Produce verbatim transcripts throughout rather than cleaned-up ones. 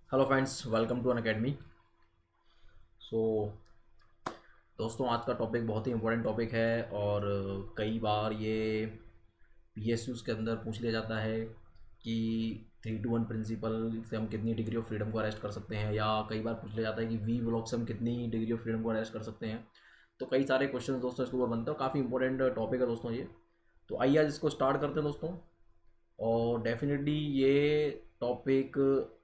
Hello friends, welcome to Unacademy. So दोस्तों, आज का टॉपिक बहुत ही इंपॉर्टेंट टॉपिक है और कई बार ये पीएसयूज़ के अंदर पूछ लिया जाता है कि थ्री टू वन प्रिंसिपल से हम कितनी डिग्री ऑफ फ्रीडम को अरेस्ट कर सकते हैं, या कई बार पूछ लिया जाता है कि वी ब्लॉक से हम कितनी डिग्री ऑफ फ्रीडम को अरेस्ट कर सकते हैं। तो कई सारे क्वेश्चन दोस्तों इसके ऊपर बनते हैं, काफ़ी इंपॉर्टेंट टॉपिक है दोस्तों ये। तो आइए आज इसको स्टार्ट करते हैं दोस्तों। और डेफिनेटली ये टॉपिक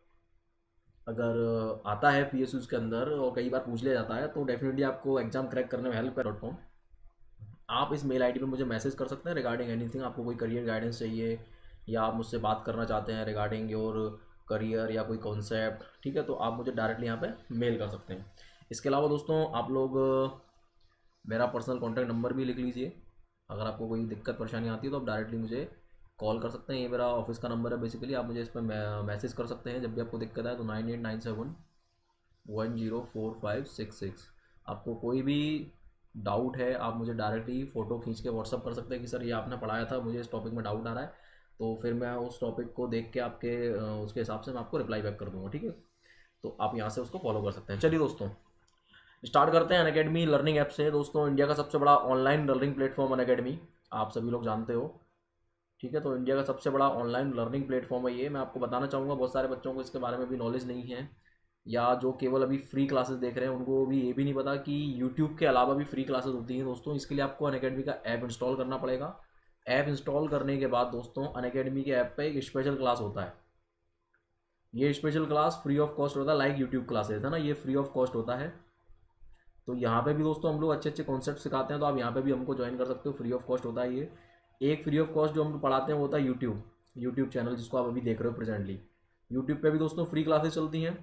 अगर आता है पीएसयूज़ के अंदर और कई बार पूछ लिया जाता है तो डेफिनेटली आपको एग्जाम क्रैक करने में हेल्प कर डॉट कॉम। आप इस मेल आईडी पे मुझे मैसेज कर सकते हैं रिगार्डिंग एनीथिंग। आपको कोई करियर गाइडेंस चाहिए या आप मुझसे बात करना चाहते हैं रिगार्डिंग योर करियर या कोई कॉन्सेप्ट, ठीक है, तो आप मुझे डायरेक्टली यहाँ पे मेल कर सकते हैं। इसके अलावा दोस्तों आप लोग अ, मेरा पर्सनल कॉन्टैक्ट नंबर भी लिख लीजिए। अगर आपको कोई दिक्कत परेशानी आती है तो आप डायरेक्टली मुझे कॉल कर सकते हैं। ये मेरा ऑफिस का नंबर है बेसिकली। आप मुझे इस पर मैसेज कर सकते हैं जब भी आपको दिक्कत आए, तो nine eight nine seven one zero four five six six. आपको कोई भी डाउट है आप मुझे डायरेक्टली फ़ोटो खींच के व्हाट्सअप कर सकते हैं कि सर ये आपने पढ़ाया था, मुझे इस टॉपिक में डाउट आ रहा है। तो फिर मैं उस टॉपिक को देख के आपके अ, उसके हिसाब से मैं आपको रिप्लाई बैक कर दूंगा, ठीक है। तो आप यहाँ से उसको फॉलो कर सकते हैं। चलिए दोस्तों, स्टार्ट करते हैं अनअकैडमी लर्निंग ऐप से। दोस्तों, इंडिया का सबसे बड़ा ऑनलाइन लर्निंग प्लेटफॉर्म अनअकैडमी, आप सभी लोग जानते हो, ठीक है। तो इंडिया का सबसे बड़ा ऑनलाइन लर्निंग प्लेटफॉर्म है ये। मैं आपको बताना चाहूँगा, बहुत सारे बच्चों को इसके बारे में भी नॉलेज नहीं है, या जो केवल अभी फ्री क्लासेस देख रहे हैं उनको भी ये भी नहीं पता कि यूट्यूब के अलावा भी फ्री क्लासेस होती हैं दोस्तों। इसके लिए आपको अनअकैडमी का ऐप इंस्टॉल करना पड़ेगा। ऐप इंस्टॉल करने के बाद दोस्तों अनअकैडमी के ऐप पे एक स्पेशल क्लास होता है। ये special class free of cost होता है, लाइक यूट्यूब क्लासेस है ना, ये फ्री ऑफ कॉस्ट होता है। तो यहाँ पे भी दोस्तों हम लोग अच्छे अच्छे कॉन्सेप्ट सिखाते हैं, तो आप यहाँ पे भी हमको ज्वाइन कर सकते हो। फ्री ऑफ कॉस्ट होता है ये। एक फ्री ऑफ कॉस्ट जो हम पढ़ाते हैं वो होता है यूट्यूब यूट्यूब चैनल, जिसको आप अभी देख रहे हो प्रेजेंटली। यूट्यूब पे भी दोस्तों फ्री क्लासेस चलती हैं।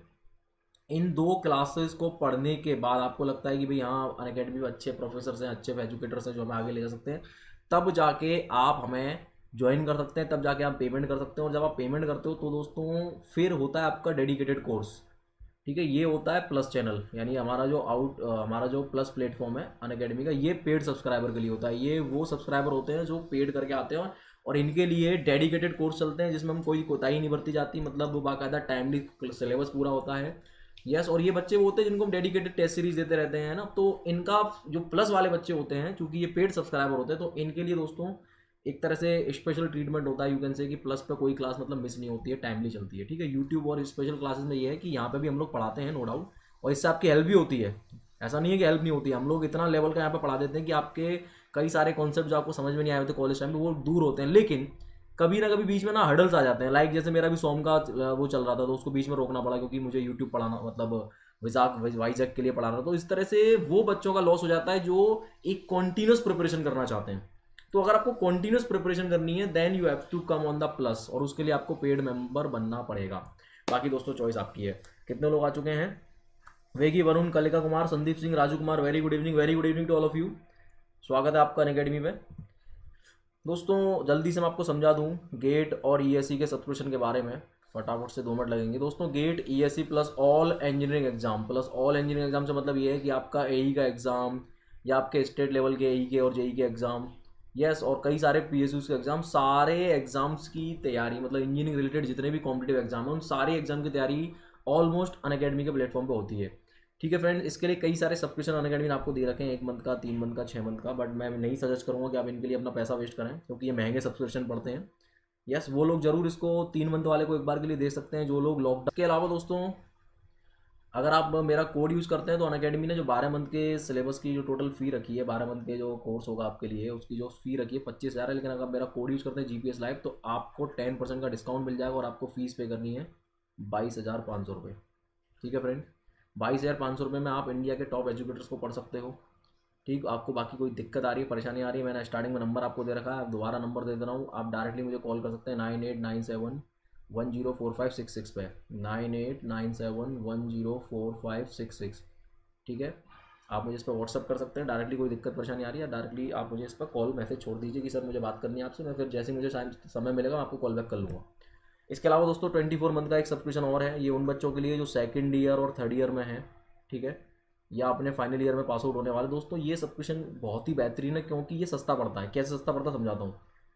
इन दो क्लासेस को पढ़ने के बाद आपको लगता है कि भाई हाँ अनअकैडमी में अच्छे प्रोफेसर हैं, अच्छे एजुकेटर्स हैं जो हमें आगे ले जा सकते हैं, तब जाके आप हमें ज्वाइन कर सकते हैं, तब जाके आप पेमेंट कर सकते हैं। और जब आप पेमेंट करते हो तो दोस्तों फिर होता है आपका डेडिकेटेड कोर्स, ठीक है। ये होता है प्लस चैनल, यानी हमारा जो आउट हमारा जो प्लस प्लेटफॉर्म है अनअकैडमी का, ये पेड सब्सक्राइबर के लिए होता है। ये वो सब्सक्राइबर होते हैं जो पेड करके आते हैं और इनके लिए डेडिकेटेड कोर्स चलते हैं जिसमें हम कोई कोताही नहीं बरती जाती, मतलब वो बाकायदा टाइमली सिलेबस पूरा होता है। यस, और ये बच्चे वो होते हैं जिनको हम डेडिकेटेड टेस्ट सीरीज देते रहते हैं ना, तो इनका जो प्लस वाले बच्चे होते हैं, चूंकि ये पेड सब्सक्राइबर होते हैं, तो इनके लिए दोस्तों एक तरह से स्पेशल ट्रीटमेंट होता है। यू कैन से कि प्लस पे कोई क्लास मतलब मिस नहीं होती है, टाइमली चलती है, ठीक है। यूट्यूब और स्पेशल क्लासेस में ये है कि यहाँ पे भी हम लोग पढ़ाते हैं, नो डाउट, और इससे आपकी हेल्प भी होती है। ऐसा नहीं है कि हेल्प नहीं होती है, हम लोग इतना लेवल का यहाँ पे पढ़ा देते हैं कि आपके कई सारे कॉन्सेप्ट जो आपको समझ में नहीं आए होते कॉलेज टाइम में वो दूर होते हैं। लेकिन कभी ना कभी बीच में ना हडल्स आ जाते हैं, लाइक जैसे मेरा भी सॉम का वो चल रहा था तो उसको बीच में रोकना पड़ा क्योंकि मुझे यूट्यूब पढ़ाना, मतलब विजाक वाइजैक के लिए पढ़ा रहा था। तो इस तरह से वो बच्चों का लॉस हो जाता है जो एक कॉन्टिन्यूस प्रिपरेशन करना चाहते हैं। तो अगर आपको कॉन्टिन्यूस प्रिपरेशन करनी है then you have to come on the plus, और उसके लिए आपको पेड मेंबर बनना पड़ेगा। बाकी दोस्तों चॉइस आपकी है। कितने लोग आ चुके हैं? Vegi, Varun, Kalika Kumar, Sandeep Singh, Raju Kumar, very good evening, very good evening to all of you. स्वागत है आपका अनअकैडमी में। दोस्तों जल्दी से मैं आपको समझा दूं गेट और ईएससी के सब्सक्रिप्शन के बारे में, फटाफट से दो मिनट लगेंगे दोस्तों। GATE, ESC plus all engineering exam, plus all engineering exam से मतलब ये है कि आपका एई का एग्ज़ाम या आपके स्टेट लेवल के एई के और जेई के एग्ज़ाम, यस, और कई सारे पीएसयूज के एग्ज़ाम, सारे एग्ज़ाम्स की तैयारी, मतलब इंजीनियरिंग रिलेटेड जितने भी कॉम्पिटेटिव एग्जाम हैं उन सारे एग्जाम की तैयारी ऑलमोस्ट अनअकैडमी के प्लेटफॉर्म पे होती है, ठीक है फ्रेंड। इसके लिए कई सारे सब्सक्रिप्शन अनअकैडमी ने आपको दे रखे हैं, एक मंथ का, तीन मंथ का, छः मंथ का, बट मैं नहीं सजेस्ट करूँगा कि आप इनके लिए अपना पैसा वेस्ट करें क्योंकि ये महंगे सब्सक्रिप्शन पड़ते हैं। यस, वो लोग जरूर इसको तीन मंथ वाले को एक बार के लिए दे सकते हैं जो लोग लॉकडाउन के अलावा दोस्तों, अगर आप मेरा कोड यूज़ करते हैं तो अनअकैडमी ने जो बारह मंथ के सिलेबस की जो टोटल फ़ी रखी है, बारह मंथ के जो कोर्स होगा आपके लिए उसकी जो फ़ी रखी है पच्चीस हज़ार है, लेकिन अगर आप मेरा कोड यूज़ करते हैं जीपीएस लाइव तो आपको टेन परसेंट का डिस्काउंट मिल जाएगा और आपको फीस पे करनी है बाईस हज़ार पाँच सौ रुपये, ठीक है फ्रेंड। बाईस हज़ार पाँच सौ रुपये में आप इंडिया के टॉप एजुकेटर्स को पढ़ सकते हो, ठीक। आपको बाकी कोई दिक्कत आ रही है, परेशानी आ रही है, मैंने स्टार्टिंग में नंबर आपको दे रखा है, दोबारा नंबर दे दे रहा हूँ, आप डायरेक्टली मुझे कॉल कर सकते हैं nine eight nine seven one zero four five six six पे, nine eight nine seven one zero four five six six, ठीक है। आप मुझे इस पर व्हाट्सअप कर सकते हैं डायरेक्टली, कोई दिक्कत परेशानी आ रही है डायरेक्टली आप मुझे इस पर कॉल मैसेज छोड़ दीजिए कि सर मुझे बात करनी है आपसे, मैं फिर जैसे ही मुझे समय मिलेगा मैं आपको कॉल बैक कर लूँगा। इसके अलावा दोस्तों ट्वेंटी फोर मंथ का एक सब्सक्रिप्शन और है, ये उन बच्चों के लिए जो सेकेंड ईयर और थर्ड ईयर में है, ठीक है, या अपने फाइनल ईयर में पास आउट होने वाले दोस्तों। ये सब्सक्रिप्शन बहुत ही बेहतरीन है क्योंकि ये सस्ता पड़ता है। कैसे सस्ता पड़ता है समझाता हूँ।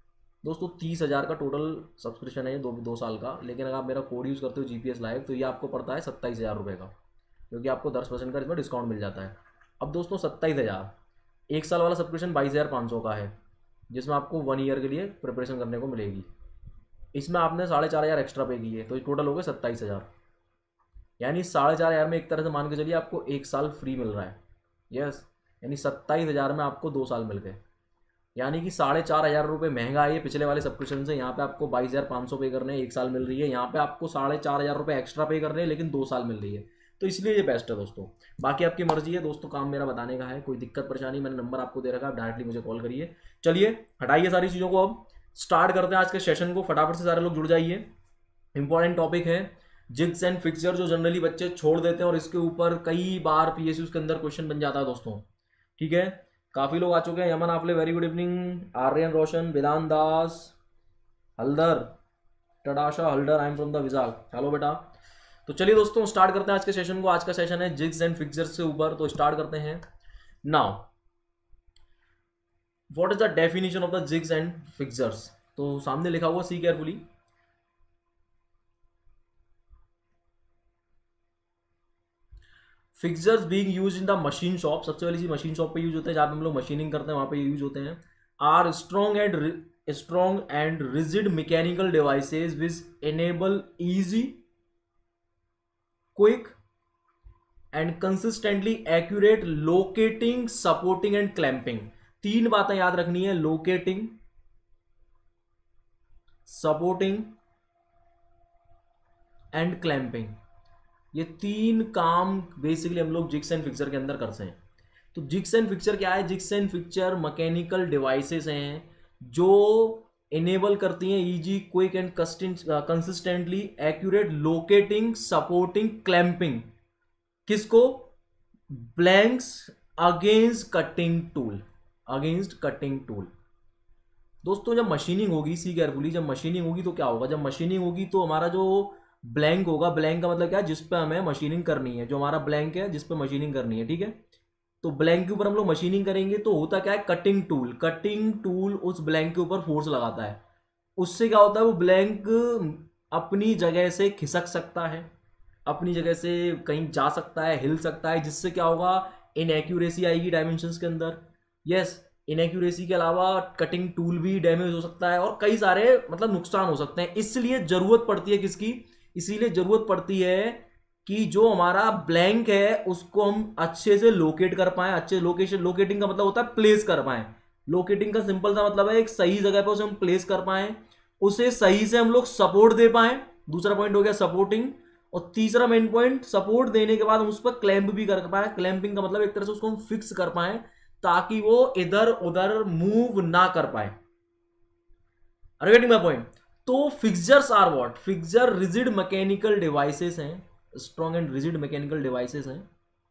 दोस्तों तीस हज़ार का टोटल सब्सक्रिप्शन है दो दो साल का, लेकिन अगर आप मेरा कोड यूज़ करते हो जी पी एस लाइव तो ये आपको पड़ता है सत्ताईस हज़ार रुपये का, क्योंकि आपको दस परसेंट का इसमें डिस्काउंट मिल जाता है। अब दोस्तों सत्ताईस हज़ार एक साल वाला सब्सक्रिप्शन बाईस हज़ार पाँच सौ का है, जिसमें आपको वन ईयर के लिए प्रिपरेशन करने को मिलेगी। इसमें आपने साढ़े चार हज़ार एक्स्ट्रा पे किए तो टोटल हो गए सत्ताईस हज़ार, यानी साढ़े चार हज़ार में एक तरह से मान के चलिए आपको एक साल फ्री मिल रहा है। यस, यानी सत्ताईस हज़ार में आपको दो साल मिल गए, यानी कि साढ़े चार हज़ार रुपये महंगा है ये पिछले वाले सब्सक्रिप्शन से। यहाँ पे आपको बाईस हज़ार पाँच सौ पे करने एक साल मिल रही है, यहाँ पे आपको साढ़े चार हज़ार रुपये एक्स्ट्रा पे करने लेकिन दो साल मिल रही है, तो इसलिए ये बेस्ट है दोस्तों। बाकी आपकी मर्जी है दोस्तों, काम मेरा बताने का है, कोई दिक्कत परेशानी मैंने नंबर आपको दे रखा है, आप डायरेक्टली मुझे कॉल करिए। चलिए हटाइए सारी चीज़ों को, अब स्टार्ट करते हैं आज के सेशन को। फटाफट से सारे लोग जुड़ जाइए। इंपॉर्टेंट टॉपिक है जिग्स एंड फिक्सर, जो जनरली बच्चे छोड़ देते हैं और इसके ऊपर कई बार पीएसयू के अंदर क्वेश्चन बन जाता है दोस्तों। ठीक है, काफ़ी लोग आ चुके हैं। Yaman Aafle very good evening, Aryan Roshan, Vedant Das, Haldar, Tadasha Haldar, I am from the Vizag. Hello बेटा। तो चलिए दोस्तों स्टार्ट करते हैं आज के सेशन को। आज का सेशन है जिग्स एंड फिक्सर्स के ऊपर, तो स्टार्ट करते हैं। Now what is the definition of the jigs and fixtures, तो सामने लिखा हुआ, see carefully. Fixtures being use in the machine shop, सबसे पहली चीज मशीन शॉप पे यूज होते हैं, जहां पे हम लोग मशीनिंग करते हैं वहां पे यूज होते हैं। Are strong and strong and rigid mechanical devices which enable easy, quick and consistently accurate locating, supporting and clamping. तीन बातें याद रखनी है, लोकेटिंग, सपोर्टिंग एंड क्लैंपिंग। ये तीन काम बेसिकली हम लोग जिग्स एंड फिक्सर के अंदर करते हैं। तो जिग्स एंड फिक्सर क्या है? Jigs and fixture mechanical devices हैं जो इनेबल करती हैं easy, quick and consistently accurate locating, supporting, clamping. किसको? Blanks against cutting tool, against cutting tool. दोस्तों जब मशीनिंग होगी, सी केयरफुली, जब मशीनिंग होगी तो क्या होगा? जब मशीनिंग होगी तो हमारा जो ब्लैंक होगा, ब्लैंक का मतलब क्या है? जिस पे हमें मशीनिंग करनी है, जो हमारा ब्लैंक है जिस पे मशीनिंग करनी है, ठीक है। तो ब्लैंक के ऊपर हम लोग मशीनिंग करेंगे तो होता क्या है? कटिंग टूल, कटिंग टूल उस ब्लैंक के ऊपर फोर्स लगाता है। उससे क्या होता है? वो ब्लैंक अपनी जगह से खिसक सकता है, अपनी जगह से कहीं जा सकता है, हिल सकता है, जिससे क्या होगा? इनएक्यूरेसी आएगी डायमेंशंस के अंदर। यस, इनएक्यूरेसी के अलावा कटिंग टूल भी डैमेज हो सकता है और कई सारे मतलब नुकसान हो सकते हैं। इसलिए जरूरत पड़ती है किसकी? इसीलिए जरूरत पड़ती है कि जो हमारा ब्लैंक है उसको हम अच्छे से लोकेट कर पाए। अच्छे लोकेशन, लोकेटिंग का मतलब होता है प्लेस कर पाए। लोकेटिंग का सिंपल सा मतलब है एक सही जगह पर उसे हम प्लेस कर पाए, उसे सही से हम लोग सपोर्ट दे पाए। दूसरा पॉइंट हो गया सपोर्टिंग, और तीसरा मेन पॉइंट, सपोर्ट देने के बाद हम उस पर क्लैंप भी कर पाए। क्लैंपिंग का मतलब एक तरह से उसको हम फिक्स कर पाए ताकि वो इधर उधर मूव ना कर पाए। Are you getting my point? तो fixtures are what? Fixture rigid mechanical devices हैं, strong and rigid mechanical devices हैं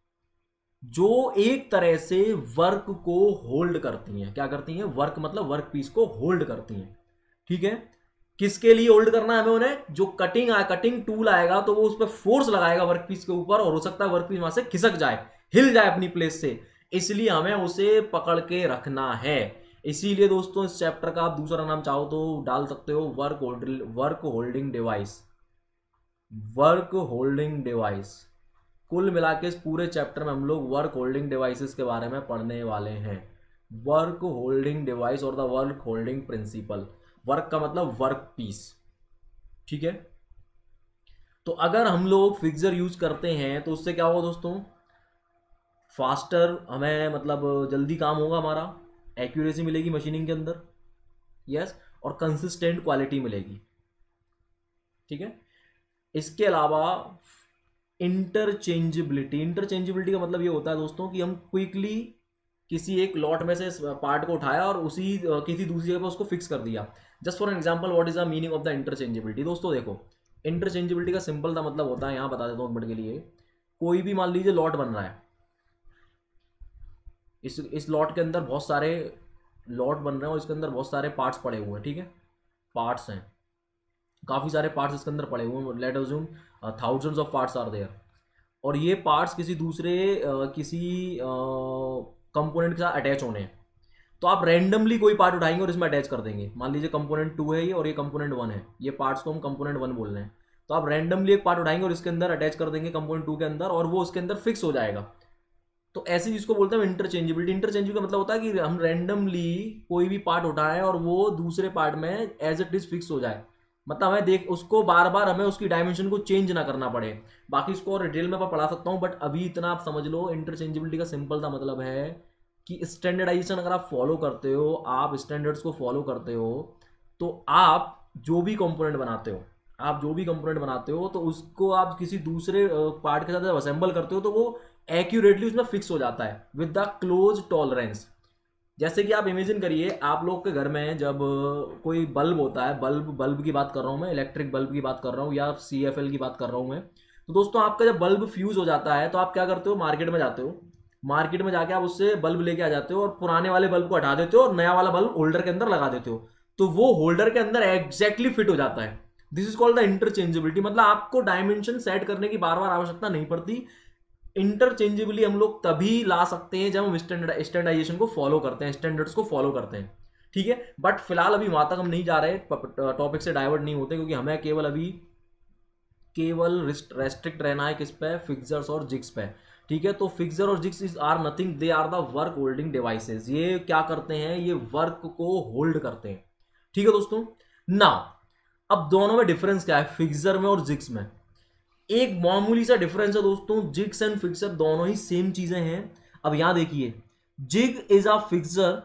जो एक तरह से वर्क को होल्ड करती हैं। क्या करती हैं? वर्क मतलब वर्क पीस को होल्ड करती हैं। ठीक है, किसके लिए होल्ड करना है हमें उन्हें? जो कटिंग आए, कटिंग टूल आएगा तो वो उस पर फोर्स लगाएगा वर्क पीस के ऊपर, और हो सकता है वर्क पीस वहां से खिसक जाए, हिल जाए अपनी प्लेस से, इसलिए हमें उसे पकड़ के रखना है। इसीलिए दोस्तों इस चैप्टर का आप दूसरा नाम चाहो तो डाल सकते हो, work work holding device, work holding device. कुल मिला के इस पूरे चैप्टर में हम लोग वर्क होल्डिंग डिवाइसेस के बारे में पढ़ने वाले हैं। वर्क होल्डिंग डिवाइस और the work holding principle. Work का मतलब वर्क पीस, ठीक है। तो अगर हम लोग फिक्सर यूज करते हैं तो उससे क्या होगा दोस्तों? फास्टर, हमें मतलब जल्दी काम होगा हमारा, एक्यूरेसी मिलेगी मशीनिंग के अंदर, यस, और कंसिस्टेंट क्वालिटी मिलेगी, ठीक है। इसके अलावा इंटरचेंजेबिलिटी, इंटरचेंजेबिलिटी का मतलब ये होता है दोस्तों कि हम क्विकली किसी एक लॉट में से पार्ट को उठाया और उसी किसी दूसरी जगह पर उसको फिक्स कर दिया। Just for an example, what is the meaning of the interchangeability? दोस्तों देखो, इंटरचेंजेबिलिटी का सिंपल सा मतलब होता है, यहां बता देता हूं एक मिनट के लिए। कोई भी मान लीजिए लॉट बन रहा है, इस इस लॉट के अंदर बहुत सारे लॉट बन रहे हैं और इसके अंदर बहुत सारे पार्ट्स पड़े हुए हैं, ठीक है, पार्ट्स हैं, काफ़ी सारे पार्ट्स इसके अंदर पड़े हुए हैं। Let assume thousands of parts are there, और ये पार्ट्स किसी दूसरे uh, किसी कंपोनेंट के साथ अटैच होने हैं। तो आप रैंडमली कोई पार्ट उठाएंगे और इसमें अटैच कर देंगे। मान लीजिए कंपोनेंट टू है ये और ये कंपोनेंट वन है, ये पार्ट्स को हम कंपोनेंट वन बोल रहे हैं। तो आप रैंडमली एक पार्ट उठाएंगे और इसके अंदर अटैच कर देंगे कंपोनेंट टू के अंदर, और वो उसके अंदर फिक्स हो जाएगा। तो ऐसी जिसको बोलते हैं इंटरचेंजेबिलिटी। इंटरचेंजेबिलिटी का मतलब होता है कि हम रैंडमली कोई भी पार्ट उठाएं और वो दूसरे पार्ट में एज इट इज फिक्स हो जाए। मतलब हमें देख उसको बार बार हमें उसकी डायमेंशन को चेंज ना करना पड़े। बाकी इसको और डिटेल में मैं पढ़ा सकता हूँ, बट अभी इतना आप समझ लो। इंटरचेंजेबिलिटी का सिंपल सा मतलब है कि स्टैंडर्डाइजेशन अगर आप फॉलो करते हो, आप स्टैंडर्ड्स को फॉलो करते हो, तो आप जो भी कंपोनेंट बनाते हो आप जो भी कंपोनेंट बनाते हो तो उसको आप किसी दूसरे पार्ट के साथ जब असेंबल करते हो तो वो एक्यूरेटली उसमें फिक्स हो जाता है विद द क्लोज टॉलरेंस। जैसे कि आप इमेजिन करिए, आप लोग के घर में जब कोई बल्ब होता है, बल्ब बल्ब की बात कर रहा हूँ मैं, इलेक्ट्रिक बल्ब की बात कर रहा हूँ या सी एफ एल की बात कर रहा हूँ मैं। तो दोस्तों आपका जब बल्ब फ्यूज हो जाता है तो आप क्या करते हो, मार्केट में जाते हो, मार्केट में जाके आप उससे बल्ब लेके आ जाते हो और पुराने वाले बल्ब को हटा देते हो और नया वाला बल्ब होल्डर के अंदर लगा देते हो। तो वो होल्डर के अंदर एग्जैक्टली फिट हो जाता है। This is called the interchangeability. मतलब आपको डायमेंशन सेट करने की बार बार आवश्यकता नहीं पड़ती। इंटरचेंजेबली हम लोग तभी ला सकते हैं जब हम स्टैंडर्डाइजेशन को फॉलो करते हैं, स्टैंडर्ड्स को फॉलो करते हैं। ठीक है, बट फिलहाल अभी वहां तक हम नहीं जा रहे, टॉपिक से डाइवर्ट नहीं होते, क्योंकि हमें केवल अभी केवल रेस्ट्रिक्ट रहना है किस पे, फिक्सर्स और जिग्स पे। ठीक है, तो फिक्सर और jigs is are nothing, they are the work holding devices. ये क्या करते हैं, ये वर्क को होल्ड करते हैं। ठीक है दोस्तों, नाउ अब दोनों में डिफरेंस क्या है, फिक्सर में और जिग्स में। एक मामूली सा डिफरेंस है दोस्तों, जिग्स एंड फिक्सर दोनों ही सेम चीजें हैं। अब यहां देखिए, jig is a fixture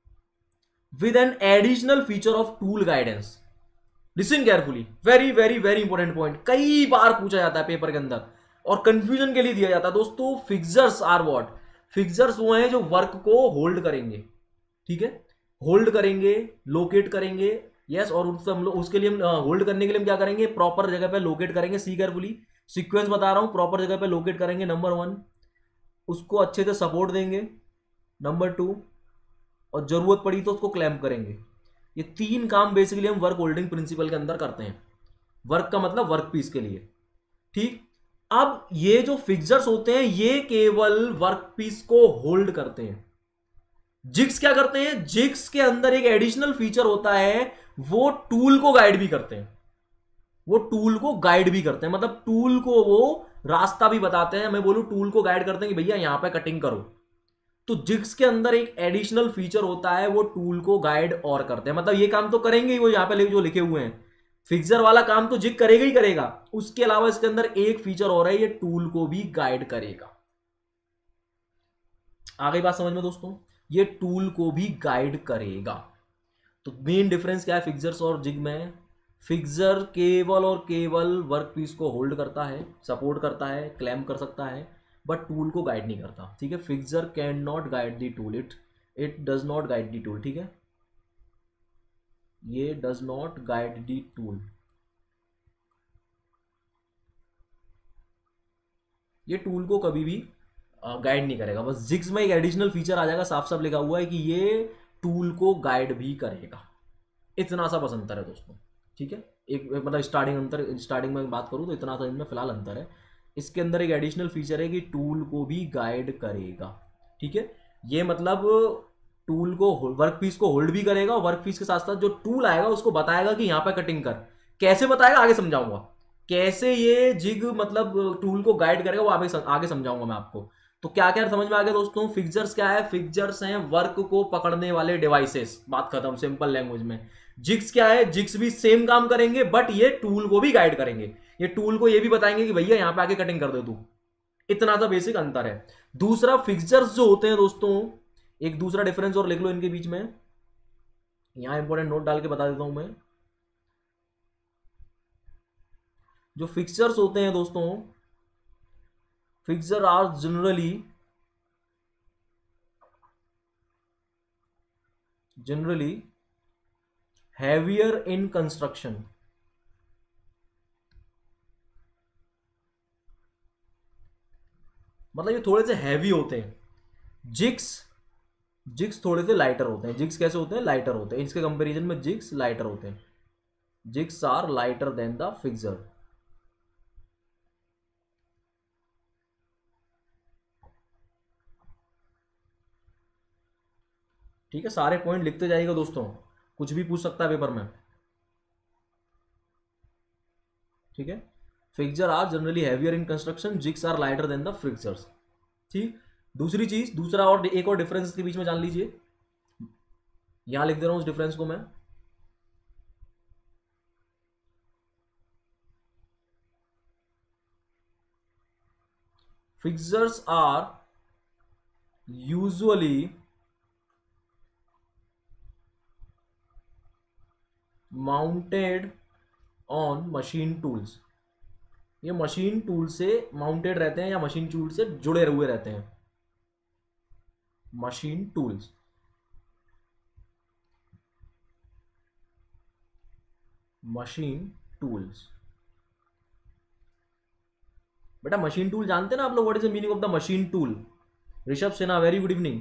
with an additional feature of tool guidance. Listen carefully, very very very important point, कई बार पूछा जाता है पेपर के अंदर और कंफ्यूजन के लिए दिया जाता है दोस्तों। फिक्सर्स आर व्हाट, फिक्सर्स वो हैं जो वर्क को होल्ड करेंगे। ठीक है, होल्ड करेंगे, लोकेट करेंगे। यस, और उससे हम लोग उसके लिए हम होल्ड करने के लिए हम क्या करेंगे, प्रॉपर जगह पे लोकेट करेंगे। सी केयरफुली, सीक्वेंस बता रहा हूं, प्रॉपर जगह पे लोकेट करेंगे, नंबर वन, उसको अच्छे से सपोर्ट देंगे, नंबर टू, और जरूरत पड़ी तो उसको क्लैंप करेंगे। ये तीन काम बेसिकली हम वर्क होल्डिंग प्रिंसिपल के अंदर करते हैं। वर्क का मतलब वर्क पीस के लिए। ठीक, अब ये जो फिक्सर्स होते हैं ये केवल वर्क पीस को होल्ड करते हैं। जिग्स क्या करते हैं, जिग्स के अंदर एक एडिशनल फीचर होता है, वो टूल को गाइड भी करते हैं। वो टूल को गाइड भी करते हैं, मतलब टूल को वो रास्ता भी बताते हैं। मैं बोलूं टूल को गाइड करते हैं कि भैया यहां पे कटिंग करो, तो जिग्स के अंदर एक एडिशनल फीचर होता है, वो टूल को गाइड और करते हैं। मतलब ये काम तो करेंगे ही वो, यहां पे जो लिखे हुए हैं, फिक्सर वाला काम तो जिग करेगा ही करेगा, उसके अलावा इसके अंदर एक फीचर और है, ये टूल को भी गाइड करेगा। आ गई बात समझ में दोस्तों, ये टूल को भी गाइड करेगा। तो मेन डिफरेंस क्या है फिक्सर्स और जिग में, फिक्सर केवल और केवल वर्क पीस को होल्ड करता है, सपोर्ट करता है, क्लैम्प कर सकता है, बट टूल को गाइड नहीं करता। ठीक है, fixture cannot guide the tool, it it does not guide the tool. ठीक है, ये does not guide the tool, ये टूल को कभी भी गाइड नहीं करेगा। बस जिग्स में एक एडिशनल फीचर आ जाएगा, साफ साफ लिखा हुआ है कि ये टूल को गाइड भी करेगा। इतना सा बस अंतर है दोस्तों। ठीक है, एक मतलब स्टार्टिंग अंतर, स्टार्टिंग में बात करूं तो इतना सा इनमें फिलहाल अंतर है। इसके अंदर एक एडिशनल फीचर है कि टूल को भी गाइड करेगा। ठीक है, ये मतलब टूल को वर्क पीस को होल्ड भी करेगा, और वर्क पीस के साथ साथ जो टूल आएगा उसको बताएगा कि यहां पर कटिंग कर। कैसे बताएगा आगे समझाऊंगा, कैसे ये जिग मतलब टूल को गाइड करेगा वो आगे आगे समझाऊंगा मैं आपको। तो क्या क्या समझ में आ गया दोस्तों, फिक्सर्स क्या है, फिक्सर्स हैं वर्क को पकड़ने वाले डिवाइसेस, बात खत्म सिंपल लैंग्वेज में। जिग्स क्या है, जिग्स भी सेम काम करेंगे, बट ये टूल को भी गाइड करेंगे, ये टूल को ये भी बताएंगे कि भैया यहां पे आके कटिंग कर दो तू। इतना सा बेसिक अंतर है। दूसरा, फिक्सर्स जो होते हैं दोस्तों, एक दूसरा डिफरेंस और लिख लो इनके बीच में, यहां इंपॉर्टेंट नोट डाल के बता देता हूं मैं। जो फिक्सर्स होते हैं दोस्तों, fixture are generally generally heavier in construction. मतलब ये थोड़े से हैवी होते हैं। जिग्स जिग्स थोड़े से लाइटर होते हैं। जिग्स कैसे होते हैं, लाइटर होते हैं, इसके कंपैरिजन में जिग्स लाइटर होते हैं। Jigs are lighter than the fixture. ठीक है, सारे पॉइंट लिखते जाइएगा दोस्तों, कुछ भी पूछ सकता है पेपर में। ठीक है, fixture are generally heavier in construction, jigs are lighter than the fixtures. ठीक, दूसरी चीज, दूसरा और एक और डिफरेंस के बीच में जान लीजिए, यहां लिख दे रहा हूं उस डिफरेंस को मैं। Fixtures are usually mounted on machine tools, ये मशीन टूल से माउंटेड रहते हैं या मशीन टूल से जुड़े हुए रहते हैं, मशीन टूल्स। मशीन टूल्स, बेटा मशीन टूल जानते हैं ना आप लोग, what is the meaning of the machine tool? Rishabh Sinha, very good evening.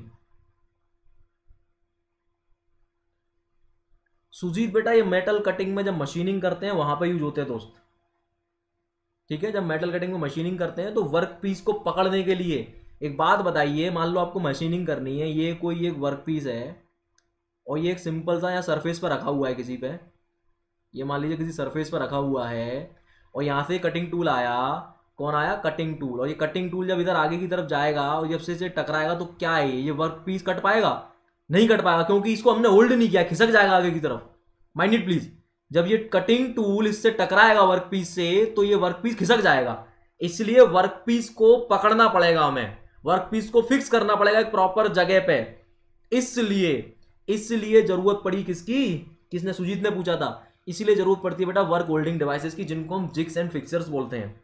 Sujeet बेटा, ये मेटल कटिंग में जब मशीनिंग करते हैं वहां पर यूज होते हैं दोस्त। ठीक है, जब मेटल कटिंग में मशीनिंग करते हैं तो वर्क पीस को पकड़ने के लिए, एक बात बताइए, मान लो आपको मशीनिंग करनी है, ये कोई एक वर्क पीस है और ये एक सिंपल सा यहाँ सरफेस पर रखा हुआ है किसी पे, ये मान लीजिए किसी सरफेस पर रखा हुआ है और यहाँ से कटिंग टूल आया, कौन आया? Cutting tool. और ये कटिंग टूल जब इधर आगे की तरफ जाएगा और जब से इसे टकराएगा तो क्या है, ये वर्क पीस कट पाएगा? नहीं कट पाएगा, क्योंकि इसको हमने होल्ड नहीं किया, खिसक जाएगा आगे की तरफ। माइंड इट प्लीज, जब ये कटिंग टूल इससे टकराएगा वर्क पीस से तो ये वर्क पीस खिसक जाएगा, इसलिए वर्क पीस को पकड़ना पड़ेगा हमें, वर्क पीस को फिक्स करना पड़ेगा एक प्रॉपर जगह पे। इसलिए इसलिए जरूरत पड़ी किसकी? किसने? सुजीत ने पूछा था। इसलिए जरूरत पड़ती है बेटा वर्क होल्डिंग डिवाइसेस की, जिनको हम जिग्स एंड फिक्सर्स बोलते हैं।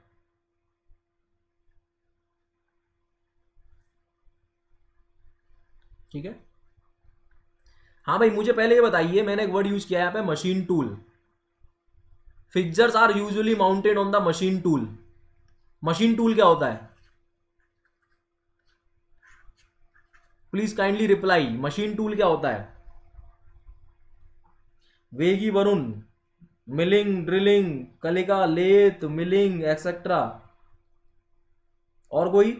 ठीक है, हाँ भाई मुझे पहले ये बताइए, मैंने एक वर्ड यूज किया है यहाँ पे, machine tool. Fixtures are usually mounted on the machine tool. Machine tool क्या होता है? Please kindly reply, machine tool क्या होता है? Vegi Varun, milling, drilling, Kalika, lathe, milling etcetera. और कोई?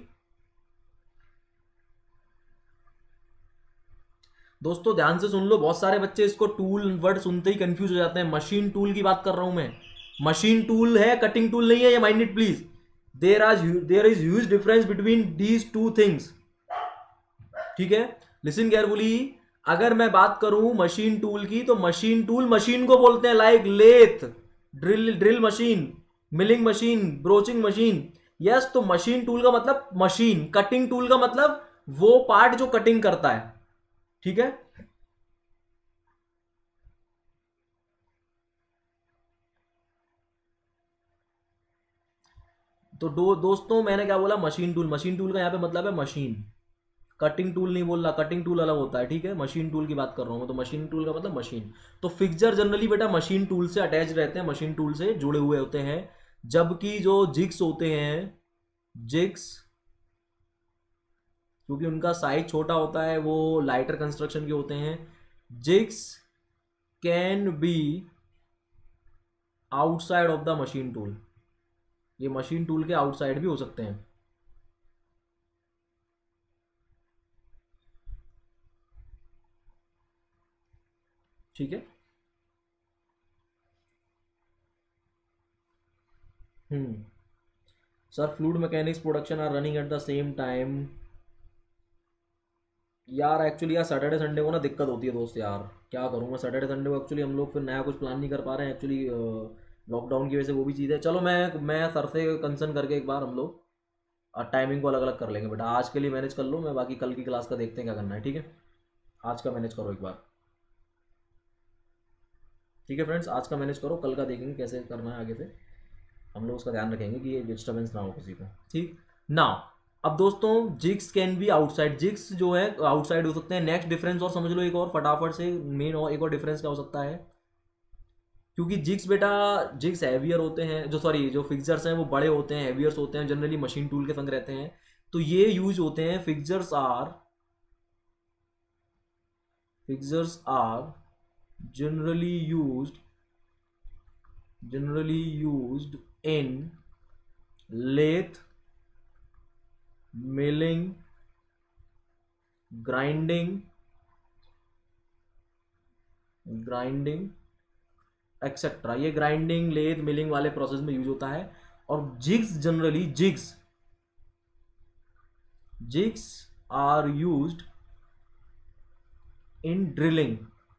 दोस्तों ध्यान से सुन लो, बहुत सारे बच्चे इसको टूल वर्ड सुनते ही कंफ्यूज हो जाते हैं। मशीन टूल की बात कर रहा हूं मैं, मशीन टूल है, कटिंग टूल नहीं है, ये mind it please. There are there is huge difference between these two things. ठीक है, लिसन केयरफुली। अगर मैं बात करूं मशीन टूल की, तो मशीन टूल मशीन को बोलते हैं, like lathe, drill drill machine, milling machine, broaching machine. Yes, तो मशीन टूल का मतलब मशीन, कटिंग टूल का मतलब वो पार्ट जो कटिंग करता है। ठीक है, तो दो दोस्तों मैंने क्या बोला? Machine tool. मशीन टूल का यहां पे मतलब है मशीन, कटिंग टूल नहीं बोल रहा, कटिंग टूल अलग होता है। ठीक है, मशीन टूल की बात कर रहा हूं मैं, तो मशीन टूल का मतलब मशीन। तो फिक्सर जनरली बेटा मशीन टूल से अटैच रहते हैं, मशीन टूल से जुड़े हुए होते हैं, जबकि जो जिग्स होते हैं, जिग्स क्योंकि उनका साइज छोटा होता है, वो लाइटर कंस्ट्रक्शन के होते हैं। Jigs can be outside of the machine tool, ये मशीन टूल के आउटसाइड भी हो सकते हैं। ठीक है, hmm sir, fluid mechanics production are running at the same time. यार एक्चुअली यार सैटरडे संडे को ना दिक्कत होती है दोस्त, यार क्या करूँ मैं, सैटरडे संडे को एक्चुअली हम लोग फिर नया कुछ प्लान नहीं कर पा रहे हैं एक्चुअली, लॉकडाउन की वजह से वो भी चीज़ है। चलो मैं मैं सर से कंसर्न करके एक बार हम लोग और टाइमिंग को अलग अलग कर लेंगे बेटा। आज के लिए मैनेज कर लो, मैं बाकी कल की क्लास का देखते हैं क्या करना है। ठीक है, आज का मैनेज करो एक बार। ठीक है फ्रेंड्स, आज का मैनेज करो, कल का देखेंगे कैसे करना है आगे से, हम लोग उसका ध्यान रखेंगे कि ये डिस्टर्बेंस ना हो किसी को। ठीक ना, अब दोस्तों jigs can be outside, jigs जो है आउटसाइड हो सकते हैं। नेक्स्ट डिफरेंस और समझ लो एक और फटाफट से, मेन और एक और डिफरेंस क्या हो सकता है? क्योंकि जिग्स बेटा, जिग्स हैवियर होते हैं, जो सॉरी जो फिक्सर्स हैं वो बड़े होते हैं, हैवियर्स होते हैं, जनरली मशीन टूल के संग रहते हैं, तो ये यूज होते हैं। Fixtures are fixtures are generally used generally used in lathe, milling, grinding grinding etcetera, ये ग्राइंडिंग, लेथ, मिलिंग वाले प्रोसेस में यूज होता है। और jigs generally jigs jigs are used in drilling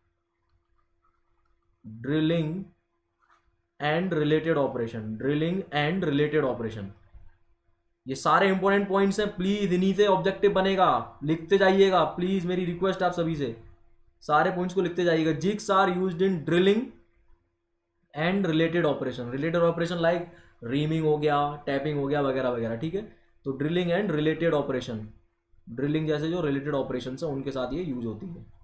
drilling and related operation drilling and related operation. ये सारे important points हैं, please इन्हीं से ऑब्जेक्टिव बनेगा, लिखते जाइएगा प्लीज, मेरी रिक्वेस्ट आप सभी से, सारे पॉइंट्स को लिखते जाइएगा। Jigs are used in drilling and related operation, related operation like reaming हो गया, टैपिंग हो गया, वगैरह वगैरह, ठीक है। तो drilling and related operation, drilling जैसे जो रिलेटेड ऑपरेशन है उनके साथ ये यूज होती है।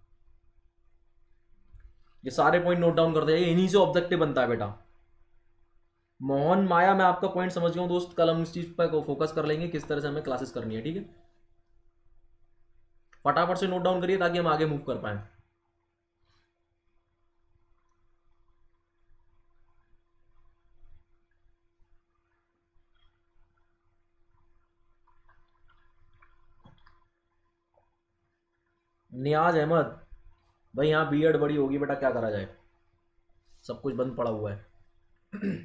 ये सारे पॉइंट नोट डाउन करते जाइए, इन्हीं से ऑब्जेक्टिव बनता है बेटा। मोहन माया, मैं आपका पॉइंट समझ गया हूँ दोस्त, कल हम इस चीज पर फोकस कर लेंगे किस तरह से हमें क्लासेस करनी है, ठीक है। फटाफट से नोट डाउन करिए ताकि हम आगे मूव कर पाए। नियाज अहमद भाई, यहाँ बीएड बड़ी होगी बेटा, क्या करा जाए, सब कुछ बंद पड़ा हुआ है।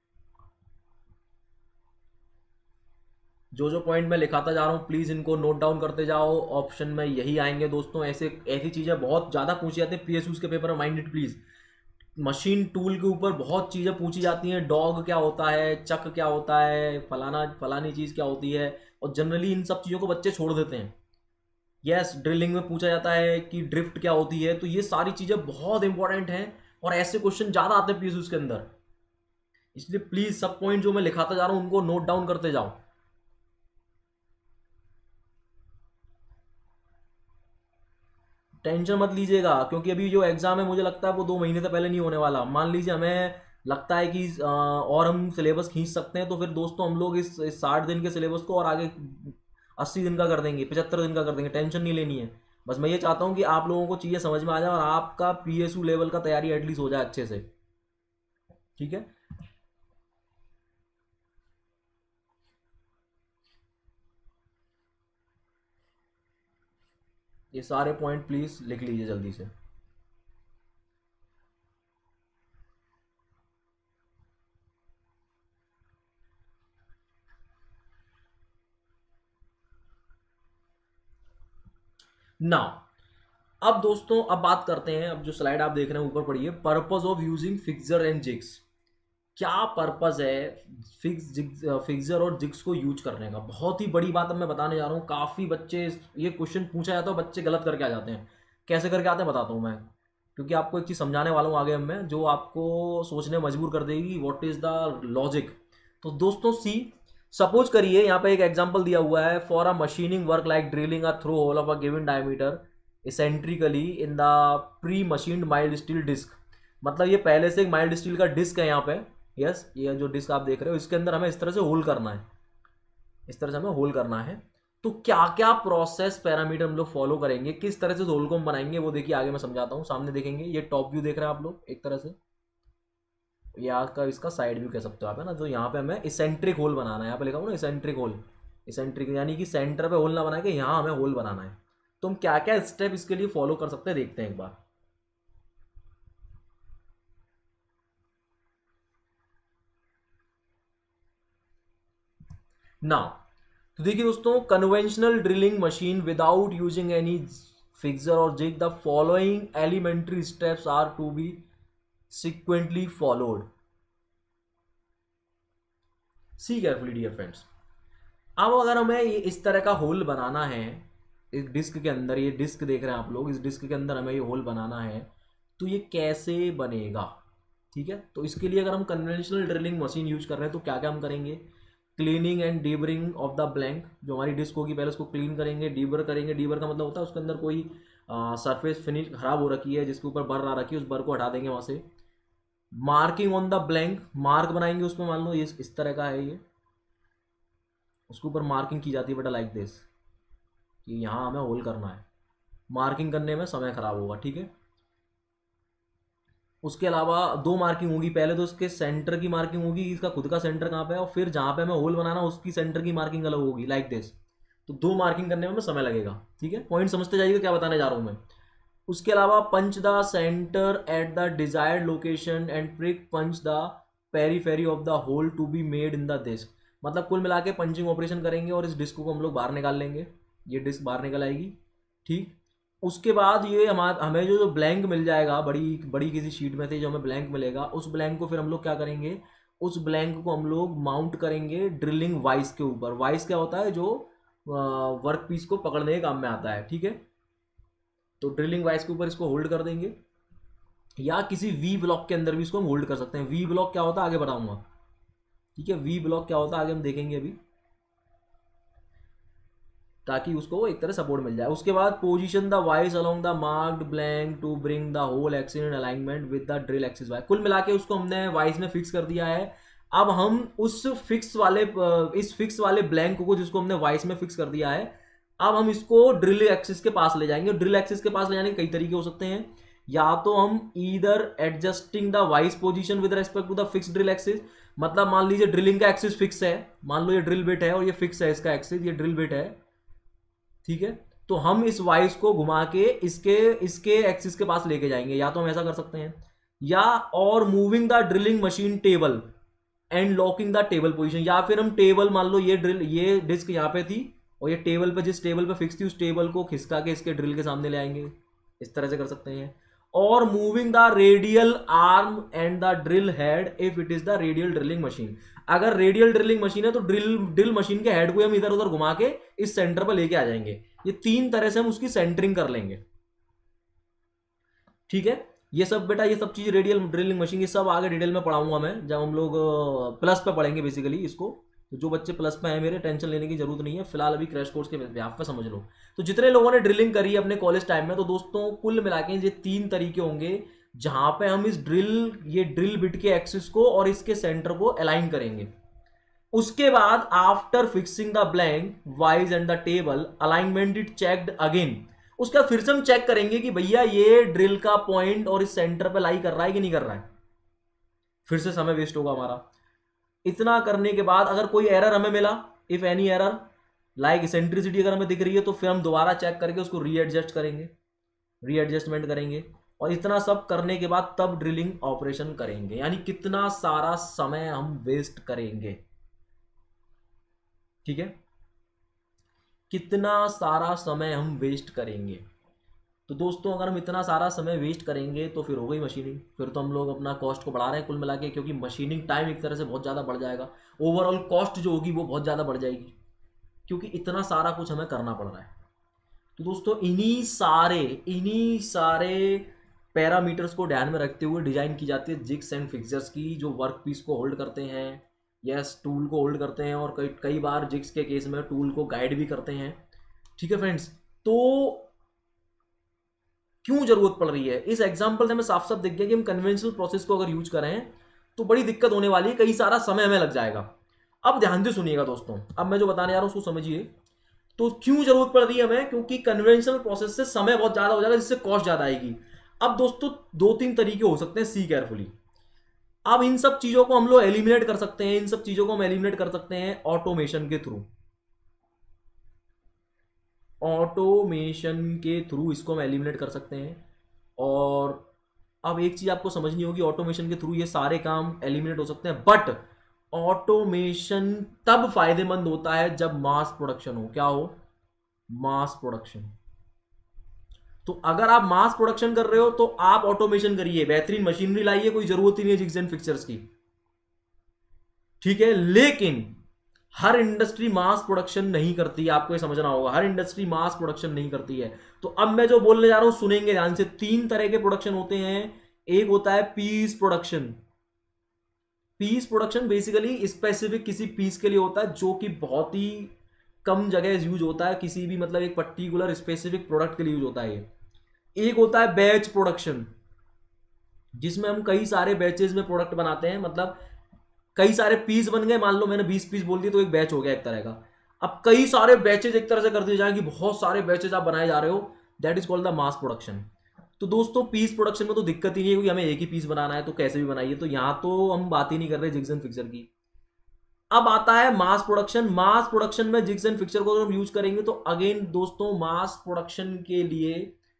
जो जो पॉइंट मैं लिखाता जा रहा हूँ प्लीज़ इनको नोट डाउन करते जाओ, ऑप्शन में यही आएंगे दोस्तों। ऐसे ऐसी चीज़ें बहुत ज़्यादा पूछी जाती है पीएसयूज के पेपर में, माइंडेड प्लीज़। मशीन टूल के ऊपर बहुत चीज़ें पूछी जाती हैं, डॉग क्या होता है, चक क्या होता है, फलाना फलानी चीज़ क्या होती है, और जनरली इन सब चीज़ों को बच्चे छोड़ देते हैं। यस, ड्रिलिंग में पूछा जाता है कि ड्रिफ्ट क्या होती है, तो ये सारी चीज़ें बहुत इंपॉर्टेंट हैं और ऐसे क्वेश्चन ज़्यादा आते हैं पीएसयूज के अंदर। इसलिए प्लीज़ सब पॉइंट जो मैं लिखाता जा रहा हूँ उनको नोट डाउन करते जाओ। टेंशन मत लीजिएगा, क्योंकि अभी जो एग्जाम है मुझे लगता है वो दो महीने से पहले नहीं होने वाला। मान लीजिए हमें लगता है कि आ, और हम सिलेबस खींच सकते हैं, तो फिर दोस्तों हम लोग इस साठ दिन के सिलेबस को और आगे अस्सी दिन का कर देंगे, पचहत्तर दिन का कर देंगे, टेंशन नहीं लेनी है। बस मैं ये चाहता हूँ कि आप लोगों को चीज़ें समझ में आ जाए और आपका पीएसयू लेवल का तैयारी एटलीस्ट हो जाए अच्छे से, ठीक है। ये सारे पॉइंट प्लीज लिख लीजिए जल्दी से। नाउ अब दोस्तों, अब बात करते हैं, अब जो स्लाइड आप देख रहे हैं ऊपर पढ़िए, purpose of using fixture and jigs. क्या पर्पस है फिक्स जिग्स फिक्सर और जिग्स को यूज करने का? बहुत ही बड़ी बात अब मैं बताने जा रहा हूँ। काफ़ी बच्चे ये क्वेश्चन पूछा जाता है, बच्चे गलत करके आ जाते हैं। कैसे करके आते हैं बताता हूँ मैं, क्योंकि आपको एक चीज़ समझाने वाला हूँ आगे अब मैं, जो आपको सोचने मजबूर कर देगी व्हाट इज़ द लॉजिक। तो दोस्तों सी, सपोज करिए यहाँ पे एक एग्जांपल दिया हुआ है, for a machining work like drilling a through hole of a given diameter eccentrically in the pre machined mild steel disc. मतलब ये पहले से एक माइल्ड स्टील का डिस्क है यहाँ पे। यस, ये जो डिस्क आप देख रहे हो इसके अंदर हमें इस तरह से होल करना है, इस तरह से हमें होल करना है। तो क्या क्या प्रोसेस पैरामीटर हम लोग फॉलो करेंगे, किस तरह से होल को हम बनाएंगे, वो देखिए आगे मैं समझाता हूँ। सामने देखेंगे, ये टॉप व्यू देख रहे हैं आप लोग एक तरह से, या का इसका साइड व्यू कह सकते हो आप, है ना। तो यहाँ पे हमें इसेंट्रिक होल बनाना है, यहाँ पे लिखा हुआ ना इसेंट्रिक होल। इसेंट्रिक यानी कि सेंटर पे होल ना बना के यहाँ हमें होल बनाना है। तो हम क्या क्या स्टेप इसके लिए फॉलो कर सकते हैं देखते हैं एक बार। नाउ तो देखिए दोस्तों, conventional drilling machine without using any fixture और jig, the following elementary steps are to be sequentially followed. See carefully dear friends. अब अगर हमें ये इस तरह का होल बनाना है इस डिस्क के अंदर, ये डिस्क देख रहे हैं आप लोग, इस डिस्क के अंदर हमें ये होल बनाना है, तो ये कैसे बनेगा, ठीक है। तो इसके लिए अगर हम कन्वेंशनल ड्रिलिंग मशीन यूज कर रहे हैं तो क्या क्या हम करेंगे, cleaning and deburring of the blank. जो हमारी डिस्क होगी पहले उसको क्लीन करेंगे, डीबर करेंगे। डीबर का मतलब होता है उसके अंदर कोई सरफेस फिनिश खराब हो रखी है, जिसके ऊपर बर आ रखी है, उस बर को हटा देंगे वहाँ से। Marking on the blank, mark बनाएंगे उसमें, मान लो ये इस तरह का है, ये उसके ऊपर मार्किंग की जाती है बेटा लाइक दिस, कि यहाँ हमें होल करना है। मार्किंग करने में समय खराब होगा, ठीक है। उसके अलावा दो मार्किंग होगी, पहले तो उसके सेंटर की मार्किंग होगी, इसका खुद का सेंटर कहाँ पे है, और फिर जहाँ पे हमें होल बनाना उसकी सेंटर की मार्किंग अलग होगी लाइक दिस। तो दो मार्किंग करने में समय लगेगा, ठीक है। पॉइंट समझते जाइएगा क्या बताने जा रहा हूँ मैं। उसके अलावा punch the centre at the desired location and prick punch the periphery of the hole to be made in the disc. मतलब कुल मिला के पंचिंग ऑपरेशन करेंगे और इस डिस्क को हम लोग बाहर निकाल लेंगे, ये डिस्क बाहर निकल आएगी। ठीक, उसके बाद ये हमारा हमें जो जो ब्लैंक मिल जाएगा, बड़ी बड़ी किसी शीट में से जो हमें ब्लैंक मिलेगा, उस ब्लैंक को फिर हम लोग क्या करेंगे, उस ब्लैंक को हम लोग माउंट करेंगे ड्रिलिंग वाइस के ऊपर। वाइस क्या होता है, जो वर्क पीस को पकड़ने के काम में आता है। ठीक है, तो ड्रिलिंग वाइस के ऊपर इसको होल्ड कर देंगे, या किसी वी ब्लॉक के अंदर भी इसको हम होल्ड कर सकते हैं। वी ब्लॉक क्या होता है आगे बताऊंगा। ठीक है, वी ब्लॉक क्या होता है आगे हम देखेंगे अभी, ताकि उसको एक तरह सपोर्ट मिल जाए। उसके बाद position the vice along the marked blank to bring the hole axis in alignment with the drill axis vice. कुल मिला के उसको हमने वाइस में फिक्स कर दिया है। अब हम उस फिक्स वाले इस फिक्स वाले ब्लैंक को जिसको हमने वाइस में फिक्स कर दिया है, अब हम इसको ड्रिल एक्सिस के पास ले जाएंगे। ड्रिल एक्सिस के पास ले जाने के कई तरीके हो सकते हैं। या तो हम either adjusting the vice position with respect to the fix drill axis, मतलब मान लीजिए ड्रिलिंग का एक्सिस फिक्स है, मान लो ये ड्रिल बिट है और ये फिक्स है इसका एक्सिस, ये ड्रिल बिट है। ठीक है, तो हम इस वाइस को घुमा के इसके इसके एक्सिस के पास लेके जाएंगे, या तो हम ऐसा कर सकते हैं, या और moving the drilling machine table and locking the table position. या फिर हम टेबल, मान लो ये ड्रिल ये डिस्क यहाँ पे थी और ये टेबल पे, जिस टेबल पे फिक्स थी उस टेबल को खिसका के इसके ड्रिल के सामने ले आएंगे, इस तरह से कर सकते हैं। और moving the radial arm and the drill head if it is the radial drilling machine. अगर रेडियल ड्रिलिंग मशीन है तो ड्रिल ड्रिल मशीन के हेड को हम इधर उधर घुमा के इस सेंटर पर लेके आ जाएंगे। ये तीन तरह से हम उसकी सेंटरिंग कर लेंगे। ठीक है, ये सब बेटा, ये सब चीज रेडियल ड्रिलिंग मशीन, ये सब आगे डिटेल में पढ़ाऊंगा मैं जब हम लोग प्लस पे पढ़ेंगे बेसिकली इसको। तो जो बच्चे प्लस पे हैं मेरे, टेंशन लेने की जरूरत नहीं है, फिलहाल अभी क्रैश कोर्स के ब्याह पे समझ लो। तो जितने लोगों ने ड्रिलिंग करी है अपने कॉलेज टाइम में, तो दोस्तों कुल मिला के ये तीन तरीके होंगे जहां पे हम इस ड्रिल ये ड्रिल बिट के एक्सिस को और इसके सेंटर को अलाइन करेंगे। उसके बाद after fixing the blank vise and the table alignment it checked again. उसका फिर से हम चेक करेंगे कि भैया ये ड्रिल का पॉइंट और इस सेंटर पे लाई कर रहा है कि नहीं कर रहा है। फिर से समय वेस्ट होगा हमारा। इतना करने के बाद अगर कोई एरर हमें मिला, if any error like eccentricity अगर हमें दिख रही है, तो फिर हम दोबारा चेक करके उसको रीएडजस्ट करेंगे, रीएडजस्टमेंट करेंगे। और इतना सब करने के बाद तब ड्रिलिंग ऑपरेशन करेंगे। यानी कितना सारा समय हम वेस्ट करेंगे। ठीक है, कितना सारा समय हम वेस्ट करेंगे। तो दोस्तों अगर हम इतना सारा समय वेस्ट करेंगे तो फिर हो गई मशीनिंग। फिर तो हम लोग अपना कॉस्ट को बढ़ा रहे हैं कुल मिला के, क्योंकि मशीनिंग टाइम एक तरह से बहुत ज़्यादा बढ़ जाएगा। ओवरऑल कॉस्ट जो होगी वो बहुत ज़्यादा बढ़ जाएगी, क्योंकि इतना सारा कुछ हमें करना पड़ रहा है। तो दोस्तों इन्हीं सारे इन्हीं सारे पैरामीटर्स को ध्यान में रखते हुए डिजाइन की जाती है जिग्स एंड फिक्सर्स की, जो वर्क पीस को होल्ड करते हैं, यस टूल को होल्ड करते हैं, और कई कई बार जिग्स के केस में टूल को गाइड भी करते हैं। ठीक है फ्रेंड्स, तो क्यों जरूरत पड़ रही है, इस एग्जांपल से हमें साफ साफ दिख गया कि हम कन्वेंशनल प्रोसेस को अगर यूज करें तो बड़ी दिक्कत होने वाली है, कई सारा समय हमें लग जाएगा। अब ध्यान से सुनिएगा दोस्तों, अब मैं जो बताने जा रहा हूं उसको समझिए। तो क्यों जरूरत पड़ रही है हमें, क्योंकि कन्वेंशनल प्रोसेस से समय बहुत ज्यादा हो जाएगा, जिससे कॉस्ट ज्यादा आएगी। अब दोस्तों दो तीन तरीके हो सकते हैं, सी केयरफुली। अब इन सब चीजों को हम लोग एलिमिनेट कर सकते हैं, इन सब चीजों को हम एलिमिनेट कर सकते हैं ऑटोमेशन के थ्रू। ऑटोमेशन के थ्रू इसको हम एलिमिनेट कर सकते हैं। और अब एक चीज आपको समझनी होगी, ऑटोमेशन के थ्रू ये सारे काम एलिमिनेट हो सकते हैं, बट ऑटोमेशन तब फायदेमंद होता है जब मास प्रोडक्शन हो। क्या हो, मास प्रोडक्शन। तो अगर आप मास प्रोडक्शन कर रहे हो तो आप ऑटोमेशन करिए, बेहतरीन मशीनरी लाइए, कोई जरूरत ही नहीं है जिग्स एंड फिक्सर्स की। ठीक है, लेकिन हर इंडस्ट्री मास प्रोडक्शन नहीं करती है, आपको ये समझना होगा, हर इंडस्ट्री मास प्रोडक्शन नहीं करती है। तो अब मैं जो बोलने जा रहा हूं सुनेंगे ध्यान से। तीन तरह के प्रोडक्शन होते हैं। एक होता है piece production. Piece production basically specific किसी पीस के लिए होता है, जो कि बहुत ही कम जगह यूज होता है, किसी भी मतलब एक पर्टिकुलर स्पेसिफिक प्रोडक्ट के लिए यूज होता है ये। एक होता है बैच प्रोडक्शन, जिसमें हम कई सारे बैचेस में प्रोडक्ट बनाते हैं, मतलब कई सारे पीस बन गए, मान लो मैंने बीस पीस बोल दिए तो एक बैच हो गया एक तरह का। अब कई सारे बैचेज एक तरह से कर दिए जाएंगे, बहुत सारे बैचेज आप बनाए जा रहे हो, that is called the mass production. तो दोस्तों पीस प्रोडक्शन में तो दिक्कत ही नहीं है, क्योंकि हमें एक ही पीस बनाना है तो कैसे भी बनाइए। तो यहां तो हम बात ही नहीं कर रहे जिग्स एंड फिक्सर की। अब आता है मास प्रोडक्शन। मास प्रोडक्शन में जिग्स एंड फिक्सर को हम यूज करेंगे तो अगेन दोस्तों मास प्रोडक्शन के लिए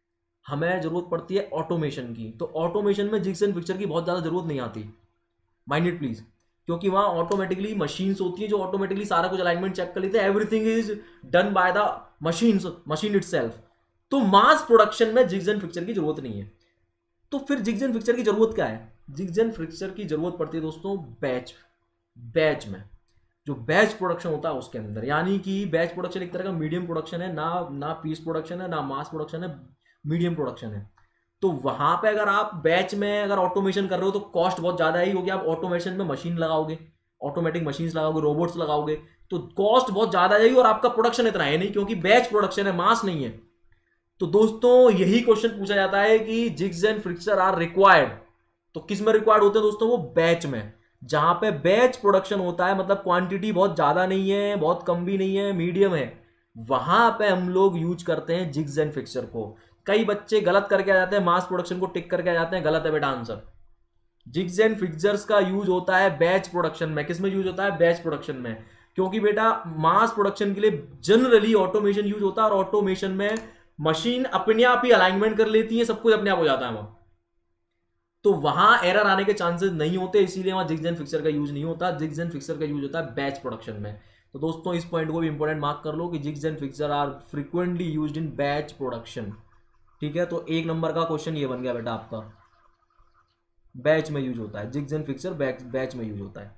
हमें जरूरत पड़ती है ऑटोमेशन की। तो ऑटोमेशन में जिग्स एंड फिक्सर की बहुत ज़्यादा जरूरत नहीं आती, माइंड इट प्लीज, क्योंकि वहां ऑटोमेटिकली मशीन्स होती है जो ऑटोमेटिकली सारा कुछ अलाइनमेंट चेक कर लेते हैं, everything is done by the machines machine itself. तो मास प्रोडक्शन में जिग्स एंड फिक्सर की जरूरत नहीं है। तो फिर जिग्स एंड फिक्सर की जरूरत क्या है? जिग्स एंड फिक्सर की जरूरत पड़ती है दोस्तों बैच बैच में, जो बैच प्रोडक्शन होता है उसके अंदर। यानी कि बैच प्रोडक्शन एक तरह का मीडियम प्रोडक्शन है, ना ना पीस प्रोडक्शन है, ना मास प्रोडक्शन है, मीडियम प्रोडक्शन है। तो वहां पे अगर आप बैच में अगर ऑटोमेशन कर रहे हो तो कॉस्ट बहुत ज्यादा ही होगी। आप ऑटोमेशन में मशीन लगाओगे, ऑटोमेटिक मशीन्स लगाओगे, रोबोट्स लगाओगे, तो कॉस्ट बहुत ज्यादा जाएगी और आपका प्रोडक्शन इतना है नहीं, क्योंकि बैच प्रोडक्शन है, मास नहीं है। तो दोस्तों यही क्वेश्चन पूछा जाता है कि jigs and fixture are required, तो किस में रिक्वायर्ड होते हैं दोस्तों? वो बैच में, जहां पे बैच प्रोडक्शन होता है, मतलब क्वांटिटी बहुत ज्यादा नहीं है, बहुत कम भी नहीं है, मीडियम है, वहां पे हम लोग यूज करते हैं जिग्स एंड फिक्सर को। कई बच्चे गलत करके आ जाते हैं, मास प्रोडक्शन को टिक करके आ जाते हैं, गलत है बेटा आंसर। जिग्स एंड फिक्सर्स का यूज होता है बैच प्रोडक्शन में। किस में यूज होता है? बैच प्रोडक्शन में, क्योंकि बेटा मास प्रोडक्शन के लिए जनरली ऑटोमेशन यूज होता है, और ऑटोमेशन में मशीन अपने आप ही अलाइनमेंट कर लेती है, सब कुछ अपने आप हो जाता है वहां, तो वहां एरर आने के चांसेस नहीं होते, इसीलिए वहां जिग्स एंड फिक्सर का यूज नहीं होता। जिग्स एंड फिक्सर का यूज होता है बैच प्रोडक्शन में। तो दोस्तों इस पॉइंट को भी इंपॉर्टेंट मार्क कर लो कि jigs and fixture are frequently used in batch production. ठीक है, तो एक नंबर का क्वेश्चन ये बन गया बेटा आपका, बैच में यूज होता है jigs and fixture, batch batch में यूज होता है।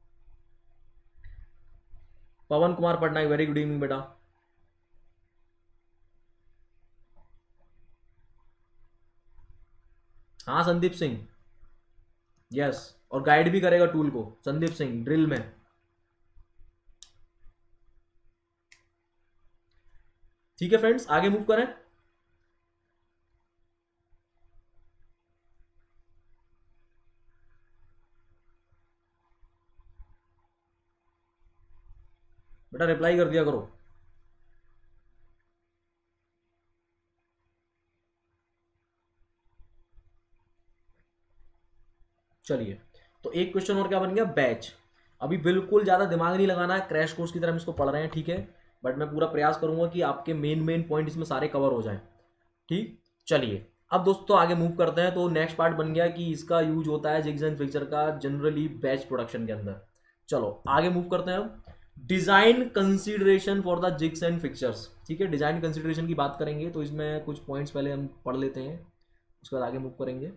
Pawan Kumar Patnaik, very good evening बेटा। हाँ संदीप सिंह, यस, और गाइड भी करेगा टूल को संदीप सिंह ड्रिल में। ठीक है फ्रेंड्स, आगे मूव करें। बेटा रिप्लाई कर दिया करो। चलिए, तो एक क्वेश्चन और क्या बन गया? बैच। अभी बिल्कुल ज़्यादा दिमाग नहीं लगाना है, क्रैश कोर्स की तरह हम इसको पढ़ रहे हैं, ठीक है, बट मैं पूरा प्रयास करूंगा कि आपके मेन मेन पॉइंट इसमें सारे कवर हो जाएं। ठीक, चलिए अब दोस्तों आगे मूव करते हैं। तो नेक्स्ट पार्ट बन गया कि इसका यूज होता है जिग्स एंड फिक्सर का जनरली बैच प्रोडक्शन के अंदर। चलो आगे मूव करते हैं हम। Design consideration for the jigs and fixtures. ठीक है, डिजाइन कंसिडरेशन की बात करेंगे, तो इसमें कुछ पॉइंट्स पहले हम पढ़ लेते हैं, उसके बाद आगे मूव करेंगे।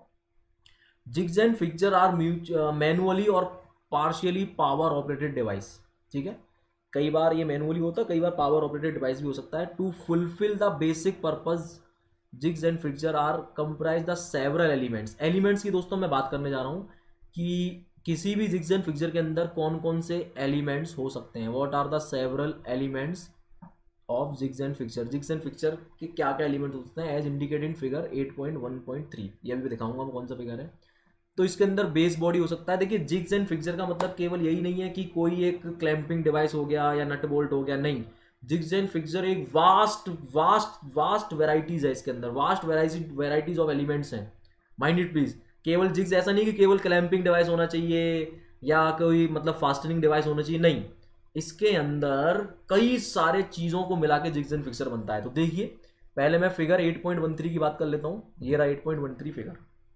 Jigs and fixture are manually और पार्शियली पावर ऑपरेटेड डिवाइस। ठीक है, कई बार ये मैनुअली होता है, कई बार पावर ऑपरेटेड डिवाइस भी हो सकता है। To fulfil the basic purpose jigs and fixture are comprise the several elements. Elements की दोस्तों मैं बात करने जा रहा हूँ कि किसी भी जिग्स एंड फिक्सर के अंदर कौन कौन से एलिमेंट्स हो सकते हैं। What are the several elements of jigs and fixture. Jigs and fixture के क्या क्या एलिमेंट्स हो सकते हैं as indicated in figure eight point one point three. ये भी दिखाऊंगा मैं कौन सा फिगर है। तो इसके अंदर बेस बॉडी हो सकता है। देखिए जिग्स एंड फिक्सर का मतलब केवल यही नहीं है कि कोई एक क्लैंपिंग डिवाइस हो गया या नट बोल्ट हो गया, नहीं। जिग्स एंड फिक्सर एक वास्ट वास्ट वास्ट वेराइटीज है, इसके अंदर वास्ट वेराइटीज ऑफ एलिमेंट्स हैं। माइंड इट प्लीज, केवल जिग्स ऐसा नहीं कि केवल क्लैंपिंग डिवाइस होना चाहिए या कोई मतलब फास्टनिंग डिवाइस होना चाहिए, नहीं। इसके अंदर कई सारे चीजों को मिला के जिग्स एंड फिक्सर बनता है। तो देखिए पहले मैं figure eight point one three की बात कर लेता हूं। ये रहा eight point one three figure.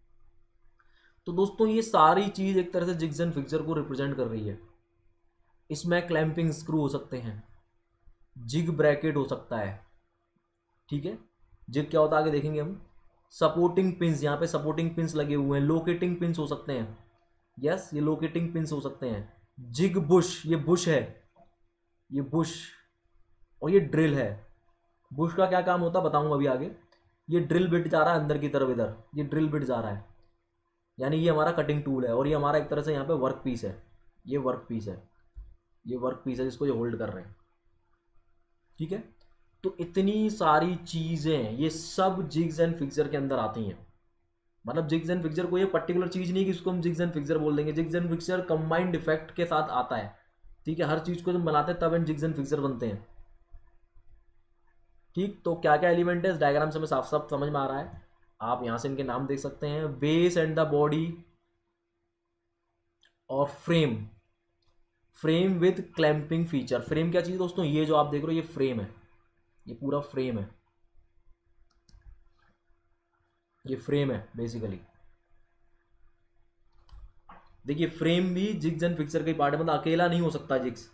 तो दोस्तों ये सारी चीज एक तरह से जिग्स एंड फिक्सर को रिप्रेजेंट कर रही है। इसमें क्लैंपिंग स्क्रू हो सकते हैं, जिग ब्रैकेट हो सकता है। ठीक है, जिग क्या होता है आगे देखेंगे हम। सपोर्टिंग पिंस, यहाँ पे सपोर्टिंग पिंस लगे हुए हैं। लोकेटिंग पिंस हो सकते हैं, यस ये लोकेटिंग पिंस हो सकते हैं। जिग बुश, ये बुश है, ये बुश, और ये ड्रिल है। बुश का क्या काम होता है बताऊंगा अभी आगे। ये ड्रिल बिट जा रहा है अंदर की तरफ, इधर ये ड्रिल बिट जा रहा है, यानी ये हमारा कटिंग टूल है, और ये हमारा एक तरह से यहाँ पे वर्क पीस है। ये वर्क पीस है, ये वर्क पीस है जिसको ये होल्ड कर रहे हैं। ठीक है, तो इतनी सारी चीजें ये सब जिग्स एंड फिक्सर के अंदर आती हैं। मतलब जिग्स एंड फिक्सर को ये पर्टिकुलर चीज नहीं कि इसको हम जिग्स एंड फिक्सर बोल देंगे। Jigs and fixture combined effect के साथ आता है। ठीक है, हर चीज को जब बनाते हैं तब एंड जिग्स एंड फिक्सर बनते हैं। ठीक, तो क्या क्या एलिमेंट है इस डायग्राम से हमें साफ साफ समझ में आ रहा है। आप यहां से इनके नाम देख सकते हैं, बेस एंड द बॉडी और frame. Frame with clamping feature. Frame क्या चीज दोस्तों? ये जो आप देख रहे हो ये फ्रेम है, ये पूरा फ्रेम है। ये फ्रेम है बेसिकली। देखिए फ्रेम भी जिग्स एंड फिक्सर का पार्ट है, मतलब अकेला नहीं हो सकता jigs.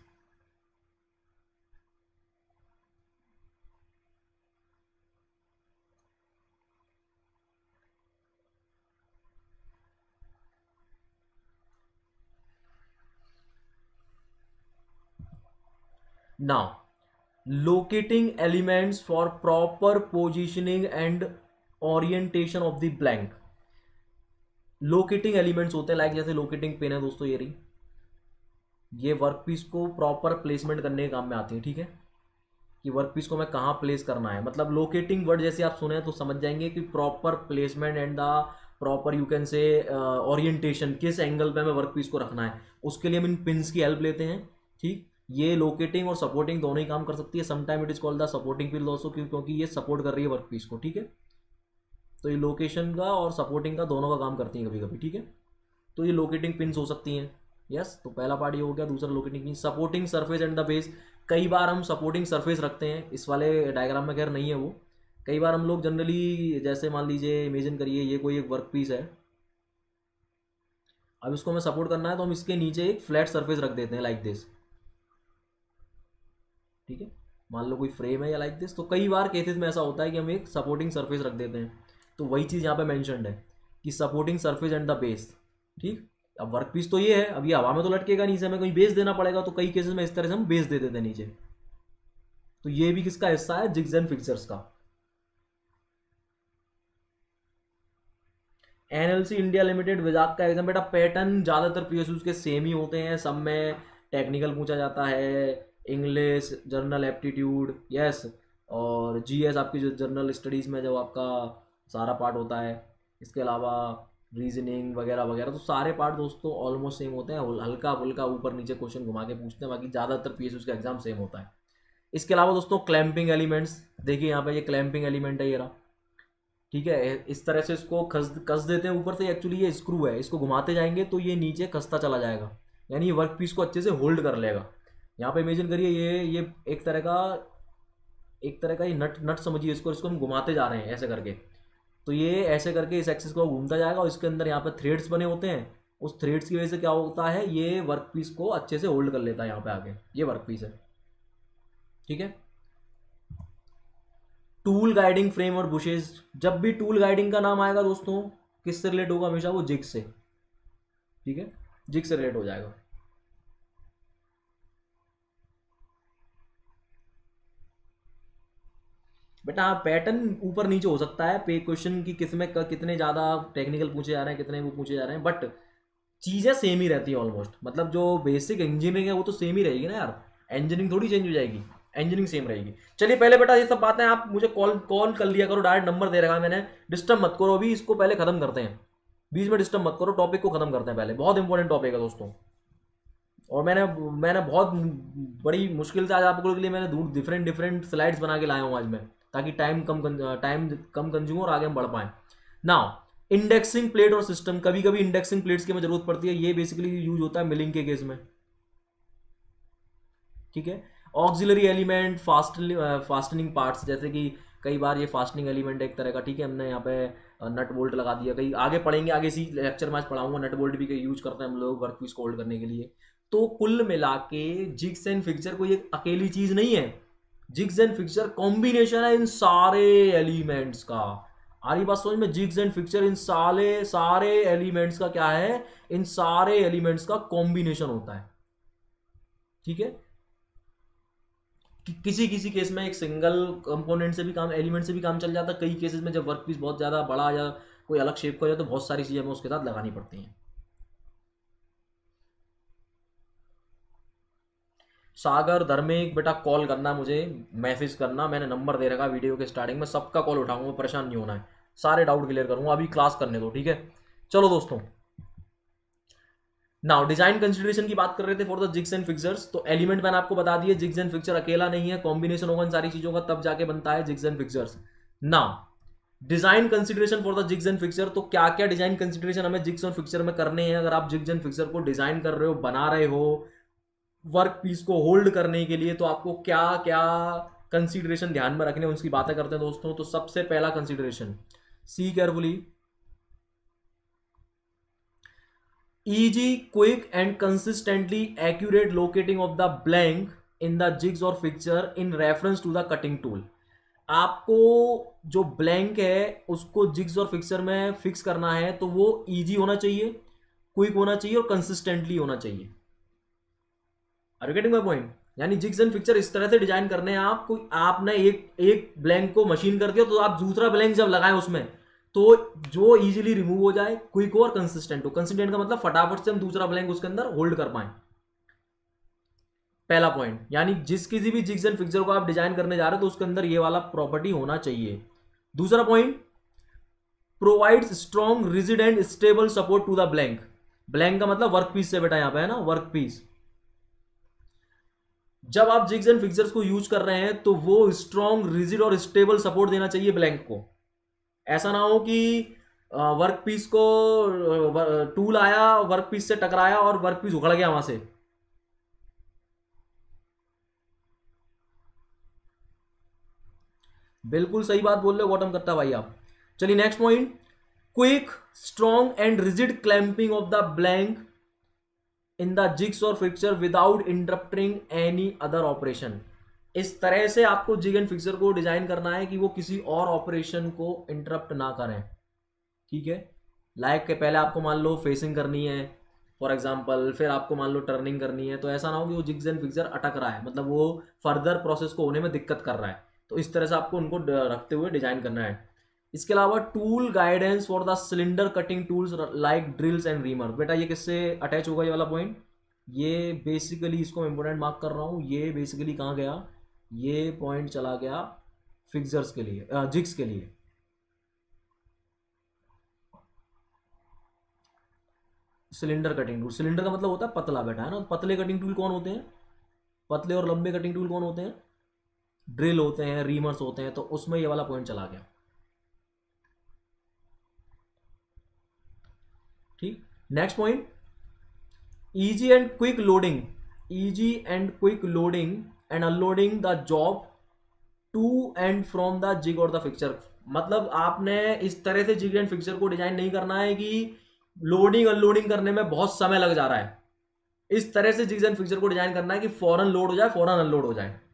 Now locating elements for proper positioning and orientation of the blank। Locating elements होते हैं लाइक जैसे लोकेटिंग पेन है दोस्तों, ये रही, ये वर्कपीस को प्रॉपर प्लेसमेंट करने के काम में आती है। ठीक है, कि वर्कपीस को मैं कहाँ प्लेस करना है, मतलब लोकेटिंग वर्ड जैसे आप सुने तो समझ जाएंगे कि proper placement and the proper you can say orientation, किस एंगल पे हमें वर्कपीस को रखना है, उसके लिए हम इन पिन्स की हेल्प लेते हैं। ठीक, ये लोकेटिंग और सपोर्टिंग दोनों ही काम कर सकती है। Sometime it is called the supporting pin also, क्योंकि ये सपोर्ट कर रही है वर्कपीस को। ठीक है, तो ये लोकेशन का और सपोर्टिंग का दोनों का काम करती हैं कभी कभी। ठीक है, तो ये लोकेटिंग पिन्स हो सकती हैं। यस, तो पहला पार्ट ये हो गया। दूसरा locating pin, supporting surface and the base. कई बार हम सपोर्टिंग सरफेस रखते हैं, इस वाले डायग्राम में खैर नहीं है वो। कई बार हम लोग जनरली, जैसे मान लीजिए इमेजिन करिए ये कोई एक वर्क पीस है, अब इसको हमें सपोर्ट करना है तो हम इसके नीचे एक फ्लैट सरफेस रख देते हैं लाइक दिस। ठीक है, मान लो कोई फ्रेम है या लाइक दिस, तो कई बार केसेस में ऐसा होता है कि हम एक सपोर्टिंग सरफेस रख देते हैं। तो वही चीज़ यहाँ पे मेंशन्ड है कि supporting surface and the base. ठीक, अब वर्क पीस तो ये है, अब ये हवा में तो लटकेगा नहीं, से हमें कहीं बेस देना पड़ेगा, तो कई केसेस में इस तरह से हम बेस दे देते हैं नीचे। तो ये भी किसका हिस्सा है, जिग्स एंड फिक्सर्स का। एनएलसी इंडिया लिमिटेड विजाक का एग्जाम, बेटा पैटर्न ज्यादातर पीएसयूज के सेम ही होते हैं, सब में टेक्निकल पूछा जाता है, इंग्लिश, जनरल एप्टीट्यूड, यस, और जीएस आपकी जो जनरल स्टडीज में जो आपका सारा पार्ट होता है, इसके अलावा रीजनिंग वगैरह वगैरह, तो सारे पार्ट दोस्तों ऑलमोस्ट सेम होते हैं। हल्का फुल्का ऊपर नीचे क्वेश्चन घुमा के पूछते हैं, बाकी ज़्यादातर पीएसयूज का एग्जाम सेम होता है। इसके अलावा दोस्तों क्लैंपिंग एलिमेंट्स, देखिए यहाँ पे ये क्लैंपिंग एलिमेंट है ये रहा। ठीक है, इस तरह से इसको कस कस देते हैं ऊपर से, एक्चुअली ये स्क्रू है, इसको घुमाते जाएंगे तो ये नीचे कसता चला जाएगा, यानी ये वर्क पीस को अच्छे से होल्ड कर लेगा। यहाँ पे इमेजिन करिए ये ये एक तरह का एक तरह का ये नट नट समझिए इसको, इसको हम घुमाते जा रहे हैं ऐसे करके, तो ये ऐसे करके इस एक्सिस को घूमता जाएगा और इसके अंदर यहाँ पे थ्रेड्स बने होते हैं। उस थ्रेड्स की वजह से क्या होता है, ये वर्क पीस को अच्छे से होल्ड कर लेता है यहाँ पे आके, ये वर्क पीस है। ठीक है, टूल गाइडिंग फ्रेम और बुशेस, जब भी टूल गाइडिंग का नाम आएगा दोस्तों किससे रिलेट होगा, हमेशा वो जिग से। ठीक है, जिग से रिलेट हो जाएगा। बेटा हाँ, पैटर्न ऊपर नीचे हो सकता है पे क्वेश्चन की, किस में कितने ज्यादा टेक्निकल पूछे जा रहे हैं, कितने वो पूछे जा रहे हैं, बट चीजें सेम ही रहती है ऑलमोस्ट। मतलब जो बेसिक इंजीनियरिंग है वो तो सेम ही रहेगी ना यार, इंजीनियरिंग थोड़ी चेंज हो जाएगी, इंजीनियरिंग सेम रहेगी। चलिए पहले बेटा ये सब बातें आप मुझे कॉल कॉल कर लिया करो, डायरेक्ट नंबर दे रखा है मैंने, डिस्टर्ब मत करो, अभी इसको पहले खत्म करते हैं, बीच में डिस्टर्ब मत करो, टॉपिक को खत्म करते हैं पहले, बहुत इंपॉर्टेंट टॉपिक है दोस्तों। और मैंने मैंने बहुत बड़ी मुश्किल से आज आप लोगों के लिए मैंने डिफरेंट डिफरेंट स्लाइड्स बना के लाया हूँ आज मैं, ताकि टाइम कम टाइम कम कंज्यूम और आगे हम बढ़ पाएं। नाउ इंडेक्सिंग प्लेट और सिस्टम, कभी कभी इंडेक्सिंग प्लेट्स की हमें जरूरत पड़ती है, ये बेसिकली यूज होता है मिलिंग के केस में। ठीक है, auxiliary element, fast fastening parts, जैसे कि कई बार ये फास्टनिंग एलिमेंट एक तरह का, ठीक है, हमने यहाँ पे नट बोल्ट लगा दिया, कहीं आगे पढ़ेंगे, आगे इसी लेक्चर में आज पढ़ाऊंगा, नट बोल्ट भी यूज करते हैं हम लोग वर्क पीस को होल्ड करने के लिए। तो कुल मिला के जिग्स एंड फिक्सर कोई एक अकेली चीज नहीं है, जिग्स एंड फिक्सर कॉम्बिनेशन है इन सारे एलिमेंट्स का। आ रही बात समझ में, जिग्स एंड फिक्सर इन सारे सारे एलिमेंट्स का क्या है, इन सारे एलिमेंट्स का कॉम्बिनेशन होता है। ठीक है, कि किसी किसी केस में एक सिंगल कंपोनेंट से भी काम, एलिमेंट से भी काम चल जाता है, कई केसेस में जब वर्क पीस बहुत ज्यादा बड़ा या कोई अलग शेप का हो जाए तो बहुत सारी चीजें हमें उसके साथ लगानी पड़ती हैं। सागर धर्मेक, बेटा कॉल करना मुझे, मैसेज करना, मैंने नंबर दे रखा वीडियो के स्टार्टिंग में, सबका कॉल उठाऊंगा, परेशान नहीं होना है, सारे डाउट क्लियर करूंगा, अभी क्लास करने दो। ठीक है, चलो दोस्तों, नाउ डिजाइन कंसिडरेशन की बात कर रहे थे for the jigs and fixtures, तो एलिमेंट मैंने आपको बता दिए, जिग्स एंड फिक्सर अकेला नहीं है, कॉम्बिनेशन होगा इन सारी चीजों का, तब जाके बनता है jigs and fixtures. Now design consideration for the jigs and fixture, तो क्या क्या डिजाइन कंसिडरेशन हमें जिग्स और फिक्सर में करने हैं, अगर आप जिग्स एंड फिक्सर को डिजाइन कर रहे हो, बना रहे हो वर्क पीस को होल्ड करने के लिए, तो आपको क्या क्या कंसीडरेशन ध्यान में रखने हैं, उसकी बातें करते हैं दोस्तों। तो सबसे पहला consideration, see carefully. easy, quick and consistently accurate locating of the blank in the jigs or fixture in reference to the cutting tool। आपको जो ब्लैंक है उसको जिग्स और फिक्सर में फिक्स करना है तो वो इजी होना चाहिए, क्विक होना चाहिए और कंसिस्टेंटली होना चाहिए। Are you getting my point? यानी जिग्स एंड फिक्सर इस तरह से डिजाइन करने हैं आप, कोई आपने एक एक ब्लैंक को मशीन कर दिया तो आप दूसरा ब्लैंक जब लगाएं उसमें तो जो इजीली रिमूव हो जाए, क्विक हो और कंसिस्टेंट हो। कंसिस्टेंट का मतलब फटाफट से हम दूसरा ब्लैंक उसके अंदर होल्ड कर पाए। पहला पॉइंट, यानी जिस किसी भी जिग्स एंड फिक्सर को आप डिजाइन करने जा रहे हो तो उसके अंदर ये वाला प्रॉपर्टी होना चाहिए। दूसरा point, provides strong rigid and stable support to the blank. Blank का मतलब वर्क पीस से बेटा यहां पे है ना, वर्क पीस। जब आप जिग्स एंड फिक्सर्स को यूज कर रहे हैं तो वो स्ट्रॉन्ग रिजिड और स्टेबल सपोर्ट देना चाहिए ब्लैंक को। ऐसा ना हो कि वर्क पीस को टूल आया, वर्क पीस से टकराया और वर्क पीस उखड़ गया वहां से। बिल्कुल सही बात बोल रहे हो गौतम करता भाई आप। चलिए next point, quick strong and rigid clamping of the blank in the jigs और fixture without interrupting any other operation. इस तरह से आपको जिग एंड फिक्सर को डिजाइन करना है कि वो किसी और ऑपरेशन को इंटरप्ट ना करें। ठीक है, लाइक के पहले आपको मान लो फेसिंग करनी है फॉर एग्जांपल, फिर आपको मान लो टर्निंग करनी है, तो ऐसा ना हो कि वो जिग्स एंड फिक्सर अटक रहा है, मतलब वो फर्दर प्रोसेस को होने में दिक्कत कर रहा है। तो इस तरह से आपको उनको रखते हुए डिजाइन करना है। इसके अलावा tool guidance for the cylinder cutting tools like drills and reamer. बेटा ये किससे अटैच होगा ये वाला पॉइंट? ये बेसिकली इसको मैं इंपोर्टेंट मार्क कर रहा हूँ। ये बेसिकली कहाँ गया? ये पॉइंट चला गया फिक्सर्स के लिए, जिग्स के लिए। सिलेंडर कटिंग टूल, सिलेंडर का मतलब होता है पतला बेटा, है ना। पतले कटिंग टूल कौन होते हैं? पतले और लंबे कटिंग टूल कौन होते हैं? ड्रिल होते हैं, रीमर्स होते हैं। तो उसमें ये वाला पॉइंट चला गया। ठीक, next point, easy and quick loading, easy and quick loading and unloading the job to and from the jig और द फिक्सर। मतलब आपने इस तरह से जिग एंड फिक्सर को डिजाइन नहीं करना है कि लोडिंग अनलोडिंग करने में बहुत समय लग जा रहा है। इस तरह से जिग एंड फिक्सर को डिजाइन करना है कि फौरन लोड हो जाए, फौरन अनलोड हो जाए।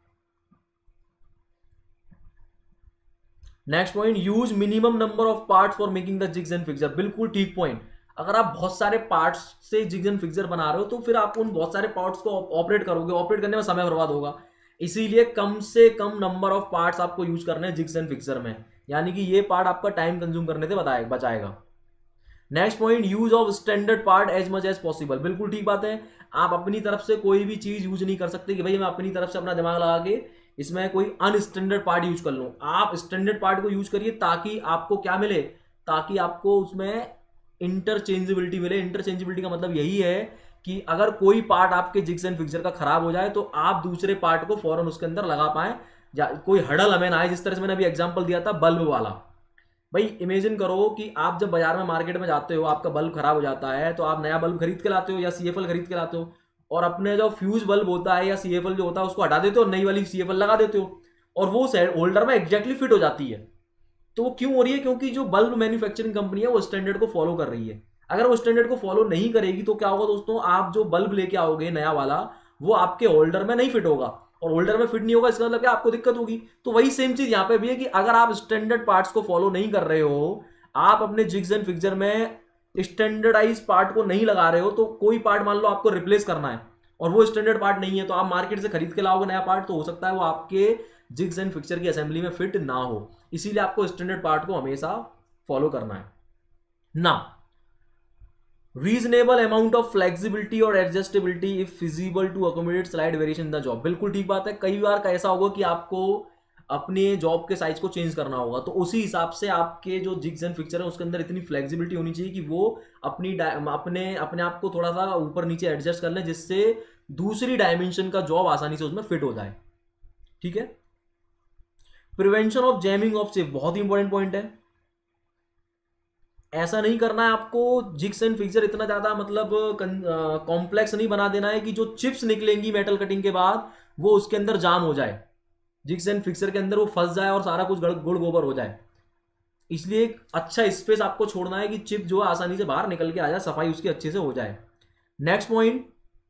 Next point, use minimum number of parts for making the jigs and fixture. बिल्कुल ठीक पॉइंट। अगर आप बहुत सारे पार्ट्स से जिग्स एंड फिक्सर बना रहे हो तो फिर आप उन बहुत सारे पार्ट्स को ऑपरेट करोगे, ऑपरेट करने में समय बर्बाद होगा। इसीलिए कम से कम नंबर ऑफ पार्ट्स आपको यूज करने हैं जिग्स एंड फिक्सर में, यानी कि ये पार्ट आपका टाइम कंज्यूम करने से बचाएगा। Next point, use of standard part as much as possible. बिल्कुल ठीक बात है। आप अपनी तरफ से कोई भी चीज यूज नहीं कर सकते कि भाई मैं अपनी तरफ से अपना दिमाग लगा के इसमें कोई अनस्टैंडर्ड पार्ट यूज कर लूं। आप स्टैंडर्ड पार्ट को यूज करिए ताकि आपको क्या मिले? ताकि आपको उसमें इंटरचेंजेबिलिटी मिले। इंटरचेंजेबिलिटी का मतलब यही है कि अगर कोई पार्ट आपके जिग्स एंड फिक्सर का खराब हो जाए तो आप दूसरे पार्ट को फौरन उसके अंदर लगा पाए, कोई हड़ल हमें ना आए। जिस तरह से मैंने अभी एग्जांपल दिया था बल्ब वाला, भाई इमेजिन करो कि आप जब बाजार में मार्केट में जाते हो, आपका बल्ब खराब हो जाता है तो आप नया बल्ब खरीद के लाते हो या सीएफएल खरीद के लाते हो, और अपने जो फ्यूज बल्ब होता है या सीएफएल जो होता है उसको हटा देते हो, नई वाली सीएफएल लगा देते हो और वो होल्डर में एग्जैक्टली फिट हो जाती है। तो वो क्यों हो रही है? क्योंकि जो बल्ब मैन्युफैक्चरिंग कंपनी है वो स्टैंडर्ड को फॉलो कर रही है। अगर वो स्टैंडर्ड को फॉलो नहीं करेगी तो क्या होगा दोस्तों? आप जो बल्ब लेके आओगे नया वाला, वो आपके होल्डर में नहीं फिट होगा, और होल्डर में फिट नहीं होगा इसका मतलब क्या? आपको दिक्कत होगी। तो वही सेम चीज यहां पे भी है कि अगर आप स्टैंडर्ड पार्ट्स को फॉलो नहीं कर रहे हो, आप अपने जिग्स एंड फिक्सर में स्टैंडर्डाइज पार्ट को नहीं लगा रहे हो, तो कोई पार्ट मान लो आपको रिप्लेस करना है और वो स्टैंडर्ड पार्ट नहीं है, तो आप मार्केट से खरीद के लाओगे नया पार्ट, तो हो सकता है वो आपके जिग्स एंड फिक्सर की असेंबली में फिट ना हो। इसीलिए आपको स्टैंडर्ड पार्ट को हमेशा फॉलो करना है ना। रीजनेबल अमाउंट ऑफ फ्लेक्सिबिलिटी और adjustability if feasible to accommodate slight variation in the job. बिल्कुल ठीक बात है। कई बार का ऐसा होगा कि आपको अपने जॉब के साइज को चेंज करना होगा, तो उसी हिसाब से आपके जो जिग्स एंड फिक्सर है उसके अंदर इतनी फ्लेक्सिबिलिटी होनी चाहिए कि वो अपनी अपने अपने आप को थोड़ा सा ऊपर नीचे एडजस्ट कर ले, जिससे दूसरी डायमेंशन का जॉब आसानी से उसमें फिट हो जाए। ठीक है। Prevention of jamming of chip, बहुत ही इंपॉर्टेंट पॉइंट है। ऐसा नहीं करना है आपको जिग्स एंड फिक्सर इतना ज्यादा मतलब कॉम्प्लेक्स नहीं बना देना है कि जो चिप्स निकलेंगी मेटल कटिंग के बाद वो उसके अंदर जाम हो जाए, जिग्स एंड फिक्सर के अंदर वो फंस जाए और सारा कुछ गुड़ गोबर हो जाए। इसलिए एक अच्छा स्पेस आपको छोड़ना है कि चिप जो है आसानी से बाहर निकल के आ जाए, सफाई उसकी अच्छे से हो जाए। Next point,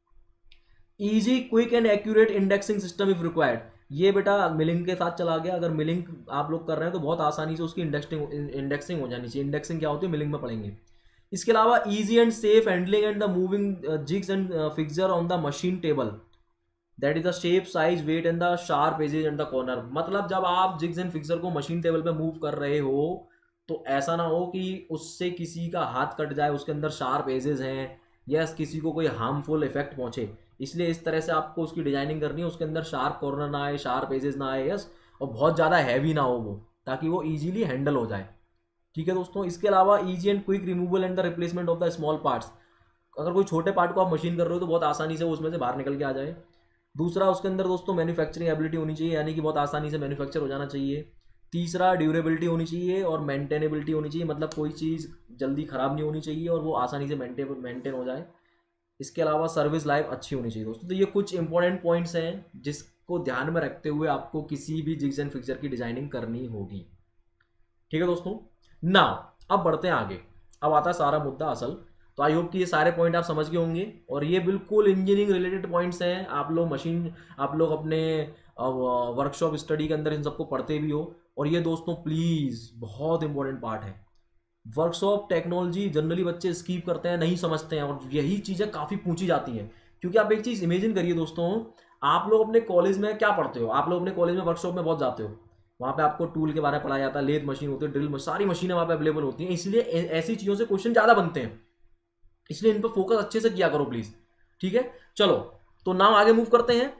easy quick and accurate indexing system if required. ये बेटा मिलिंग के साथ चला गया, अगर मिलिंग आप लोग कर रहे हैं तो बहुत आसानी से उसकी इंडेक्सिंग इंडेक्सिंग हो जानी चाहिए। इंडेक्सिंग क्या होती है मिलिंग में पढ़ेंगे। इसके अलावा easy and safe handling and the moving jigs and fixture on the machine table, that is the shape size weight and the sharp edges and the corner. मतलब जब आप जिग्स एंड फिक्सर को machine table पे move कर रहे हो तो ऐसा ना हो कि उससे किसी का हाथ कट जाए, उसके अंदर शार्प एजेस हैं या किसी को कोई हार्मफुल इफेक्ट पहुंचे। इसलिए इस तरह से आपको उसकी डिजाइनिंग करनी है, उसके अंदर शार्प कॉर्नर ना आए, शार्प एजेस ना आए, यस, और बहुत ज़्यादा हैवी ना हो वो, ताकि वो ईजिली हैंडल हो जाए। ठीक है दोस्तों। इसके अलावा easy and quick removal and the replacement of the small parts. अगर कोई छोटे पार्ट को आप मशीन कर रहे हो तो बहुत आसानी से वो उसमें से बाहर निकल के आ जाए। दूसरा, उसके अंदर दोस्तों मैन्युफैक्चरिंग एबिलिटी होनी चाहिए, यानी कि बहुत आसानी से मैन्युफैक्चर हो जाना चाहिए। तीसरा, ड्यूरेबिलिटी होनी चाहिए और मेंटेनेबिलिटी होनी चाहिए, मतलब कोई चीज़ जल्दी ख़राब नहीं होनी चाहिए और वो आसानी से मेंटेन मेंटेन हो जाए। इसके अलावा सर्विस लाइफ अच्छी होनी चाहिए दोस्तों। तो ये कुछ इंपॉर्टेंट पॉइंट्स हैं जिसको ध्यान में रखते हुए आपको किसी भी जिग्स एंड फिक्सर की डिजाइनिंग करनी होगी। ठीक है दोस्तों। नाउ अब बढ़ते हैं आगे, अब आता है सारा मुद्दा असल। तो आई होप कि ये सारे पॉइंट आप समझ गए होंगे और ये बिल्कुल इंजीनियरिंग रिलेटेड पॉइंट्स हैं। आप लोग मशीन आप लोग अपने वर्कशॉप स्टडी के अंदर इन सबको पढ़ते भी हो। और ये दोस्तों प्लीज़ बहुत इंपॉर्टेंट पार्ट है। वर्कशॉप टेक्नोलॉजी जनरली बच्चे स्कीप करते हैं, नहीं समझते हैं और यही चीज़ें काफ़ी पूछी जाती हैं। क्योंकि आप एक चीज़ इमेजिन करिए दोस्तों, आप लोग अपने कॉलेज में क्या पढ़ते हो, आप लोग अपने कॉलेज में वर्कशॉप में बहुत जाते हो, वहाँ पे आपको टूल के बारे में पढ़ाया जाता है, लेथ मशीन होती है, ड्रिल मशीन, सारी मशीनें वहाँ पे अवेलेबल होती हैं। इसलिए ऐसी चीज़ों से क्वेश्चन ज़्यादा बनते हैं, इसलिए इन पर फोकस अच्छे से किया करो प्लीज़। ठीक है, चलो तो नाम आगे मूव करते हैं।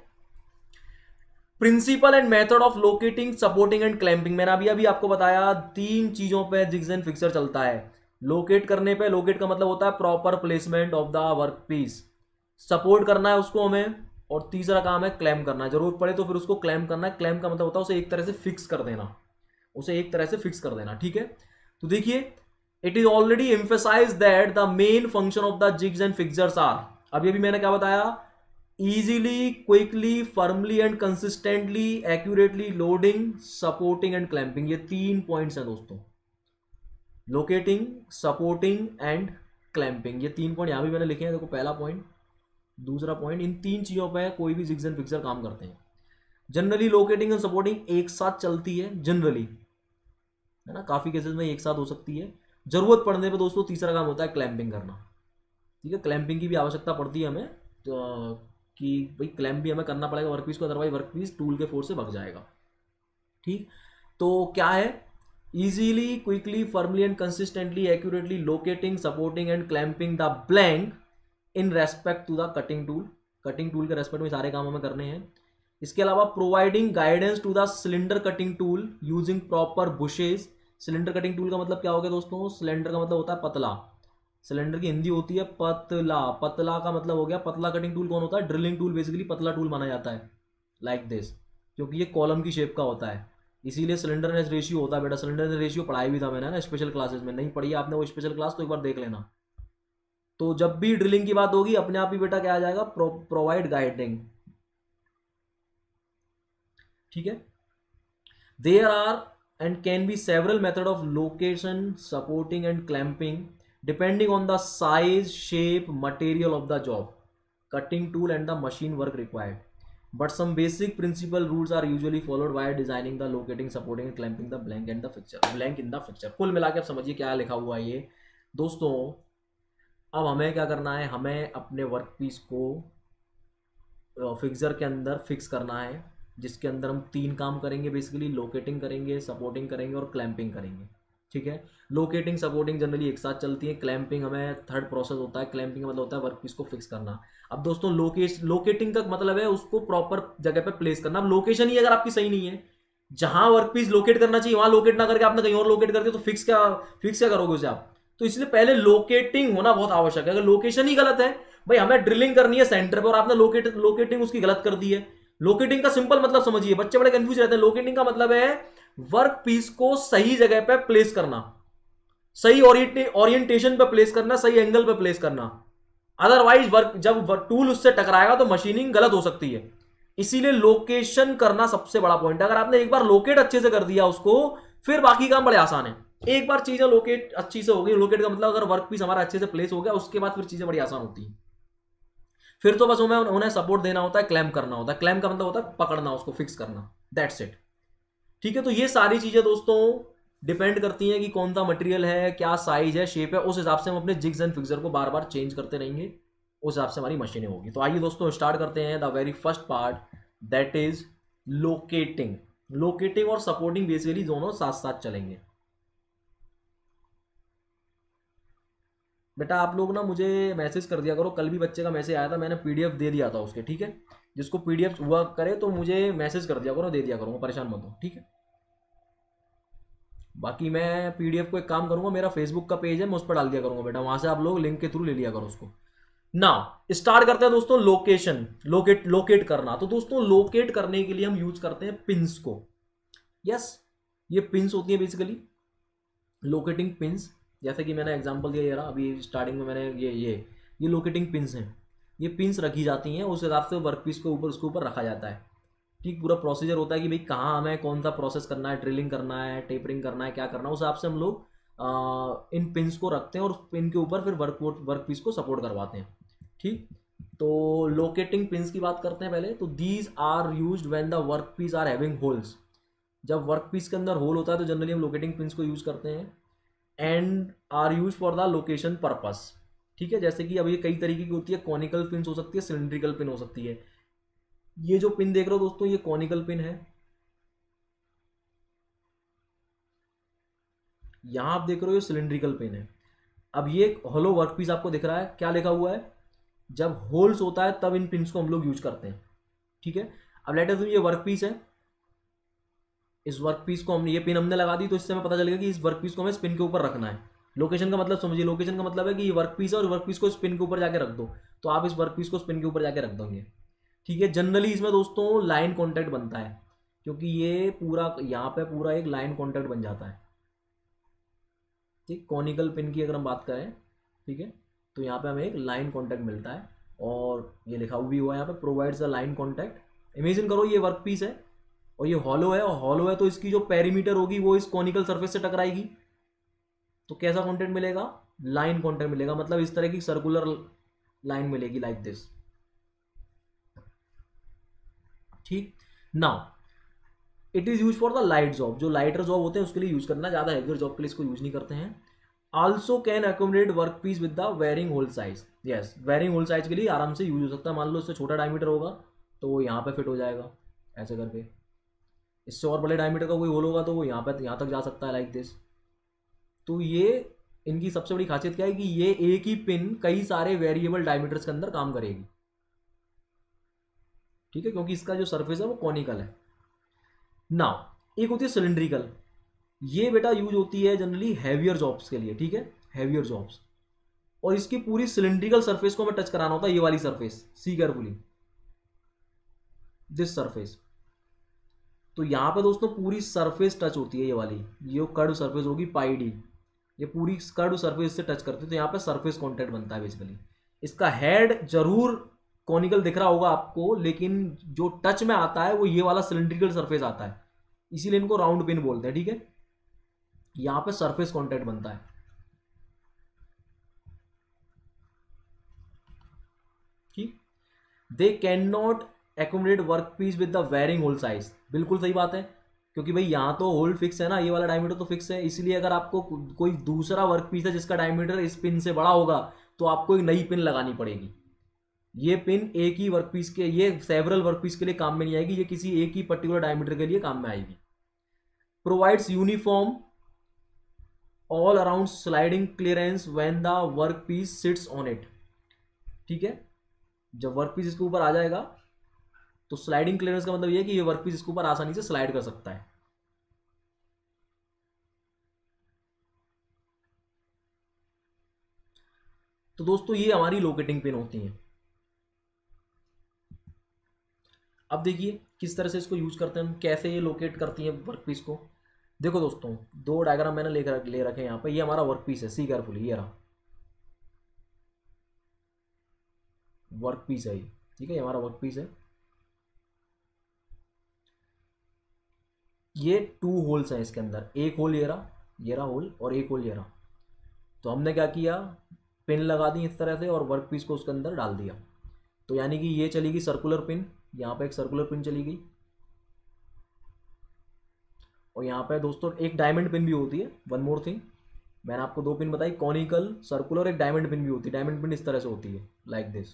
Principle and method of locating, supporting and clamping. मैंने अभी अभी आपको बताया तीन चीजों पे जिग्स एंड फिक्सर चलता है। लोकेट करने पे, लोकेट का मतलब होता है proper placement of the work piece. Support करना है उसको हमें, और तीसरा काम है क्लैम्प करना है, जरूरत पड़े तो फिर उसको क्लैम्प करना है। क्लैम्प का मतलब होता है उसे एक तरह से फिक्स कर देना, उसे एक तरह से फिक्स कर देना। ठीक है, तो देखिए it is already emphasise that the main function of the jigs and fixtures are, अभी अभी मैंने क्या बताया, easily, quickly, firmly and consistently, accurately loading, supporting and clamping। ये तीन पॉइंट्स हैं दोस्तों, लोकेटिंग, सपोर्टिंग एंड क्लैंपिंग। ये तीन पॉइंट यहां भी मैंने लिखे हैं, देखो पहला पॉइंट, दूसरा पॉइंट, इन तीन चीजों पे कोई भी जिग्स एंड फिक्सर काम करते हैं। जनरली लोकेटिंग एंड सपोर्टिंग एक साथ चलती है जनरली, है ना, काफी केसेस में एक साथ हो सकती है। जरूरत पड़ने पे दोस्तों तीसरा काम होता है क्लैंपिंग करना। ठीक है, क्लैंपिंग की भी आवश्यकता पड़ती है हमें, तो कि भाई क्लैम्प भी हमें करना पड़ेगा वर्कपीस को, अदरवाइज वर्कपीस टूल के फोर्स से भाग जाएगा। ठीक, तो क्या है, easily, quickly, firmly and consistently, accurately locating, supporting and clamping the blank in respect to the cutting tool. Cutting tool के रेस्पेक्ट में सारे काम हमें करने हैं। इसके अलावा providing guidance to the cylinder cutting tool using proper bushes. Cylinder cutting tool का मतलब क्या हो गया दोस्तों, सिलेंडर का मतलब होता है पतला, सिलेंडर की हिंदी होती है पतला, पतला का मतलब हो गया पतला। कटिंग टूल कौन होता है, ड्रिलिंग टूल बेसिकली पतला टूल माना जाता है, लाइक दिस, क्योंकि ये कॉलम की शेप का होता है, इसीलिए सिलेंडरनेस रेशियो होता है। बेटा सिलेंडरनेस रेशियो पढ़ाई भी था मैंने ना स्पेशल क्लासेस में, नहीं पढ़ी आपने वो स्पेशल क्लास तो एक बार देख लेना। तो जब भी ड्रिलिंग की बात होगी अपने आप ही बेटा क्या आ जाएगा, प्रो, प्रोवाइड गाइडिंग। ठीक है, there are and can be several method of location, supporting and clamping depending on the size, shape, material of the job, cutting tool and the machine work required, but some basic principal rules are usually followed while designing the locating, supporting and clamping the blank and the fixture, blank in the fixture। कुल मिला के आप समझिए क्या लिखा हुआ है ये दोस्तों। अब हमें क्या करना है, हमें अपने वर्क पीस को फिक्सर के अंदर फिक्स करना है, जिसके अंदर हम तीन काम करेंगे बेसिकली, लोकेटिंग करेंगे, सपोर्टिंग करेंगे और क्लैंपिंग करेंगे। ठीक है, लोकेटिंग सपोर्टिंग जनरली एक साथ चलती है, क्लैंपिंग हमें थर्ड प्रोसेस होता है। क्लैंपिंग का मतलब होता है वर्कपीस को फिक्स करना। अब दोस्तों लोकेश लोकेटिंग का मतलब है उसको प्रॉपर जगह पे प्लेस करना। अब लोकेशन ही अगर आपकी सही नहीं है, जहां वर्कपीस लोकेट करना चाहिए वहां लोकेट ना करके आपने कहीं और लोकेट कर दिया तो फिक्स क्या फिक्स क्या करोगे उसे आप। तो इसलिए पहले लोकेटिंग होना बहुत आवश्यक है। अगर लोकेशन ही गलत है, भाई हमें ड्रिलिंग करनी है सेंटर पर और आपने लोकेट लोकेटिंग उसकी गलत कर दी है। लोकेटिंग का सिंपल मतलब समझिए, बच्चे बड़े कंफ्यूज रहते हैं। लोकेटिंग का मतलब है वर्क पीस को सही जगह पे प्लेस करना, सही ओरिएंटेशन पे प्लेस करना, सही एंगल पे प्लेस करना। अदरवाइज वर्क जब टूल उससे टकराएगा तो मशीनिंग गलत हो सकती है। इसीलिए लोकेशन करना सबसे बड़ा पॉइंट है। अगर आपने एक बार लोकेट अच्छे से कर दिया उसको, फिर बाकी काम बड़े आसान है। एक बार चीजें लोकेट अच्छी से हो गई, लोकेट का मतलब अगर वर्क पीस हमारा अच्छे से प्लेस हो गया, उसके बाद फिर चीजें बड़ी आसान होती हैं। फिर तो बस उन्हें उन्हें सपोर्ट देना होता है, क्लैम्प करना होता है। क्लैम्प का मतलब होता है पकड़ना, उसको फिक्स करना, दैट्स इट। ठीक है, तो ये सारी चीजें दोस्तों डिपेंड करती हैं कि कौन सा मटेरियल है, क्या साइज है, शेप है, उस हिसाब से हम अपने जिग्स एंड फिक्सर को बार बार चेंज करते रहेंगे, उस हिसाब से हमारी मशीनें होगी। तो आइए दोस्तों स्टार्ट करते हैं the very first part, that is locating. Locating और सपोर्टिंग बेसिकली दोनों साथ साथ चलेंगे। बेटा आप लोग ना मुझे मैसेज कर दिया करो, कल भी बच्चे का मैसेज आया था, मैंने पीडीएफ दे दिया था उसके, ठीक है। जिसको पीडीएफ हुआ करे तो मुझे मैसेज कर दिया करो, दे दिया करूँगा, परेशान मत हो, ठीक है। बाकी मैं पीडीएफ को एक काम करूंगा, मेरा फेसबुक का पेज है, मैं उस पर डाल दिया करूंगा बेटा, वहां से आप लोग लिंक के थ्रू ले लिया करो उसको। ना स्टार्ट करते हैं दोस्तों, लोकेशन, लोकेट लोकेट करना। तो दोस्तों लोकेट करने के लिए हम यूज करते हैं पिंस को। यस, ये पिंस होती है बेसिकली, लोकेटिंग पिंस। जैसे कि मैंने एग्जांपल दिया यार अभी स्टार्टिंग में, मैंने ये ये ये लोकेटिंग पिंस हैं। ये पिंस रखी जाती हैं, उस हिसाब से वर्क पीस के ऊपर उसके ऊपर रखा जाता है। ठीक, पूरा प्रोसीजर होता है कि भाई कहाँ हमें कौन सा प्रोसेस करना है, ड्रिलिंग करना है, टेपरिंग करना है, क्या करना है, उस हिसाब से हम लोग आ, इन पिंस को रखते हैं और पिन के ऊपर फिर वर्क वर्क पीस को सपोर्ट करवाते हैं। ठीक, तो लोकेटिंग पिंस की बात करते हैं पहले। तो these are used when the work piece are having holes. जब वर्क पीस के अंदर होल होता है तो जनरली हम लोकेटिंग पिंस को यूज करते हैं। And are use for the location purpose. ठीक है, जैसे कि अब ये कई तरीके की होती है, कॉनिकल पिन हो सकती है, सिलिंड्रिकल पिन हो सकती है। ये जो पिन देख रहे हो दोस्तों, ये कॉनिकल पिन है। यहां आप देख रहे हो ये सिलिंड्रिकल पिन है। अब ये होलो वर्क पीस आपको दिख रहा है, क्या लिखा हुआ है, जब होल्स होता है तब इन पिन्स को हम लोग यूज करते हैं। ठीक है, अब लेट अस, ये वर्क पीस है, इस वर्क पीस को हमने, ये पिन हमने लगा दी, तो इससे हमें पता चलेगा कि इस वर्क पीस को हमें स्पिन के ऊपर रखना है। लोकेशन का मतलब समझिए, लोकेशन का मतलब है कि ये वर्क पीस है और वर्क पीस को स्पिन के ऊपर जाके रख दो, तो आप इस वर्क पीस को स्पिन के ऊपर जाके रख दोगे। ठीक है, जनरली इसमें दोस्तों लाइन कॉन्टैक्ट बनता है, क्योंकि ये पूरा यहाँ पे पूरा एक लाइन कॉन्टैक्ट बन जाता है। ठीक, कॉनिकल पिन की अगर हम बात करें, ठीक है, तो यहाँ पे हमें एक लाइन कॉन्टैक्ट मिलता है, और ये लिखा भी हुआ है यहाँ पे, provides the line contact. Imagine करो ये वर्क पीस है और ये हॉलो है, और हॉलो है तो इसकी जो पेरीमीटर होगी वो इस कॉनिकल सरफेस से टकराएगी, तो कैसा कॉन्टैक्ट मिलेगा, लाइन कॉन्टैक्ट मिलेगा। मतलब इस तरह की सर्कुलर लाइन मिलेगी, लाइक दिस। ठीक, now it is use for the light job. जो लाइटर जॉब होते हैं उसके लिए यूज करना, ज्यादा हेवियर जॉब के लिए इसको यूज नहीं करते हैं। Also can accommodate work piece with the varying hole size. Yes, varying hole size के लिए आराम से यूज हो सकता है। मान लो इससे छोटा डायमीटर होगा तो वो यहाँ पे फिट हो जाएगा ऐसे करके, इससे और बड़े डायमीटर का कोई होल होगा तो वो यहाँ पे यहाँ तक जा सकता है, लाइक दिस। तो ये इनकी सबसे बड़ी खासियत क्या है कि ये एक ही पिन कई सारे वेरिएबल डायमीटर्स के अंदर काम करेगी। ठीक है, क्योंकि इसका जो सरफेस है वो कॉनिकल है। नाउ एक होती है सिलिंड्रिकल, ये बेटा यूज होती है जनरली हैवियर जॉब्स के लिए। ठीक है, हैवियर जॉब्स, और इसकी पूरी सिलिंड्रिकल सरफेस को हमें टच कराना होता है, ये वाली surface, see carefully, this surface. तो यहां पे दोस्तों पूरी सरफेस टच होती है, ये वाली, ये कर्व सरफेस होगी पाई डी, ये पूरी कर्व सरफेस से टच करती है, तो यहाँ पे सरफेस कॉन्टैक्ट बनता है बेसिकली। इसका हेड जरूर कॉनिकल दिख रहा होगा आपको, लेकिन जो टच में आता है वो ये वाला सिलिंड्रिकल सरफेस आता है, इसीलिए इनको राउंड पिन बोलते हैं। ठीक है, यहां पे सरफेस कॉन्टैक्ट बनता है। ठीक, they can not accommodate work piece with the varying hole size. बिल्कुल सही बात है, क्योंकि भाई यहाँ तो होल फिक्स है ना, ये वाला डायमीटर तो फिक्स है, इसलिए अगर आपको कोई दूसरा वर्क पीस है जिसका डायमीटर इस पिन से बड़ा होगा तो आपको एक नई पिन लगानी पड़ेगी। ये पिन एक ही वर्क पीस के, ये सेवरल वर्क पीस के लिए काम में नहीं आएगी, ये किसी एक ही पर्टिकुलर डायमीटर के लिए काम में आएगी। Provides uniform all around sliding clearance when the work piece sits on it. ठीक है, जब वर्क पीस इसके ऊपर आ जाएगा तो स्लाइडिंग क्लियरेंस का मतलब ये है कि ये वर्क पीस इसके ऊपर आसानी से स्लाइड कर सकता है। तो दोस्तों ये हमारी लोकेटिंग पिन होती हैं। अब देखिए किस तरह से इसको यूज करते हैं हम, कैसे ये लोकेट करती हैं वर्क पीस को। देखो दोस्तों, दो डायग्राम मैंने ले ले रखे हैं यहाँ पे। ये हमारा वर्क पीस है, सी केयरफुली, ये रहा वर्क पीस है ये। ठीक है, ये हमारा वर्क पीस है। ये टू होल्स हैं इसके अंदर, एक होल ये रहा ये रहा होल और एक होल ये रहा। तो हमने क्या किया, पिन लगा दी इस तरह से और वर्क पीस को उसके अंदर डाल दिया। तो यानी कि ये चली गई सर्कुलर पिन, यहाँ पे एक सर्कुलर पिन चली गई, और यहाँ पे दोस्तों एक डायमंड पिन भी होती है। वन मोर थिंग, मैंने आपको दो पिन बताई, कॉनिकल, सर्कुलर, एक डायमंड पिन भी होती है। डायमंड पिन इस तरह से होती है, लाइक दिस,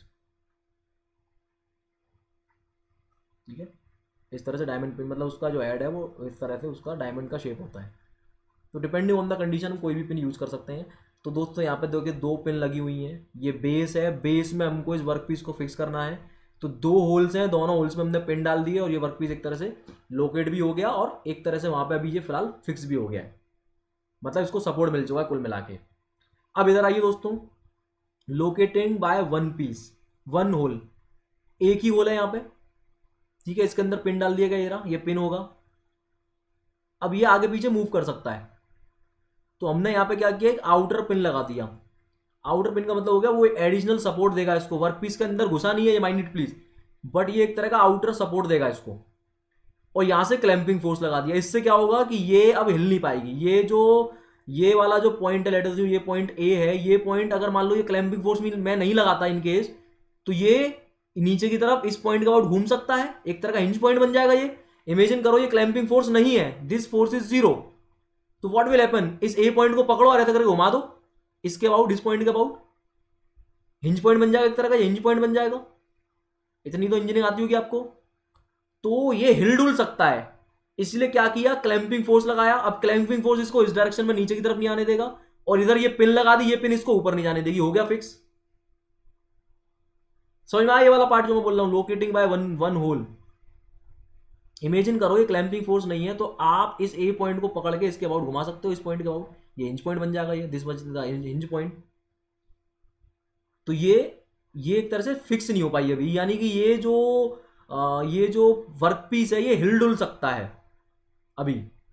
ठीक है। इस तरह से डायमंड पिन, मतलब उसका जो हेड है वो इस तरह से उसका डायमंड का शेप होता है। तो डिपेंडिंग ऑन द कंडीशन हम कोई भी पिन यूज़ कर सकते हैं। तो दोस्तों यहाँ पे देखिए दो पिन लगी हुई हैं, ये बेस है, बेस में हमको इस वर्क पीस को फिक्स करना है। तो दो होल्स हैं, दोनों होल्स में हमने पिन डाल दिए और ये वर्क पीस एक तरह से लोकेट भी हो गया और एक तरह से वहाँ पे अभी ये फिलहाल फिक्स भी हो गया है, मतलब इसको सपोर्ट मिल चुका है कुल मिला के। अब इधर आइए दोस्तों, locating by one piece, one hole, एक ही होल है यहाँ पे, ठीक है। इसके अंदर पिन डाल दिया गया, ये रहा, ये पिन होगा। अब ये आगे पीछे मूव कर सकता है। तो हमने यहाँ पे क्या किया, एक आउटर पिन लगा दिया। आउटर पिन का मतलब हो गया वो एडिशनल सपोर्ट देगा इसको, वर्क पीस के अंदर घुसा नहीं है ये, माइंड इट प्लीज, बट ये एक तरह का आउटर सपोर्ट देगा इसको। और यहां से क्लैंपिंग फोर्स लगा दिया। इससे क्या होगा कि ये अब हिल नहीं पाएगी। ये जो ये वाला जो पॉइंट है, लेट अस ये पॉइंट ए है, ये पॉइंट अगर मान लो ये क्लैंपिंग फोर्स मैं नहीं लगाता इन केस, तो ये नीचे की तरफ इस पॉइंट के बाद घूम सकता है, एक तरह का हिंज पॉइंट बन जाएगा ये। इमेजिन करो ये क्लैंपिंग फोर्स नहीं है, दिस फोर्स इज जीरो, तो what will happen, is a point को पकड़ो और ऐसा करके घुमा दो इसके अबाउट, इस पॉइंट के अबाउट, हिंज पॉइंट बन जाएगा, एक तरह का हिंज पॉइंट बन जाएगा। इतनी तो इंजीनियरिंग आती होगी आपको। तो ये हिल डुल सकता है, इसलिए क्या किया, क्लैंपिंग फोर्स लगाया। अब क्लैंपिंग फोर्स इसको इस डायरेक्शन में नीचे की तरफ नहीं आने देगा, और इधर ये पिन लगा दी, ये पिन इसको ऊपर नहीं जाने देगी, हो गया फिक्स। समझ में आया ये वाला पार्ट जो मैं बोल रहा हूं, locating by one one hole. Imagine करो ये क्लैंपिंग फोर्स नहीं है, तो आप इस ए पॉइंट को पकड़ के इसके अबाउट घुमा सकते हो, इस पॉइंट के अबाउट, ये हिंज पॉइंट बन जाएगा, ये दिस मच हिंज पॉइंट। तो ये ये एक तरह से फिक्स नहीं हो पाई अभी, यानी कि ये जो आ, ये जो वर्क पीस है ये हिल डुल सकता है अभी।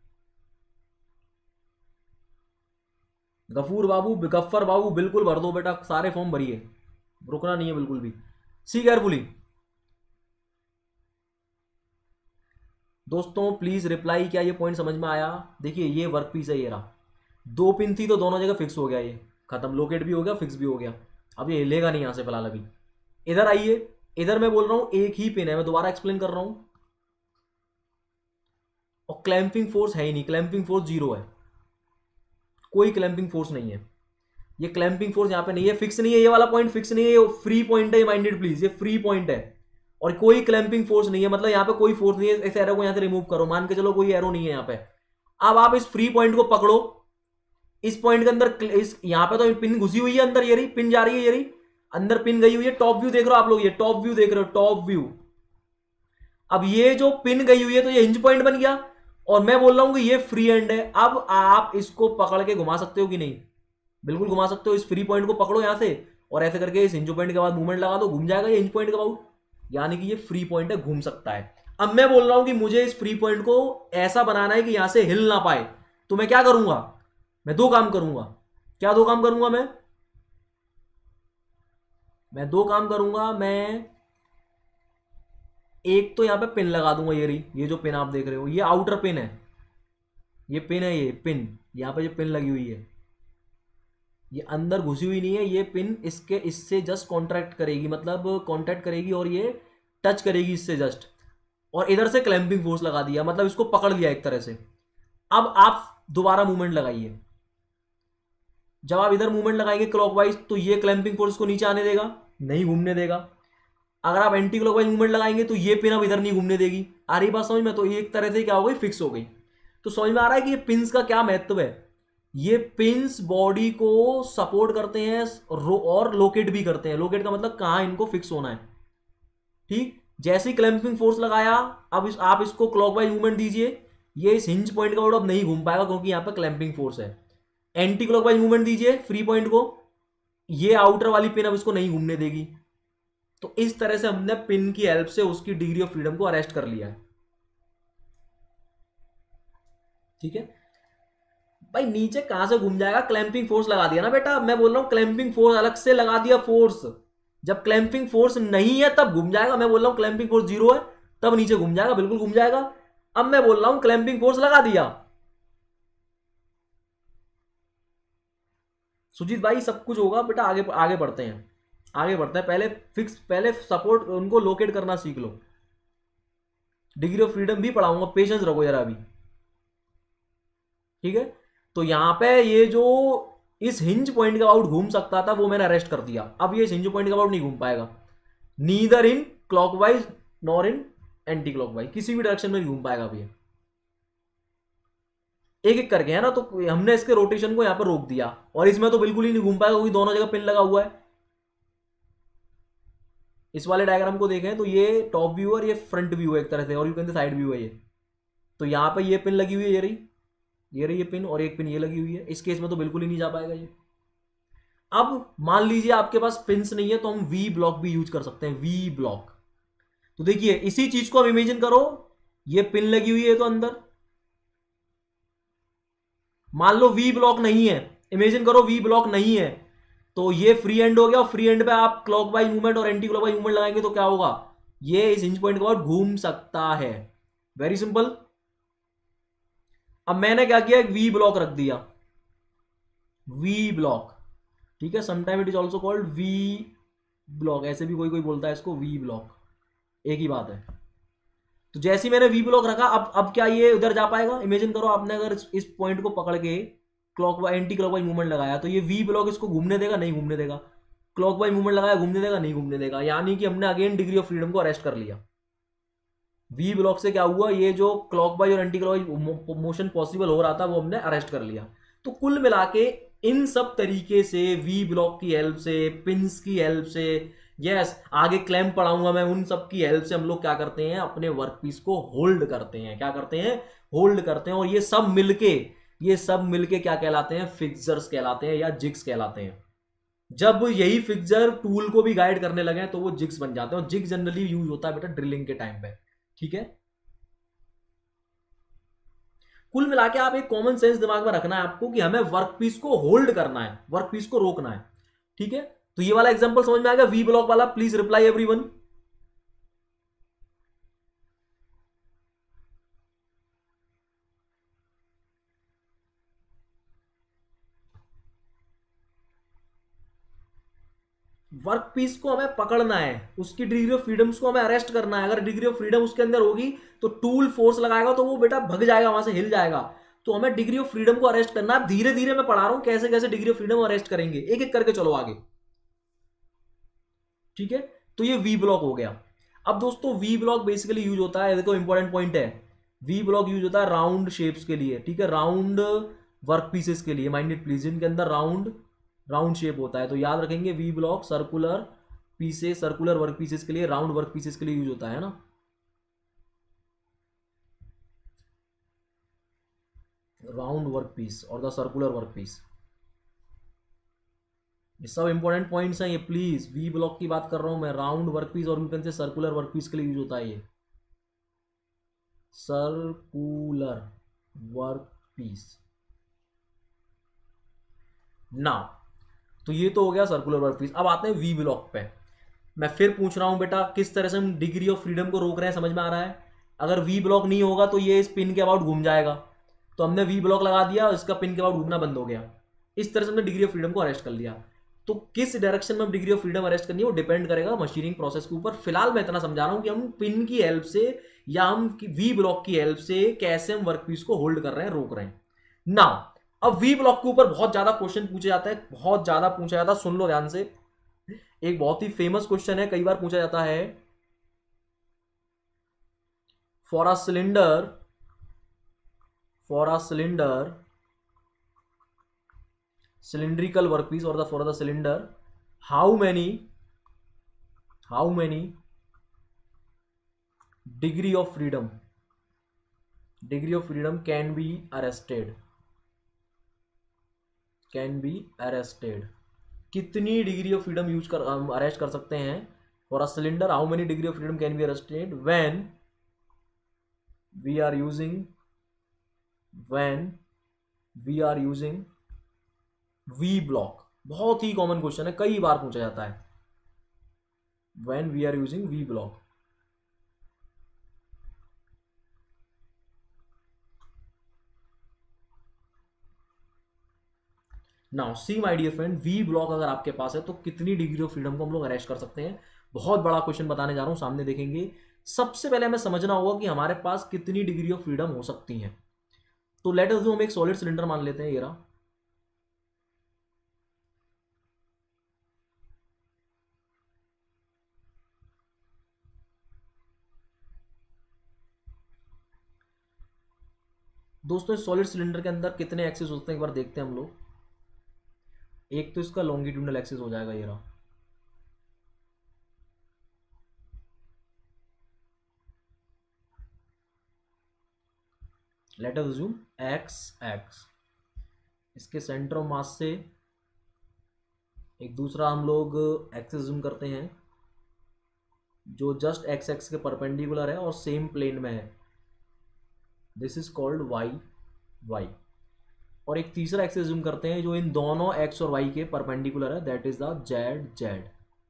गफूर बाबू, गफ्फर बाबू, बिल्कुल भर दो बेटा, सारे फॉर्म भरिए, रुकना नहीं है बिल्कुल भी, सी केयरफुली। दोस्तों प्लीज रिप्लाई, क्या ये पॉइंट समझ में आया? देखिए ये वर्क पीस है, ये रहा, दो पिन थी तो दोनों जगह फिक्स हो गया, ये खत्म, लोकेट भी हो गया, फिक्स भी हो गया। अब ये हिलेगा नहीं यहां से फिलहाल अभी। इधर आइए, इधर मैं बोल रहा हूं एक ही पिन है, मैं दोबारा एक्सप्लेन कर रहा हूं, और क्लैंपिंग फोर्स है ही नहीं, क्लैंपिंग फोर्स जीरो है, कोई क्लैंपिंग फोर्स नहीं है। ये क्लैंपिंग फोर्स यहां पे नहीं है, फिक्स नहीं है, ये वाला पॉइंट फिक्स नहीं है, ये फ्री पॉइंट है, माइंडेड प्लीज, ये फ्री पॉइंट है और कोई क्लैंपिंग फोर्स नहीं है, मतलब यहां पे कोई फोर्स नहीं है। इस एरो को यहां से रिमूव करो, मान के चलो कोई एरो नहीं है यहां पे। अब आप इस फ्री पॉइंट को पकड़ो, इस पॉइंट के अंदर, इस यहां पे तो पिन घुसी हुई है अंदर, ये रही पिन जा रही है, ये रही अंदर पिन गई हुई है। टॉप व्यू देख रहे हो आप लोग, ये टॉप व्यू देख रहे हो, टॉप व्यू। अब ये जो पिन गई हुई है तो ये हिंज पॉइंट बन गया, और मैं बोल रहा हूं कि ये फ्री एंड है। अब आप इसको पकड़ के घुमा सकते हो कि नहीं? बिल्कुल घुमा सकते हो। इस फ्री पॉइंट को पकड़ो यहां से और ऐसे करके इस हिंज पॉइंट के बाद मूवमेंट लगा दो, घूम जाएगा ये हिंज पॉइंट के बाद, यानी कि ये फ्री पॉइंट है, घूम सकता है। अब मैं बोल रहा हूं कि मुझे इस फ्री पॉइंट को ऐसा बनाना है कि यहां से हिल ना पाए, तो मैं क्या करूंगा? मैं दो काम करूंगा। क्या दो काम करूंगा मैं? मैं दो काम करूंगा। मैं एक तो यहां पे पिन लगा दूंगा, ये रही, ये जो पिन आप देख रहे हो ये आउटर पिन है, ये पिन है, ये पिन यहां पे जो पिन लगी हुई है ये अंदर घुसी हुई नहीं है, ये पिन इसके इससे जस्ट कॉन्ट्रैक्ट करेगी, मतलब कॉन्टैक्ट करेगी और ये टच करेगी इससे जस्ट, और इधर से क्लैंपिंग फोर्स लगा दिया, मतलब इसको पकड़ लिया एक तरह से। अब आप दोबारा मूवमेंट लगाइए, जब आप इधर मूवमेंट लगाएंगे क्लॉकवाइज तो ये क्लैंपिंग फोर्स को नीचे आने देगा, नहीं घूमने देगा। अगर आप एंटी क्लॉकवाइज मूवमेंट लगाएंगे तो ये पिन अब इधर नहीं घूमने देगी। आ रही बात समझ में? तो एक तरह से क्या हो गई, फिक्स हो गई। तो समझ में आ रहा है कि ये पिंस का क्या महत्व है। ये पिंस बॉडी को सपोर्ट करते हैं और लोकेट भी करते हैं। लोकेट का मतलब कहां इनको फिक्स होना है, ठीक। जैसे ही क्लैंपिंग फोर्स लगाया, अब इस, आप इसको क्लॉकवाइज मूवमेंट दीजिए, ये इस हिंज पॉइंट का अब नहीं घूम पाएगा क्योंकि यहां पर क्लैंपिंग फोर्स है। एंटी क्लॉकवाइज मूवमेंट दीजिए फ्री पॉइंट को, ये आउटर वाली पिन अब इसको नहीं घूमने देगी। तो इस तरह से हमने पिन की हेल्प से उसकी डिग्री ऑफ फ्रीडम को अरेस्ट कर लिया है, ठीक है भाई। नीचे कहां से घूम जाएगा? क्लैंपिंग फोर्स लगा दिया ना बेटा, मैं बोल रहा हूं क्लैंपिंग फोर्स अलग से लगा दिया फोर्स। जब क्लैंपिंग फोर्स नहीं है तब घूम जाएगा। मैं बोल रहा हूं क्लैंपिंग फोर्स जीरो है तब नीचे घूम जाएगा, बिल्कुल घूम जाएगा। अब मैं बोल रहा हूं क्लैंपिंग फोर्स लगा दिया, सुजीत भाई सब कुछ होगा बेटा, आगे आगे बढ़ते हैं, आगे बढ़ते हैं। पहले फिक्स, पहले सपोर्ट उनको लोकेट करना सीख लो। डिग्री ऑफ फ्रीडम भी पढ़ाऊंगा, पेशेंस रखो जरा अभी, ठीक है। तो यहां पे ये जो इस हिंज पॉइंट के अबाउट घूम सकता था वो मैंने अरेस्ट कर दिया। अब ये इस हिंज पॉइंट के अबाउट नहीं घूम पाएगा, neither in clockwise nor in anti clockwise, किसी भी डायरेक्शन में नहीं घूम पाएगा अब ये। एक एक करके है ना, तो हमने इसके रोटेशन को यहां पर रोक दिया, और इसमें तो बिल्कुल ही नहीं घूम पाएगा क्योंकि दोनों जगह पिन लगा हुआ है। इस वाले डायग्राम को देखें तो ये टॉप व्यू और ये फ्रंट व्यू है एक तरह से, और यू कैन साइड व्यू है ये। तो यहां पे ये पिन लगी हुई है, ये रही, ये रही ये पिन, और एक पिन ये लगी हुई है। इस केस में तो बिल्कुल ही नहीं जा पाएगा ये। अब मान लीजिए आपके पास पिंस नहीं है, तो हम वी ब्लॉक भी यूज कर सकते हैं, वी ब्लॉक। तो देखिए इसी चीज को आप इमेजिन करो, ये पिन लगी हुई है तो अंदर, मान लो वी ब्लॉक नहीं है, इमेजिन करो वी ब्लॉक नहीं है, तो ये फ्री एंड हो गया। फ्री एंड पे आप क्लॉकवाइज मूवमेंट और एंटी क्लॉकवाइज मूवमेंट लगाएंगे तो क्या होगा, ये इस हिंज पॉइंट के बाद घूम सकता है। Very simple. अब मैंने क्या किया, एक वी ब्लॉक रख दिया, वी ब्लॉक, ठीक है। Sometime it is also called V block, ऐसे भी कोई कोई बोलता है इसको वी ब्लॉक, एक ही बात है। तो जैसे ही मैंने वी ब्लॉक रखा, अब अब क्या ये उधर जा पाएगा? इमेजिन करो आपने अगर इस, इस पॉइंट को पकड़ के क्लॉकवाइज एंटी क्लॉकवाइज मूवमेंट लगाया, तो ये वी ब्लॉक इसको घूमने देगा? नहीं घूमने देगा। क्लॉकवाइज मूवमेंट लगाया, घूमने देगा? नहीं घूमने देगा। यानी कि हमने अगेन डिग्री ऑफ फ्रीडम को अरेस्ट कर लिया। वी ब्लॉक से क्या हुआ, ये जो क्लॉकवाइज और एंटी क्लॉकवाइज मोशन पॉसिबल हो रहा था वो हमने अरेस्ट कर लिया। तो कुल मिला के इन सब तरीके से वी ब्लॉक की हेल्प से, पिंस की हेल्प से, यस आगे क्लैंप पढ़ाऊंगा मैं, उन सब की हेल्प से हम लोग क्या करते हैं, अपने वर्कपीस को होल्ड करते हैं। क्या करते हैं? होल्ड करते हैं। और ये सब मिलके, ये सब मिलके क्या कहलाते हैं? फिक्सर्स कहलाते हैं या जिग्स कहलाते हैं। जब यही फिक्सर टूल को भी गाइड करने लगे तो वो जिग्स बन जाते हैं। और जिग जनरली यूज होता है बेटा ड्रिलिंग के टाइम पे, ठीक है। कुल मिला के आप एक कॉमन सेंस दिमाग में रखना है आपको कि हमें वर्कपीस को होल्ड करना है, वर्कपीस को रोकना है, ठीक है। तो ये वाला एग्जांपल समझ में आ गया वी ब्लॉक वाला? Please reply everyone. वर्कपीस को हमें पकड़ना है, उसकी डिग्री ऑफ फ्रीडम्स को हमें अरेस्ट करना है। अगर डिग्री ऑफ फ्रीडम उसके अंदर होगी तो टूल फोर्स लगाएगा तो वो बेटा भग जाएगा, वहां से हिल जाएगा। तो हमें डिग्री ऑफ फ्रीडम को अरेस्ट करना है। धीरे धीरे मैं पढ़ा रहा हूं कैसे कैसे डिग्री ऑफ फ्रीडम अरेस्ट करेंगे, एक एक करके चलो आगे, ठीक है। तो ये वी ब्लॉक हो गया। अब दोस्तों वी ब्लॉक बेसिकली यूज होता है, देखो इंपॉर्टेंट पॉइंट है, वी ब्लॉक यूज होता है राउंड शेप्स के लिए, ठीक है, राउंड वर्क पीसेस के लिए। माइंड इट प्लीज, इनके अंदर राउंड राउंड शेप होता है, तो याद रखेंगे V block circular pieces, circular work pieces के लिए, राउंड वर्क पीसेस के लिए यूज होता है ना। राउंड वर्क पीस और द सर्कुलर वर्क पीस, ये सब इंपॉर्टेंट पॉइंट्स हैं ये। प्लीज वी ब्लॉक की बात कर रहा हूं मैं, राउंड वर्क पीस और you can say circular work piece के लिए यूज होता है ये, सर्कुलर वर्क पीस। ना, तो ये तो हो गया सर्कुलर वर्क पीस। अब आते हैं वी ब्लॉक पे। मैं फिर पूछ रहा हूं बेटा किस तरह से हम डिग्री ऑफ फ्रीडम को रोक रहे हैं, समझ में आ रहा है? अगर वी ब्लॉक नहीं होगा तो ये इस पिन के अबाउट घूम जाएगा, तो हमने वी ब्लॉक लगा दिया, इसका पिन के अबाउट घूमना बंद हो गया। इस तरह से हमने डिग्री ऑफ फ्रीडम को अरेस्ट कर लिया। तो किस डायरेक्शन में हम डिग्री ऑफ फ्रीडम अरेस्ट करनी है वो डिपेंड करेगा मशीनिंग प्रोसेस के ऊपर। फिलहाल मैं इतना समझा रहा हूं कि हम पिन की हेल्प से या हम वी ब्लॉक की हेल्प से कैसे हम वर्कपीस को होल्ड कर रहे हैं, रोक रहे हैं ना। अब वी ब्लॉक के ऊपर बहुत ज्यादा क्वेश्चन पूछे जाता है, बहुत ज्यादा पूछा जाता है, सुन लो ध्यान से। एक बहुत ही फेमस क्वेश्चन है, कई बार पूछा जाता है, for a cylinder for a cylinder cylindrical workpiece or the for the cylinder, how many how many degree of freedom degree of freedom can be arrested can be arrested कितनी degree of freedom use कर हम arrest कर सकते हैं? For a cylinder how many degree of freedom can be arrested when we are using when we are using V block. बहुत ही common question है, कई बार पूछा जाता है, when we are using V block. Now see my dear friend, V block अगर आपके पास है तो कितनी डिग्री ऑफ फ्रीडम को हम लोग अरेस्ट कर सकते हैं? बहुत बड़ा क्वेश्चन बताने जा रहा हूं, सामने देखेंगे। सबसे पहले हमें समझना होगा कि हमारे पास कितनी डिग्री ऑफ फ्रीडम हो सकती है। तो लेट अस हम एक सॉलिड सिलेंडर मान लेते हैं, ये रहा। दोस्तों इस सॉलिड सिलेंडर के अंदर कितने एक्सिस होते हैं एक बार देखते हैं हम लोग। एक तो इसका लॉन्गिट्यूडनल एक्सिस हो जाएगा, ये रहा। Let us assume X X, इसके सेंटर ऑफ मास से एक दूसरा हम लोग एक्सिस अज्यूम करते हैं जो जस्ट एक्स एक्स के परपेंडिकुलर है और सेम प्लेन में है। This is called Y Y. और एक तीसरा एक्सिस अज्यूम करते हैं जो इन दोनों एक्स और वाई के परपेंडिकुलर है, that is the Z Z.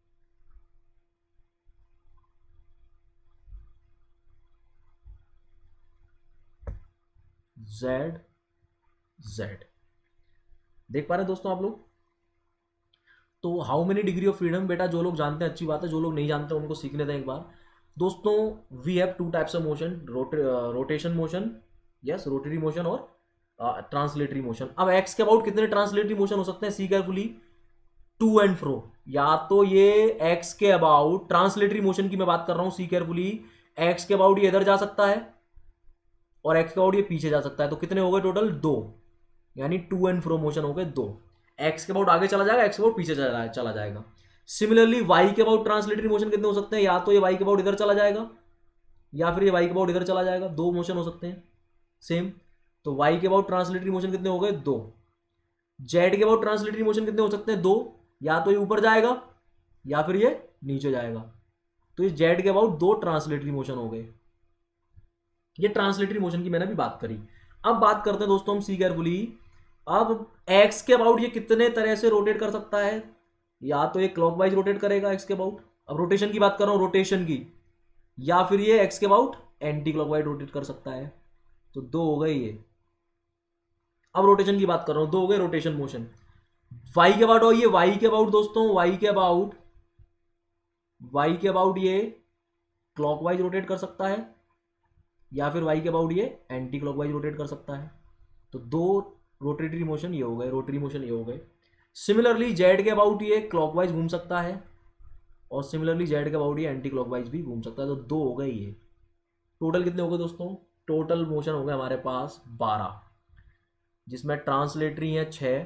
Z Z देख पा रहे हैं दोस्तों आप लोग? तो how many degree of freedom, बेटा जो लोग जानते हैं अच्छी बात है, जो लोग नहीं जानते उनको सीखने दें एक बार। दोस्तों we have two types of motion, rotation motion, yes rotary motion और ट्रांसलेटरी uh, मोशन। अब एक्स के अबाउट कितने ट्रांसलेटरी मोशन हो सकते हैं? See carefully, to and fro. या तो ये एक्स के अबाउट ट्रांसलेटरी मोशन की मैं बात कर रहा हूं, सी केयरफुली, एक्स के अबाउट ये इधर जा सकता है और एक्स के अबाउट ये पीछे जा सकता है। तो कितने हो गए टोटल? दो, यानी टू एंड फ्रो मोशन हो गए दो। एक्स के अबाउट आगे चला जाएगा, एक्स के अबाउट पीछे चला चला जाएगा। सिमिलरली वाई के अबाउट ट्रांसलेटरी मोशन कितने हो सकते हैं? या तो ये वाई के अबाउट इधर चला जाएगा या फिर ये वाई के अबाउट इधर चला जाएगा। दो मोशन हो सकते हैं सेम। तो वाई के अबाउट ट्रांसलेटरी मोशन कितने हो गए? दो। जेड के अबाउट ट्रांसलेटरी मोशन कितने हो सकते हैं? दो। या तो ये ऊपर जाएगा या फिर ये नीचे जाएगा। तो ये जेड के अबाउट दो ट्रांसलेटरी मोशन हो गए। ये ट्रांसलेटरी मोशन की मैंने भी बात करी। अब बात करते हैं दोस्तों हम, सी केयरफुली। अब एक्स के अबाउट ये कितने तरह से रोटेट कर सकता है? या तो ये क्लॉकवाइज रोटेट करेगा एक्स के अबाउट, अब रोटेशन की बात कर रहा हूं, रोटेशन की, या फिर ये एक्स के अबाउट एंटी क्लॉकवाइज रोटेट कर सकता है। तो दो हो गए ये। अब रोटेशन की बात कर रहा हूं, दो हो गए रोटेशन मोशन। वाई के अबाउट, और ये वाई के अबाउट दोस्तों, वाई के अबाउट वाई के अबाउट ये क्लॉकवाइज रोटेट कर सकता है या फिर वाई के अबाउट ये एंटी क्लॉकवाइज रोटेट कर सकता है। तो दो रोटेटरी मोशन ये हो गए, रोटरी मोशन ये हो गए। सिमिलरली जेड के अबाउट ये क्लॉकवाइज घूम सकता है और सिमिलरली जेड के अबाउट ये एंटी क्लॉकवाइज भी घूम सकता है। तो दो हो गए ये। टोटल कितने हो गए दोस्तों? टोटल मोशन हो गए हमारे पास बारह, जिसमें ट्रांसलेटरी है छः,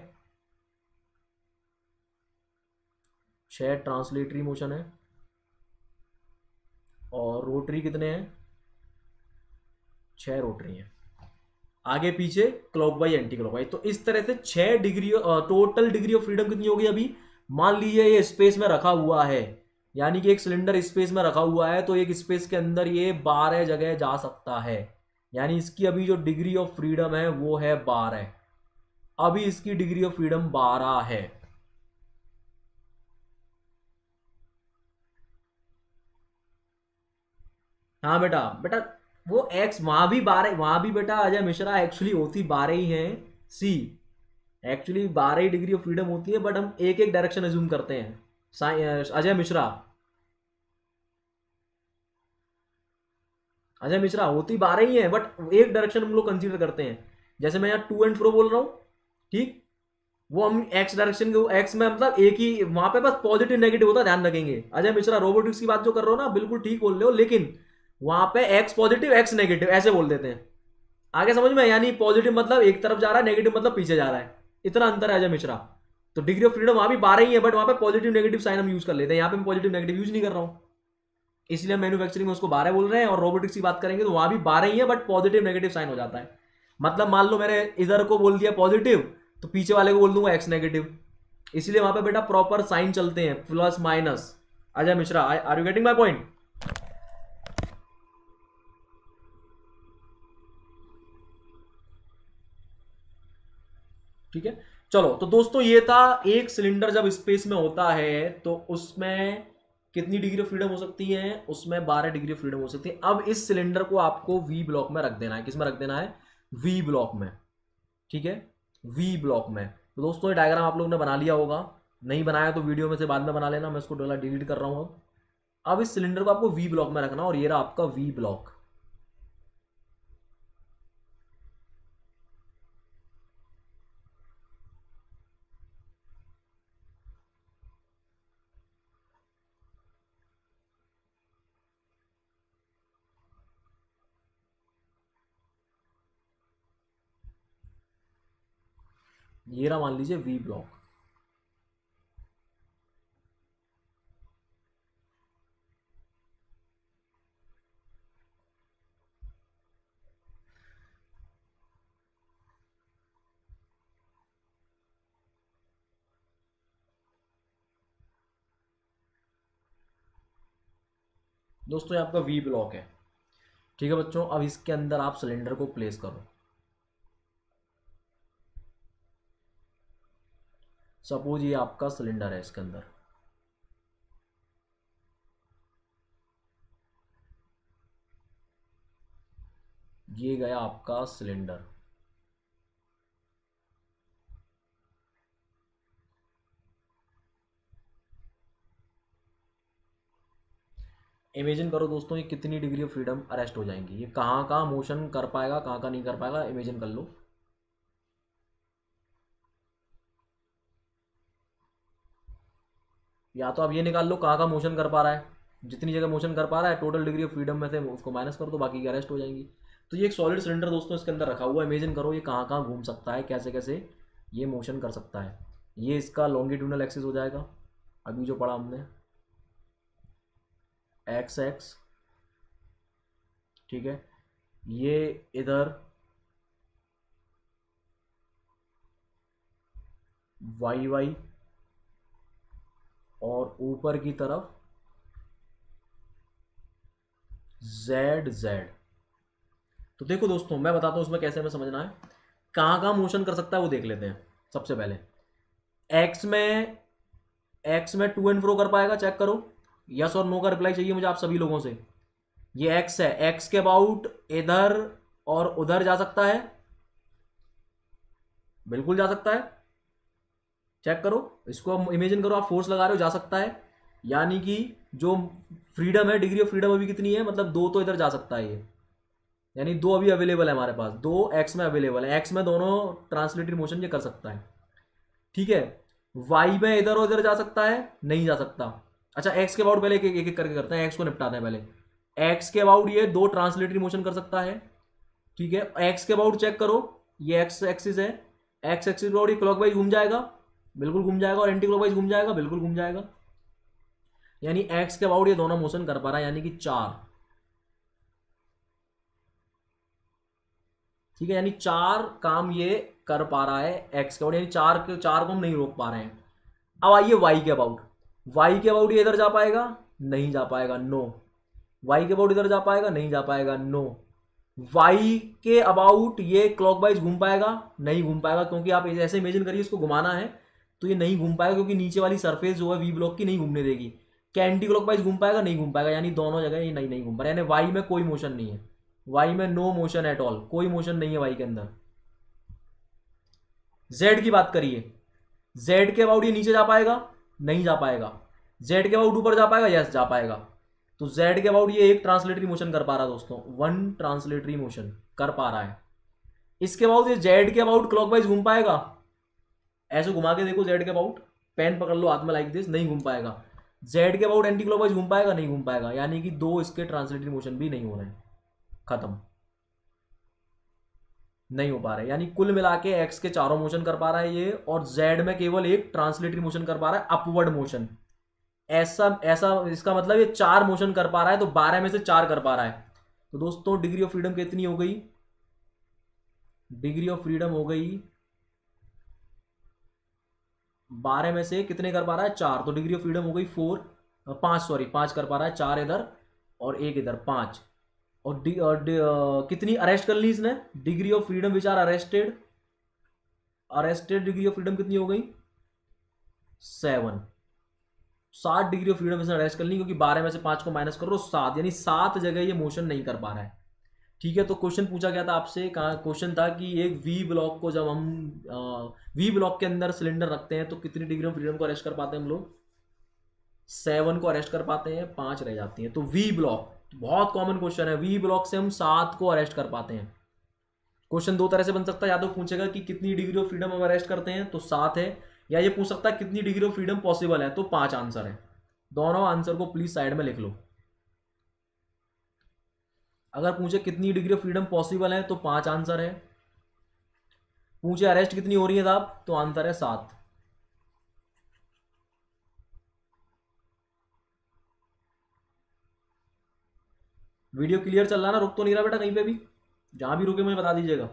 छः ट्रांसलेटरी मोशन है और रोटरी कितने हैं? छः रोटरी हैं, आगे पीछे क्लॉकवाइज एंटी क्लॉकवाइज। तो इस तरह से छः degree, total degree of freedom कितनी होगी अभी? मान लीजिए ये स्पेस में रखा हुआ है, यानी कि एक सिलेंडर स्पेस में रखा हुआ है, तो एक स्पेस के अंदर ये बारह जगह जा सकता है, यानी इसकी अभी जो डिग्री ऑफ फ्रीडम है वो है बारह। अभी इसकी डिग्री ऑफ फ्रीडम बारह है। हाँ बेटा, बेटा वो एक्स वहां भी बारह, वहां भी बेटा अजय मिश्रा एक्चुअली होती बारह ही है। सी एक्चुअली बारह ही डिग्री ऑफ फ्रीडम होती है, बट हम एक एक डायरेक्शन अज्यूम करते हैं। अजय मिश्रा, अजय मिश्रा होती बारह ही है, बट एक डायरेक्शन हम लोग कंसीडर करते हैं। जैसे मैं यहाँ टू एंड फ्रो बोल रहा हूँ, ठीक, वो हम एक्स डायरेक्शन के, एक्स में मतलब एक ही, वहां पे बस पॉजिटिव नेगेटिव होता है, ध्यान रखेंगे। अजय मिश्रा रोबोटिक्स की बात जो कर रहे हो ना, बिल्कुल ठीक बोल रहे हो, लेकिन वहां पे एक्स पॉजिटिव एक्स नेगेटिव ऐसे बोल देते हैं। आगे समझ में? यानी पॉजिटिव मतलब एक तरफ जा रहा है, नेगेटिव मतलब पीछे जा रहा है, इतना अंतर है अजय मिश्रा। तो डिग्री ऑफ फ्रीडम वहां भी बारह ही है, बट वहां पे पॉजिटिव नेगेटिव साइन हम यूज कर लेते हैं। यहाँ पे मैं पॉजिटिव नेगेटिव यूज नहीं कर रहा हूं, इसलिए मैन्युफैक्चरिंग में उसको बारह बोल रहे हैं। और रोबोटिक्स की बात करेंगे तो वहां भी बारह ही है, बट पॉजिटिव नेगेटिव साइन हो जाता है। मतलब मान लो मैंने इधर को बोल दिया पॉजिटिव, तो पीछे वाले को बोल दूंगा एक्स नेगेटिव, इसलिए वहां पे बेटा प्रॉपर साइन चलते हैं, plus minus. Ajay Mishra, are you getting my point? ठीक है, चलो। तो दोस्तों ये था, एक सिलेंडर जब स्पेस में होता है तो उसमें कितनी डिग्री ऑफ फ्रीडम हो सकती है? उसमें बारह डिग्री ऑफ फ्रीडम हो सकती है। अब इस सिलेंडर को आपको वी ब्लॉक में रख देना है। किस में रख देना है? वी ब्लॉक में, ठीक है, वी ब्लॉक में। तो दोस्तों ये डायग्राम आप लोगों ने बना लिया होगा, नहीं बनाया तो वीडियो में से बाद में बना लेना, मैं इसको डोला डिलीट कर रहा हूँ। अब अब इस सिलेंडर को आपको वी ब्लॉक में रखना, और ये रहा आपका वी ब्लॉक। ये रहा मान लीजिए वी ब्लॉक। दोस्तों ये आपका वी ब्लॉक है, ठीक है बच्चों। अब इसके अंदर आप सिलेंडर को प्लेस करो। सपोज ये आपका सिलेंडर है, इसके अंदर ये गया आपका सिलेंडर। इमेजिन करो दोस्तों, ये कितनी डिग्री ऑफ फ्रीडम अरेस्ट हो जाएंगी, ये कहाँ कहाँ मोशन कर पाएगा, कहाँ कहाँ नहीं कर पाएगा, इमेजिन कर लो। या तो आप ये निकाल लो कहाँ कहाँ मोशन कर पा रहा है, जितनी जगह मोशन कर पा रहा है टोटल डिग्री ऑफ फ्रीडम में से उसको माइनस कर दो, बाकी की अरेस्ट हो जाएंगी। तो ये एक सॉलिड सिलेंडर दोस्तों इसके अंदर रखा हुआ है। इमेजिन करो ये कहाँ कहाँ घूम सकता है, कैसे कैसे ये मोशन कर सकता है। ये इसका लॉन्गिट्यूडनल एक्सिस हो जाएगा, अभी जो पढ़ा हमने, एक्स एक्स, ठीक है। ये इधर वाई वाई, और ऊपर की तरफ जेड जेड। तो देखो दोस्तों मैं बताता हूं उसमें कैसे हमें समझना है, कहां कहां मोशन कर सकता है वो देख लेते हैं। सबसे पहले एक्स में एक्स में टू एंड फ्रो कर पाएगा, चेक करो, यस और नो का रिप्लाई चाहिए मुझे आप सभी लोगों से। ये एक्स है, एक्स के अबाउट इधर और उधर जा सकता है, बिल्कुल जा सकता है, चेक करो इसको, इमेजिन करो आप फोर्स लगा रहे हो, जा सकता है। यानी कि जो फ्रीडम है, डिग्री ऑफ फ्रीडम अभी कितनी है, मतलब दो तो इधर जा सकता है ये, यानी दो अभी अवेलेबल है हमारे पास, दो एक्स में अवेलेबल है, एक्स में दोनों ट्रांसलेटरी मोशन ये कर सकता है, ठीक है। वाई में इधर उधर जा सकता है, नहीं जा सकता। अच्छा एक्स के अबाउट पहले एक एक एक करके करते हैं, एक्स को निपटाते हैं पहले। एक्स के अबाउट ये दो ट्रांसलेटरी मोशन कर सकता है, ठीक है। एक्स के अबाउट चेक करो, ये एक्स एक्सिस है, एक्स एक्सिस के अबाउट ये क्लॉकवाइज घूम जाएगा, बिल्कुल घूम जाएगा, और एंटी क्लॉकवाइज घूम जाएगा, बिल्कुल घूम जाएगा। यानी एक्स के अबाउट ये दोनों मोशन कर पा रहा है, यानी कि चार, ठीक है। यानी चार काम ये कर पा रहा है एक्स के अबाउट, यानी चार के चार को हम नहीं रोक पा रहे हैं। अब आइए वाई के अबाउट, वाई के अबाउट ये इधर जा पाएगा, नहीं जा पाएगा, नो। वाई के अबाउट इधर जा पाएगा, नहीं जा पाएगा, नो। वाई के अबाउट ये क्लॉकवाइज घूम पाएगा, नहीं घूम पाएगा, क्योंकि आप ऐसे इमेजिन करिए इसको घुमाना है तो ये नहीं घूम पाएगा, क्योंकि नीचे वाली सरफेस जो है वी ब्लॉक की नहीं घूमने देगी। क्या एंटी क्लॉकवाइज घूम पाएगा, नहीं घूम पाएगा, यानी दोनों जगह ये नहीं नहीं घूम पा रहा है। यानी वाई में कोई मोशन नहीं है, वाई में नो मोशन एट ऑल, कोई मोशन नहीं है वाई के अंदर। जेड की बात करिए, जेड के अबाउट ये नीचे जा पाएगा, नहीं जा पाएगा। जेड के अबाउट ऊपर जा पाएगा, यस जा पाएगा। तो जेड के अबाउट ये एक ट्रांसलेटरी मोशन कर पा रहा है दोस्तों, वन ट्रांसलेटरी मोशन कर पा रहा है। इसके अबाउट ये जेड के अबाउट क्लॉकवाइज घूम पाएगा, ऐसे घुमा के देखो जेड के अबाउट, पेन पकड़ लो हाथ में लाइक दिस, नहीं घूम पाएगा। जेड के अबाउट एंटी क्लॉकवाइज घूम पाएगा, नहीं घूम पाएगा, यानी कि दो इसके ट्रांसलेटरी मोशन भी नहीं हो रहे हैं, खत्म, नहीं हो पा रहे। यानी कुल मिला के एक्स के चारों मोशन कर पा रहा है ये, और जेड में केवल एक ट्रांसलेटरी मोशन कर पा रहा है, अपवर्ड मोशन। ऐसा ऐसा इसका मतलब ये चार मोशन कर पा रहा है, तो बारह में से चार कर पा रहा है। तो दोस्तों डिग्री ऑफ फ्रीडम कितनी हो गई, डिग्री ऑफ फ्रीडम हो गई बारह में से कितने कर पा रहा है, चार, तो डिग्री ऑफ फ्रीडम हो गई फोर, पांच, सॉरी पांच कर पा रहा है, चार इधर और एक इधर, पांच। और, डि, और डि, आ, कितनी अरेस्ट कर ली इसने, degree of freedom which are arrested, arrested degree of freedom कितनी हो गई, सेवन। सात डिग्री ऑफ फ्रीडम इसने अरेस्ट कर ली, क्योंकि बारह में से पांच को माइनस करो सात, यानी सात जगह ये मोशन नहीं कर पा रहा है। ठीक है, तो क्वेश्चन पूछा गया था आपसे, कहाँ क्वेश्चन था कि एक वी ब्लॉक को जब हम वी ब्लॉक के अंदर सिलेंडर रखते हैं तो कितनी डिग्री ऑफ फ्रीडम को अरेस्ट कर पाते हैं हम लोग? सेवन को अरेस्ट कर पाते हैं, पांच रह जाती हैं। तो वी ब्लॉक बहुत कॉमन क्वेश्चन है, वी ब्लॉक से हम सात को अरेस्ट कर पाते हैं। क्वेश्चन दो तरह से बन सकता है, या तो पूछेगा कि कितनी डिग्री ऑफ फ्रीडम हम अरेस्ट करते हैं, तो सात है, या ये पूछ सकता है कितनी डिग्री ऑफ फ्रीडम पॉसिबल है, तो पांच आंसर है। दोनों आंसर को प्लीज साइड में लिख लो। अगर पूछे कितनी डिग्री ऑफ फ्रीडम पॉसिबल है तो पांच आंसर है, पूछे अरेस्ट कितनी हो रही है साहब, तो आंसर है सात। वीडियो क्लियर चल रहा ना, रुक तो नहीं रहा बेटा कहीं पे भी? जहां भी रुके मुझे बता दीजिएगा।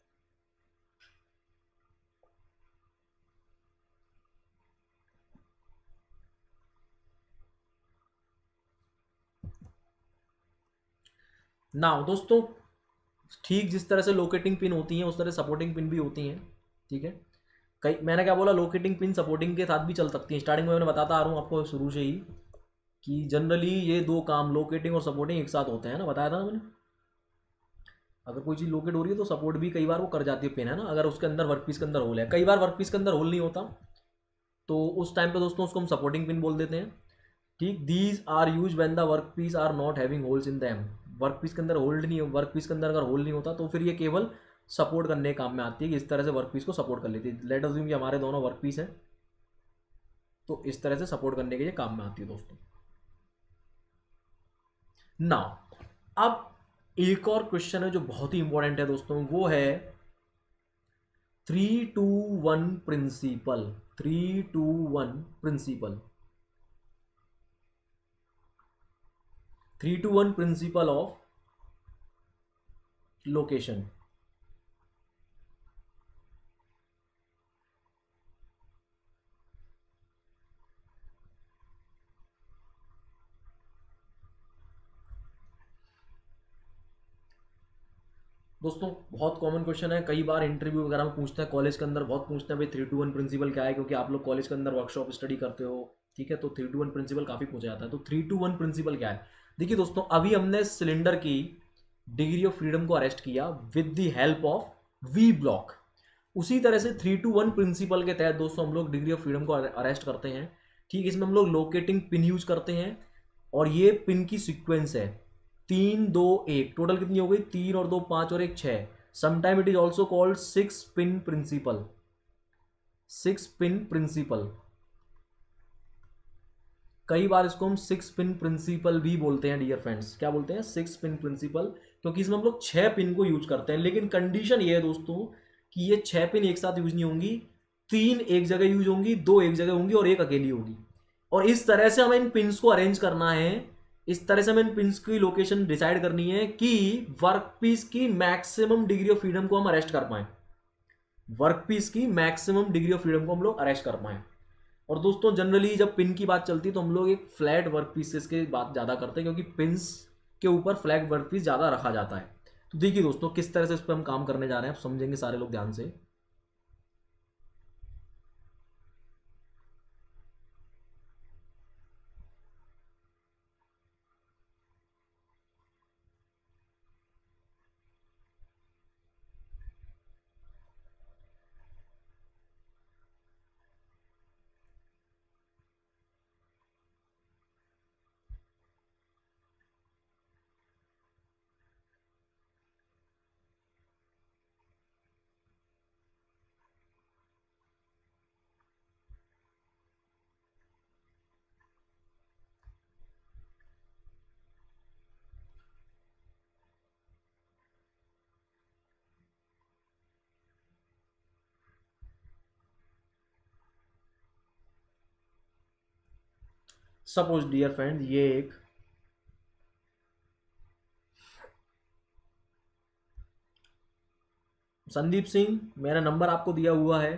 ना दोस्तों, ठीक जिस तरह से लोकेटिंग पिन होती हैं उस तरह सपोर्टिंग पिन भी होती हैं। ठीक है, कई मैंने क्या बोला, लोकेटिंग पिन सपोर्टिंग के साथ भी चल सकती हैं। स्टार्टिंग में मैंने बताता आ रहा हूँ आपको शुरू से ही कि जनरली ये दो काम लोकेटिंग और सपोर्टिंग एक साथ होते हैं ना, बताया था ना मैंने। अगर कोई चीज़ लोकेट हो रही है तो सपोर्ट भी कई बार वो कर जाती है पिन, है ना, अगर उसके अंदर वर्कपीस के अंदर होल है। कई बार वर्कपीस के अंदर होल नहीं होता, तो उस टाइम पे दोस्तों उसको हम सपोर्टिंग पिन बोल देते हैं। ठीक, these are use when the workpiece are not having holes in them. Workpiece के अंदर होल्ड नहीं, वर्कपीस के अंदर अगर होल नहीं होता तो फिर ये केवल सपोर्ट करने के काम में आती है, कि इस तरह से वर्कपीस को सपोर्ट कर लेती है। लेट अज्यूम कि हमारे दोनों वर्कपीस हैं, तो इस तरह से सपोर्ट करने के लिए काम में आती है दोस्तों। नाउ अब एक और क्वेश्चन है जो बहुत ही इंपॉर्टेंट है दोस्तों, वो है three two one principle. Three two one principle three two one principle of location. दोस्तों बहुत कॉमन क्वेश्चन है, कई बार इंटरव्यू वगैरह में पूछते हैं, कॉलेज के अंदर बहुत पूछते हैं भाई थ्री टू वन प्रिंसिपल क्या है, क्योंकि आप लोग कॉलेज के अंदर वर्कशॉप स्टडी करते हो। ठीक है, तो थ्री टू वन प्रिंसिपल काफ़ी पूछा जाता है। तो थ्री टू वन प्रिंसिपल क्या है? देखिए दोस्तों, अभी हमने सिलेंडर की डिग्री ऑफ फ्रीडम को अरेस्ट किया with the help of V block. उसी तरह से थ्री टू वन प्रिंसिपल के तहत दोस्तों हम लोग डिग्री ऑफ फ्रीडम को अरेस्ट करते हैं। ठीक, इसमें हम लोग लोकेटिंग पिन यूज करते हैं, और ये पिन की सीक्वेंस है तीन दो एक। टोटल कितनी हो गई? तीन और दो पांच और एक छह। Sometime it is also called six pin principle. Six pin principle, कई बार इसको हम सिक्स पिन प्रिंसिपल भी बोलते हैं डियर फ्रेंड्स। क्या बोलते हैं? सिक्स पिन प्रिंसिपल, क्योंकि इसमें हम लोग छह पिन को यूज करते हैं। लेकिन कंडीशन ये है दोस्तों कि ये छह पिन एक साथ यूज नहीं होंगी, तीन एक जगह यूज होंगी, दो एक जगह होंगी और एक अकेली होगी। और इस तरह से हमें इन पिन्स को अरेंज करना है, इस तरह से हमें इन पिन्स की लोकेशन डिसाइड करनी है कि वर्कपीस की मैक्सिमम डिग्री ऑफ फ्रीडम को हम अरेस्ट कर पाए। वर्कपीस की मैक्सिमम डिग्री ऑफ फ्रीडम को हम लोग अरेस्ट कर पाए। और दोस्तों जनरली जब पिन की बात चलती है तो हम लोग एक फ्लैट वर्कपीसेस की बात ज़्यादा करते हैं, क्योंकि पिन्स के ऊपर फ्लैट वर्कपीस ज़्यादा रखा जाता है। तो देखिए दोस्तों किस तरह से इस पर हम काम करने जा रहे हैं, आप समझेंगे सारे लोग ध्यान से। सपोज डियर फ्रेंड, ये एक संदीप सिंह, मेरा नंबर आपको दिया हुआ है,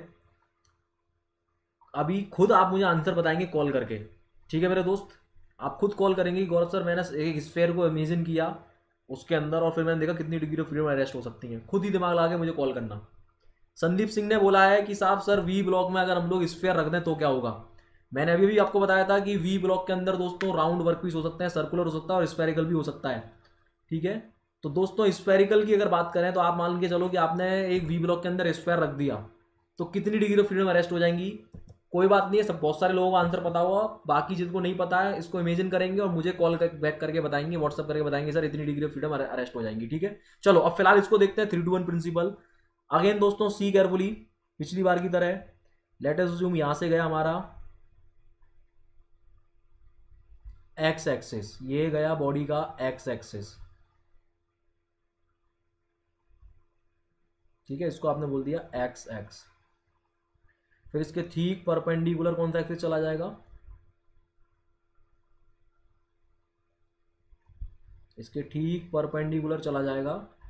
अभी खुद आप मुझे आंसर बताएंगे कॉल करके। ठीक है मेरे दोस्त, आप खुद कॉल करेंगे कि गौरव सर मैंने एक स्फेयर को इमेजिन किया उसके अंदर, और फिर मैंने देखा कितनी डिग्री ऑफ फ्रीडम अरेस्ट हो सकती है। खुद ही दिमाग लगा के मुझे कॉल करना। संदीप सिंह ने बोला है कि साहब सर वी ब्लॉक में अगर हम लोग स्फेयर रख दें तो क्या होगा। मैंने अभी भी आपको बताया था कि वी ब्लॉक के अंदर दोस्तों राउंड वर्कपीस हो सकते हैं, सर्कुलर हो सकता है और स्फेरिकल भी हो सकता है। ठीक है, तो दोस्तों स्फेरिकल की अगर बात करें तो आप मान के चलो कि आपने एक वी ब्लॉक के अंदर स्फेयर रख दिया, तो कितनी डिग्री ऑफ फ्रीडम अरेस्ट हो जाएंगी? कोई बात नहीं है, सब बहुत सारे लोगों को आंसर पता हुआ, बाकी जिनको नहीं पता है इसको इमेजिन करेंगे और मुझे कॉल कर, बैक करके बताएंगे, व्हाट्सअप करके बताएंगे सर इतनी डिग्री ऑफ फ्रीडम अरेस्ट हो जाएंगी। ठीक है, चलो अब फिलहाल इसको देखते हैं three two one principle. Again दोस्तों सी केयरफुली, पिछली बार की तरह लेट अस अज्यूम यहां से गया हमारा एक्स एक्सिस, ये गया बॉडी का एक्स एक्सिस। ठीक है, इसको आपने बोल दिया एक्स एक्स। फिर इसके ठीक परपेंडिकुलर कौन सा एक्सिस चला जाएगा? इसके ठीक परपेंडिकुलर चला जाएगा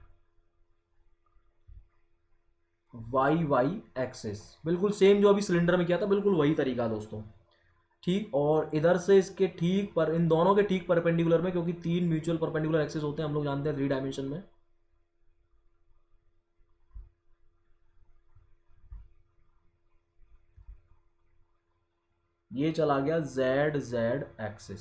वाई वाई एक्सिस। बिल्कुल सेम जो अभी सिलेंडर में किया था, बिल्कुल वही तरीका दोस्तों। ठीक, और इधर से इसके ठीक पर, इन दोनों के ठीक परपेंडिकुलर में, क्योंकि तीन म्यूचुअल परपेंडिकुलर एक्सिस होते हैं हम लोग जानते हैं थ्री डायमेंशन में, ये चला गया जेड जेड एक्सिस।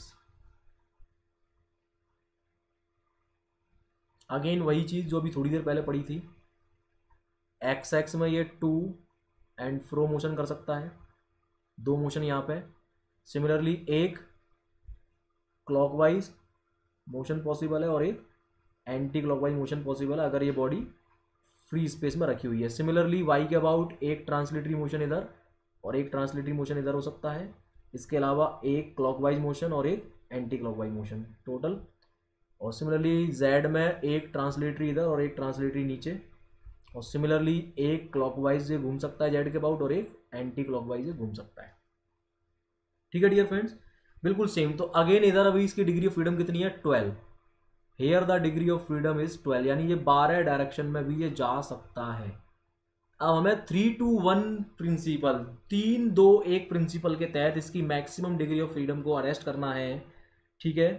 अगेन वही चीज जो अभी थोड़ी देर पहले पड़ी थी, एक्स एक्स में ये टू एंड फ्रो मोशन कर सकता है, दो मोशन यहाँ पे। सिमिलरली एक क्लॉकवाइज मोशन पॉसिबल है और एक एंटी क्लॉकवाइज मोशन पॉसिबल है अगर ये बॉडी फ्री स्पेस में रखी हुई है। सिमिलरली वाई के अबाउट एक ट्रांसलेटरी मोशन इधर और एक ट्रांसलेटरी मोशन इधर हो सकता है। इसके अलावा एक क्लॉकवाइज मोशन और एक एंटी क्लॉकवाइज मोशन टोटल। और सिमिलरली जेड में एक ट्रांसलेटरी इधर और एक ट्रांसलेटरी नीचे। और सिमिलरली एक क्लॉकवाइज से घूम सकता है जेड के अबाउट और एक एंटी क्लॉकवाइज से घूम सकता है। ठीक है डियर फ्रेंड्स, बिल्कुल सेम। तो अगेन इधर अभी इसकी डिग्री ऑफ फ्रीडम कितनी है? Twelve. Here the degree of freedom is twelve, यानी ये बारह डायरेक्शन में भी ये जा सकता है। अब हमें थ्री टू वन प्रिंसिपल, तीन दो एक प्रिंसिपल के तहत इसकी मैक्सिमम डिग्री ऑफ फ्रीडम को अरेस्ट करना है। ठीक है,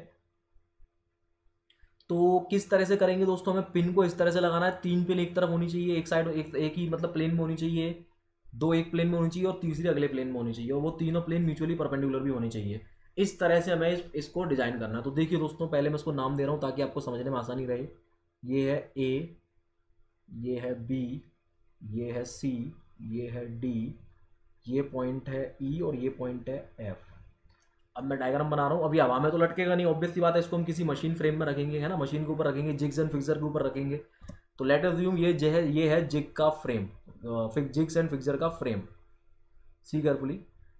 तो किस तरह से करेंगे दोस्तों? हमें पिन को इस तरह से लगाना है, तीन पिन एक तरफ होनी चाहिए, एक साइड एक, एक ही मतलब प्लेन में होनी चाहिए, दो एक प्लेन में होनी चाहिए और तीसरी अगले प्लेन में होनी चाहिए, और वो तीनों प्लेन म्यूचुअली परपेंडिकुलर भी होनी चाहिए। इस तरह से हमें इस, इसको डिजाइन करना है। तो देखिए दोस्तों, पहले मैं इसको नाम दे रहा हूँ ताकि आपको समझने में आसानी रहे। ये है ए, ये है बी, ये है सी, ये है डी, ये पॉइंट है ई और ये पॉइंट है एफ। अब मैं डायग्राम बना रहा हूँ, अभी हवा में तो लटकेगा नहीं, ऑब्वियस सी बात है। इसको हम किसी मशीन फ्रेम में रखेंगे, है ना, मशीन के ऊपर रखेंगे, जिग्स एंड फिक्सर के ऊपर रखेंगे। तो लेट अस अज्यूम ये जो है ये है जिग का फ्रेम, जिग्स एंड फिक्सर का frame. See carefully,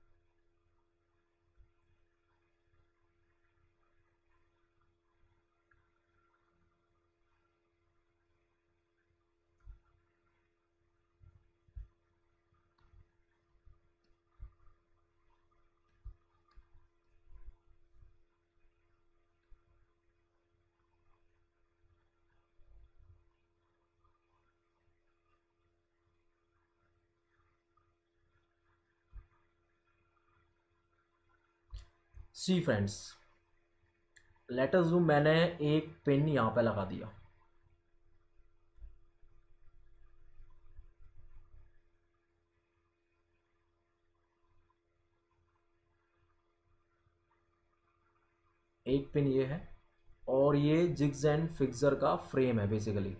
see friends, let us assume मैंने एक पिन यहाँ पे लगा दिया। एक पिन ये है और ये जिग्स एंड फिक्सर का फ्रेम है बेसिकली।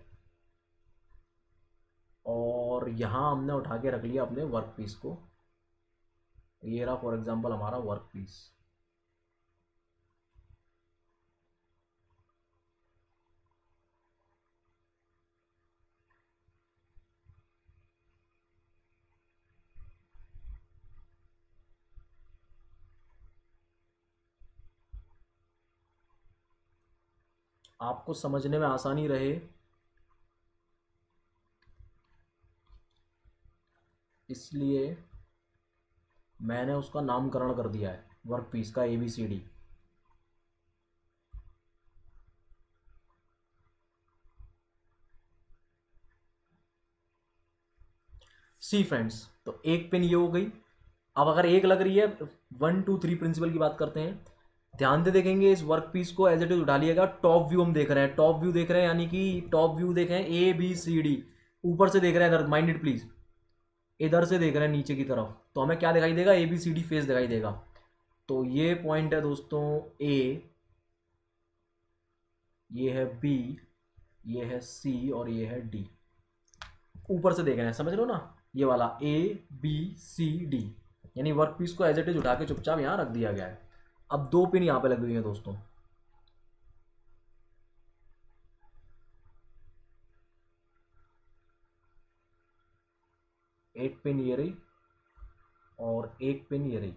और यहाँ हमने उठा के रख लिया अपने वर्क पीस को। ये रहा फॉर एग्जांपल हमारा वर्क पीस। आपको समझने में आसानी रहे इसलिए मैंने उसका नामकरण कर दिया है वर्क पीस का, A B C D. See friends, तो एक पिन ये हो गई। अब अगर एक लग रही है, वन टू थ्री प्रिंसिपल की बात करते हैं। ध्यान से देखेंगे, इस वर्क पीस को एज इट इज उठा लिएगा। टॉप व्यू हम देख रहे हैं, टॉप व्यू देख रहे हैं, यानी कि टॉप व्यू देख रहे हैं, ए बी सी डी ऊपर से देख रहे हैं, इधर माइंडेड प्लीज, इधर से देख रहे हैं नीचे की तरफ। तो हमें क्या दिखाई देगा? A B C D face दिखाई देगा। तो ये पॉइंट है दोस्तों ए, ये है बी, ये है सी और ये है डी। ऊपर से देख रहे हैं, समझ लो ना, ये वाला ए बी सी डी, यानी वर्क पीस को एज इट इज उठा के चुपचाप यहाँ रख दिया गया है। अब दो पिन यहाँ पे लगी हुई है दोस्तों, एक पिन ये रही और एक पिन ये रही।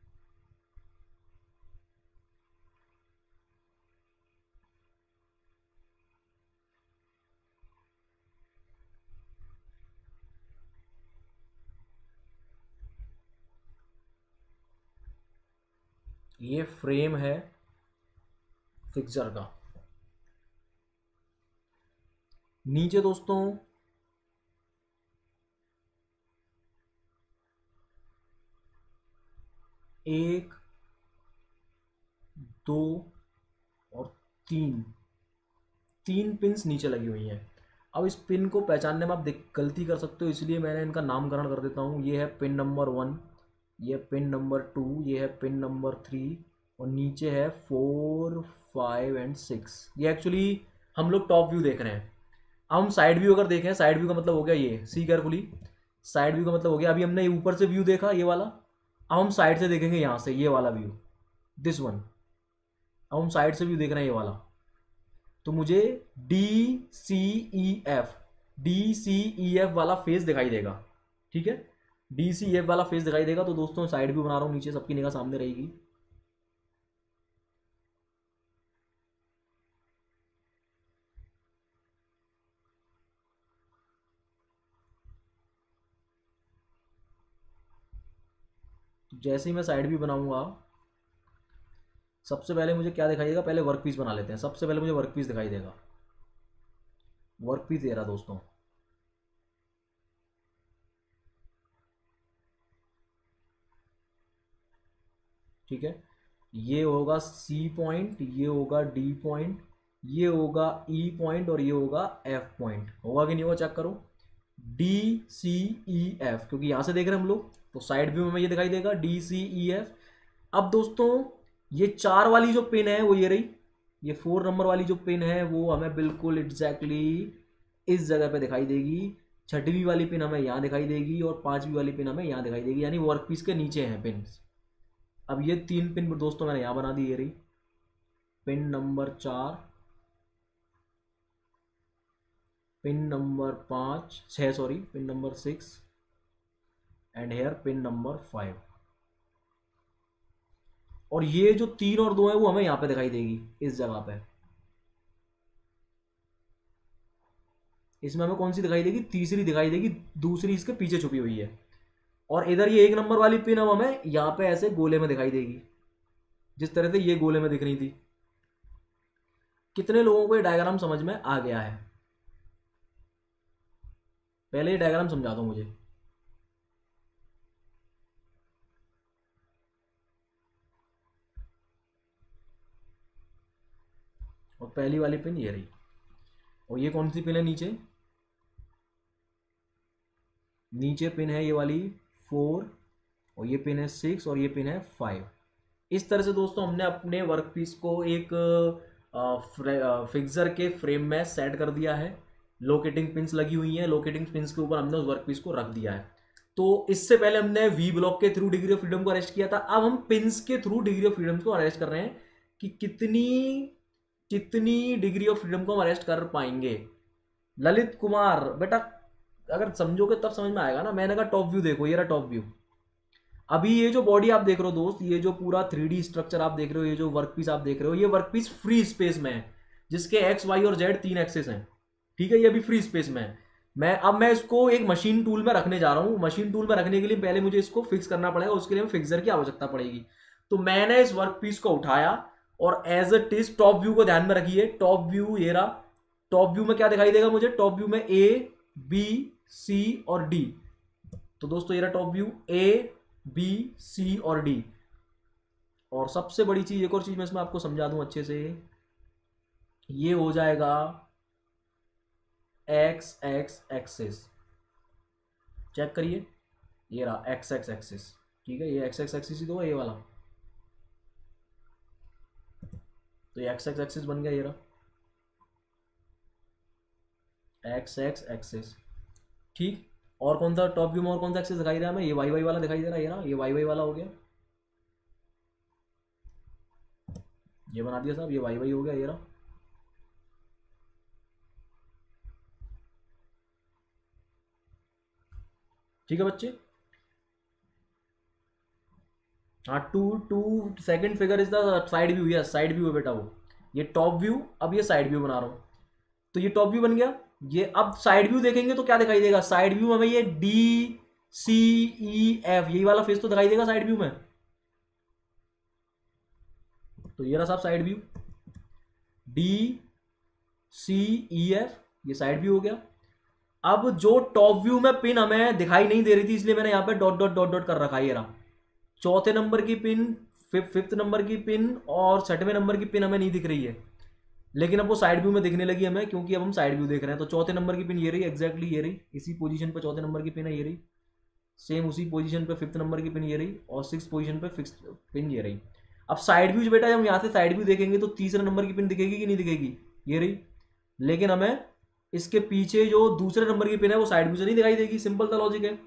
ये फ्रेम है फिक्सर का। नीचे दोस्तों एक, दो और तीन, तीन पिन्स नीचे लगी हुई हैं। अब इस पिन को पहचानने में आप दिक- गलती कर सकते हो, इसलिए मैंने इनका नामकरण कर देता हूँ। ये है पिन नंबर वन, ये पिन नंबर टू, ये है पिन नंबर थ्री और नीचे है फोर फाइव एंड सिक्स। ये एक्चुअली हम लोग टॉप व्यू देख रहे हैं। अब हम साइड व्यू अगर देखें, साइड व्यू का मतलब हो गया ये, सी केयरफुली, साइड व्यू का मतलब हो गया, अभी हमने ऊपर से व्यू देखा ये वाला, अब हम साइड से देखेंगे यहाँ से ये वाला व्यू, दिस वन। अब हम साइड से व्यू देख रहे हैं ये वाला, तो मुझे D C E F, D C E F वाला फेस दिखाई देगा। ठीक है, डी सी एफ वाला फेस दिखाई देगा। तो दोस्तों साइड व्यू बना रहा हूँ, नीचे सबकी निगाह सामने रहेगी। तो जैसे ही मैं साइड व्यू बनाऊंगा, सबसे पहले मुझे क्या दिखाई देगा, पहले वर्क पीस बना लेते हैं। सबसे पहले मुझे वर्क पीस दिखाई देगा, वर्क पीस दे रहा दोस्तों। ठीक है, ये होगा सी पॉइंट, ये होगा डी पॉइंट, ये होगा ई पॉइंट और ये होगा एफ पॉइंट। होगा कि नहीं होगा चेक करो, डी सी ई एफ, क्योंकि यहां से देख रहे हैं हम लोग, तो साइड व्यू में हमें ये दिखाई देगा डी सी ई एफ। अब दोस्तों ये चार वाली जो पिन है वो ये रही, ये फोर नंबर वाली जो पिन है वो हमें बिल्कुल एग्जैक्टली इस जगह पे दिखाई देगी। छठवीं वाली पिन हमें यहाँ दिखाई देगी और पांचवी वाली पिन हमें यहाँ दिखाई देगी, यानी वर्क पीस के नीचे हैं पिन। अब ये तीन पिन दोस्तों मैंने यहाँ बना दी, ये रही पिन नंबर चार, पिन नंबर पाँच, छः sorry, pin number six and here pin number five. और ये जो तीन और दो है वो हमें यहाँ पे दिखाई देगी इस जगह पे। इसमें हमें कौन सी दिखाई देगी, तीसरी दिखाई देगी, दूसरी इसके पीछे छुपी हुई है। और इधर ये एक नंबर वाली पिन अब हमें यहाँ पे ऐसे गोले में दिखाई देगी, जिस तरह से ये गोले में दिख रही थी। कितने लोगों को ये डायग्राम समझ में आ गया है? पहले ये डायग्राम समझा दो मुझे। और पहली वाली पिन ये रही, और ये कौन सी पिन है नीचे, नीचे पिन है ये वाली फोर और ये पिन है सिक्स और ये पिन है फाइव। इस तरह से दोस्तों हमने अपने वर्क पीस को एक फिक्सर के फ्रेम में सेट कर दिया है। लोकेटिंग पिन्स लगी हुई हैं, लोकेटिंग पिन्स के ऊपर हमने उस वर्क पीस को रख दिया है। तो इससे पहले हमने वी ब्लॉक के थ्रू डिग्री ऑफ फ्रीडम को अरेस्ट किया था, अब हम पिन्स के थ्रू डिग्री ऑफ फ्रीडम को अरेस्ट कर रहे हैं कि कितनी कितनी डिग्री ऑफ फ्रीडम को हम अरेस्ट कर पाएंगे। ललित कुमार बेटा, अगर समझोगे तब समझ में आएगा ना। मैंने कहा टॉप व्यू देखो, ये रहा टॉप व्यू। अभी ये जो बॉडी आप देख रहे हो दोस्त, ये जो पूरा थ्री डी स्ट्रक्चर आप देख रहे हो, ये जो वर्क पीस आप देख रहे हो, ये वर्क पीस फ्री स्पेस में है, जिसके एक्स वाई और जेड तीन एक्सेस हैं। ठीक है, ये अभी फ्री स्पेस में है। मैं अब मैं इसको एक मशीन टूल में रखने जा रहा हूँ। मशीन टूल में रखने के लिए पहले मुझे इसको फिक्स करना पड़ेगा, उसके लिए फिक्सर की आवश्यकता पड़ेगी। तो मैंने इस वर्क पीस को उठाया और as it is, top view को ध्यान में रखिए, टॉप व्यू ये रहा। टॉप व्यू में क्या दिखाई देगा मुझे, टॉप व्यू में ए बी सी और डी। तो दोस्तों ये रहा top view, A B C और डी। और सबसे बड़ी चीज, एक और चीज मैं इसमें आपको समझा दूं अच्छे से, ये हो जाएगा एक्स एक्स एक्सिस। चेक करिए, ये रहा एक्स एक्स एक्सिस। ठीक है, ये एक्स एक्स एक्सिस ही तो है ये वाला, तो ये एक्स एक्स एक्सिस बन गया ये रहा। एक्स एक्स एक्सिस, ठीक। और कौन सा टॉप व्यू में और कौन सा एक्सिस दिखाई दे रहा है हमें, ये वाई वाई वाला दिखाई दे रहा है, ये ना ये वाई वाई वाला हो गया, ये बना दिया साहब, ये वाई वाई हो गया, ये रहा। ठीक है बच्चे। हाँ, two two second figure is the side view, yes side view है बेटा वो, ये टॉप व्यू, अब ये साइड व्यू बना रहा हूँ, तो ये टॉप व्यू बन गया। ये अब साइड व्यू देखेंगे तो क्या दिखाई देगा, साइड व्यू में हमें ये डी सी ई एफ यही वाला फेस तो दिखाई देगा साइड व्यू में, तो ये रहा साहब side view, D C E F, ये साइड व्यू हो गया। अब जो टॉप व्यू में पिन हमें दिखाई नहीं दे रही थी, इसलिए मैंने यहां पे डॉट डॉट डॉट डॉट कर रखा है, ये रहा चौथे नंबर की पिन, फिफ्थ नंबर की पिन और छठवें नंबर की पिन हमें नहीं दिख रही है, लेकिन अब वो साइड व्यू में दिखने लगी हमें, क्योंकि अब हम साइड व्यू देख रहे हैं। तो चौथे नंबर की पिन ये रही, एग्जैक्टली ये रही, इसी पोजीशन पे चौथे नंबर की पिन है ये रही, सेम उसी पोजीशन पे फिफ्थ नंबर की पिन ये रही, और सिक्स पोजीशन पे फिक्स पिन ये रही। अब साइड व्यू बेटा, जब हम यहाँ से साइड व्यू देखेंगे तो तीसरे नंबर की पिन दिखेगी कि नहीं दिखेगी, ये रही, लेकिन हमें इसके पीछे जो दूसरे नंबर की पिन है वो साइड व्यू से नहीं दिखाई देगी, सिंपल सा लॉजिक है।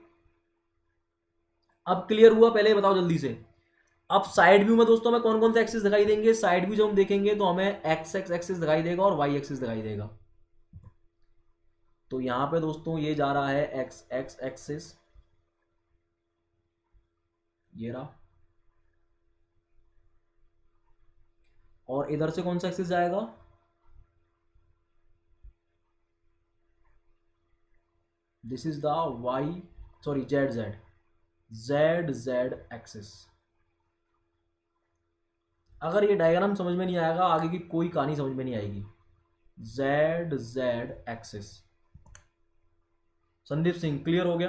अब क्लियर हुआ, पहले बताओ जल्दी से। अब साइड व्यू में दोस्तों हमें कौन कौन से एक्सिस दिखाई देंगे, साइड व्यू जब हम देखेंगे तो हमें एक्स एक्स एक्सिस दिखाई देगा और वाई एक्सिस दिखाई देगा। तो यहां पे दोस्तों ये जा रहा है एक्स एक्स एक्सिस, ये रहा, और इधर से कौन सा एक्सिस जाएगा, this is the Y sorry Z Z Z Z axis. अगर ये डायग्राम समझ में नहीं आएगा, आगे की कोई कहानी समझ में नहीं आएगी। Z Z axis, Sandeep Singh clear हो गया।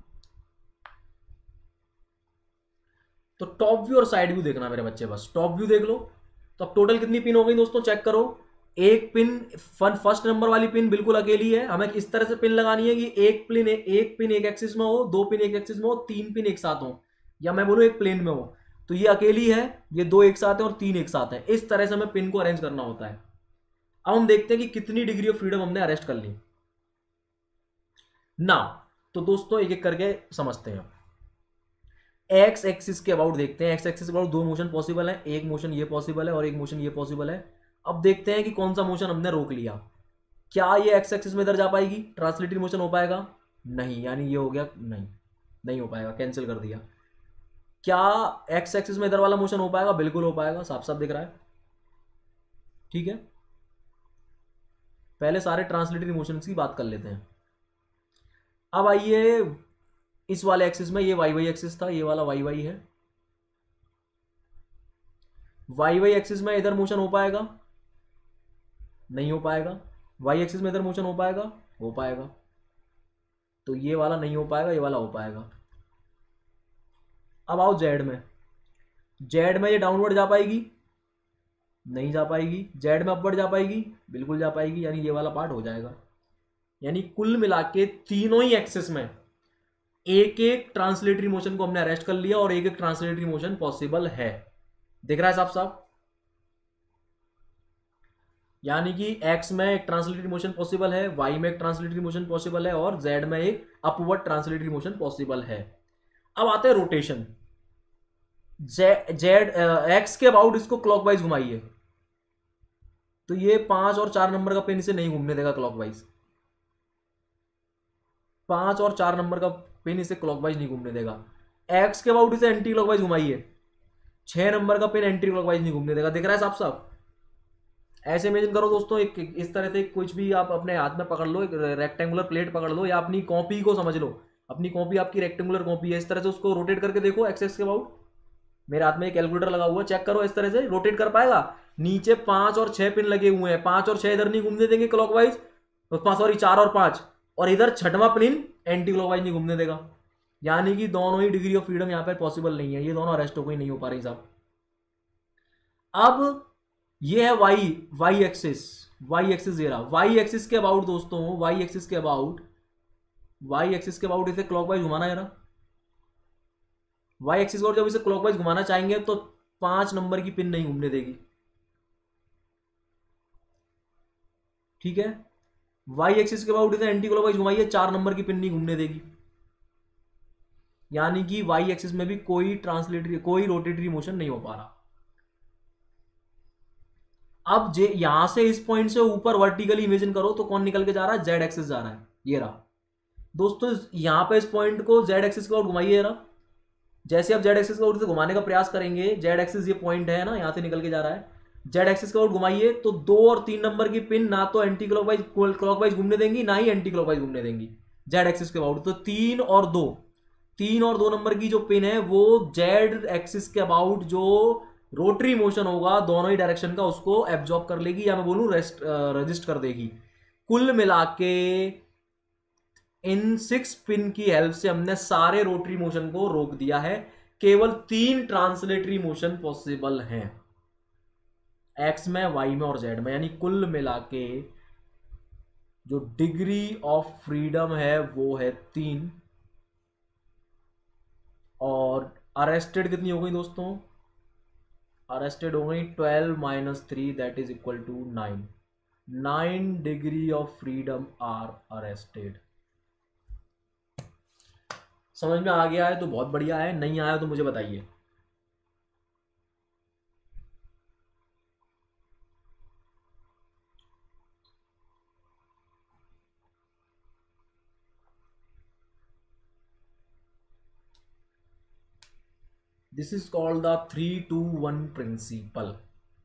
तो टॉप व्यू और साइड व्यू देखना मेरे बच्चे, बस टॉप व्यू देख लो। तो अब टोटल कितनी पिन हो गई दोस्तों, चेक करो। एक पिन फर्स्ट नंबर वाली पिन बिल्कुल अकेली है, हमें इस तरह से पिन लगानी है कि एक पिन एक पिन एक एक्सिस में हो, दो पिन एक एक्सिस में हो, तीन पिन एक साथ हो, या मैं बोलूं एक प्लेन में हो। तो ये अकेली है, ये दो एक साथ है और तीन एक साथ है, इस तरह से हमें पिन को अरेंज करना होता है। अब हम देखते हैं कि कितनी डिग्री ऑफ फ्रीडम हमने अरेस्ट कर ली ना। तो दोस्तों एक एक करके समझते हैं। एक्स एक्सिस के अबाउट देखते हैं, एक्स एक्सिस के अबाउट दो मोशन पॉसिबल है, एक मोशन ये पॉसिबल है और एक मोशन ये पॉसिबल है। अब देखते हैं कि कौन सा मोशन हमने रोक लिया। क्या ये एक्स एक्सिस में इधर जा पाएगी, ट्रांसलेटरी मोशन हो पाएगा, नहीं, यानी ये हो गया नहीं, नहीं हो पाएगा, कैंसिल कर दिया। क्या एक्स एक्सिस में इधर वाला मोशन हो पाएगा, बिल्कुल हो पाएगा, साफ साफ दिख रहा है, ठीक है। पहले सारे ट्रांसलेटरी मोशंस की बात कर लेते हैं। अब आइए इस वाले एक्सिस में, ये वाई वाई एक्सिस था, ये वाला वाई वाई है, वाई वाई एक्सिस में इधर मोशन हो पाएगा, नहीं हो पाएगा। वाई एक्सिस में इधर मोशन हो पाएगा, हो पाएगा। तो ये वाला नहीं हो पाएगा, ये वाला हो पाएगा। अब आओ जेड में, जेड में ये डाउनवर्ड जा पाएगी, नहीं जा पाएगी। जेड में अपवर्ड जा पाएगी, बिल्कुल जा पाएगी, यानी ये वाला पार्ट हो जाएगा। यानी कुल मिला के तीनों ही एक्सिस में एक एक ट्रांसलेटरी मोशन को हमने अरेस्ट कर लिया और एक एक ट्रांसलेटरी मोशन पॉसिबल है। दिख रहा है साफ साफ, यानी कि एक्स में एक ट्रांसलेटरी मोशन पॉसिबल है, वाई में एक ट्रांसलेटरी मोशन पॉसिबल है और जेड में एक अपवर्ड ट्रांसलेटरी मोशन पॉसिबल है। अब आते हैं रोटेशन। जेड एक्स के अबाउट इसको क्लॉकवाइज घुमाइए, तो ये पांच और चार नंबर का पेन इसे नहीं घूमने देगा क्लॉकवाइज, पांच और चार नंबर का पेन इसे क्लॉकवाइज नहीं घूमने देगा। एक्स के अबाउट इसे एंटी क्लॉकवाइज घुमाइए, छह नंबर का पेन एंटी क्लॉकवाइज नहीं घूमने देगा। दिख रहा है साफ साफ। ऐसे इमेजिन करो दोस्तों, एक इस तरह से कुछ भी आप अपने हाथ में पकड़ लो, एक रेक्टेंगुलर प्लेट पकड़ लो, या अपनी कॉपी को समझ लो, अपनी कॉपी आपकी रेक्टेंगुलर कॉपी है, इस तरह से उसको रोटेट करके देखो एक्स एक्स के अबाउट। मेरे हाथ में एक कैलकुलेटर लगा हुआ है, चेक करो, इस तरह से रोटेट कर पाएगा। नीचे पांच और छह पिन लगे हुए हैं, पांच और छह इधर नहीं घूमने देंगे क्लॉकवाइज, सॉरी चार और पांच, और इधर छठवां पिन एंटी क्लॉकवाइज नहीं घूमने देगा। यानी कि दोनों ही डिग्री ऑफ फ्रीडम यहां पर पॉसिबल नहीं है, ये दोनों अरेस्ट हो गई, नहीं हो पा रही साहब। अब ये है Y Y axis, Y axis ये रहा। वाई एक्सिस के अबाउट दोस्तों, वाई एक्सिस के अबाउट वाई एक्सिस के अबाउट इसे क्लॉकवाइज घुमाना है ना। वाई एक्सिस को जब इसे क्लॉकवाइज घुमाना चाहेंगे तो पांच नंबर की पिन नहीं घूमने देगी, ठीक है। वाई एक्सिस के अबाउट इसे एंटी क्लॉकवाइज घुमाइए, चार नंबर की पिन नहीं घूमने देगी, यानी कि वाई एक्सिस में भी कोई ट्रांसलेटरी कोई रोटेटरी मोशन नहीं हो पा रहा। अब जे यहां से इस पॉइंट से ऊपर वर्टिकली इमेजिन करो तो कौन निकल के जा रहा है, जेड एक्सिस जा रहा है, ये रहा दोस्तों। यहां पे इस पॉइंट को जेड एक्सिस के अबाउट घुमाइए रहा, जैसे आप जेड एक्सिस के अबाउट से घुमाने का प्रयास करेंगे, जेड एक्सिस ये पॉइंट है ना, यहां से निकल के जा रहा है, जेड एक्सिस के अबाउट घुमाइए तो दो और तीन नंबर की पिन ना तो एंटी क्लॉकवाइज क्लॉकवाइज घूमने देंगी, ना ही एंटी क्लॉकवाइज घूमने देंगी जेड एक्सिस के अबाउट। तो तीन और दो तीन और दो नंबर की जो पिन है वो जेड एक्सिस के अबाउट जो रोटरी मोशन होगा दोनों ही डायरेक्शन का उसको एब्जॉर्ब कर लेगी, या मैं बोलूं रेस्ट रजिस्ट कर देगी। कुल मिला के इन सिक्स पिन की हेल्प से हमने सारे रोटरी मोशन को रोक दिया है, केवल तीन ट्रांसलेटरी मोशन पॉसिबल हैं, एक्स में, वाई में और जेड में, यानी कुल मिला के जो डिग्री ऑफ फ्रीडम है वो है तीन। और अरेस्टेड कितनी हो गई दोस्तों, अरेस्टेड हो गई twelve minus three that is equal to nine. Nine degree of freedom are arrested. समझ में आ गया है तो बहुत बढ़िया है, नहीं आया तो मुझे बताइए। This is called the three two one principle.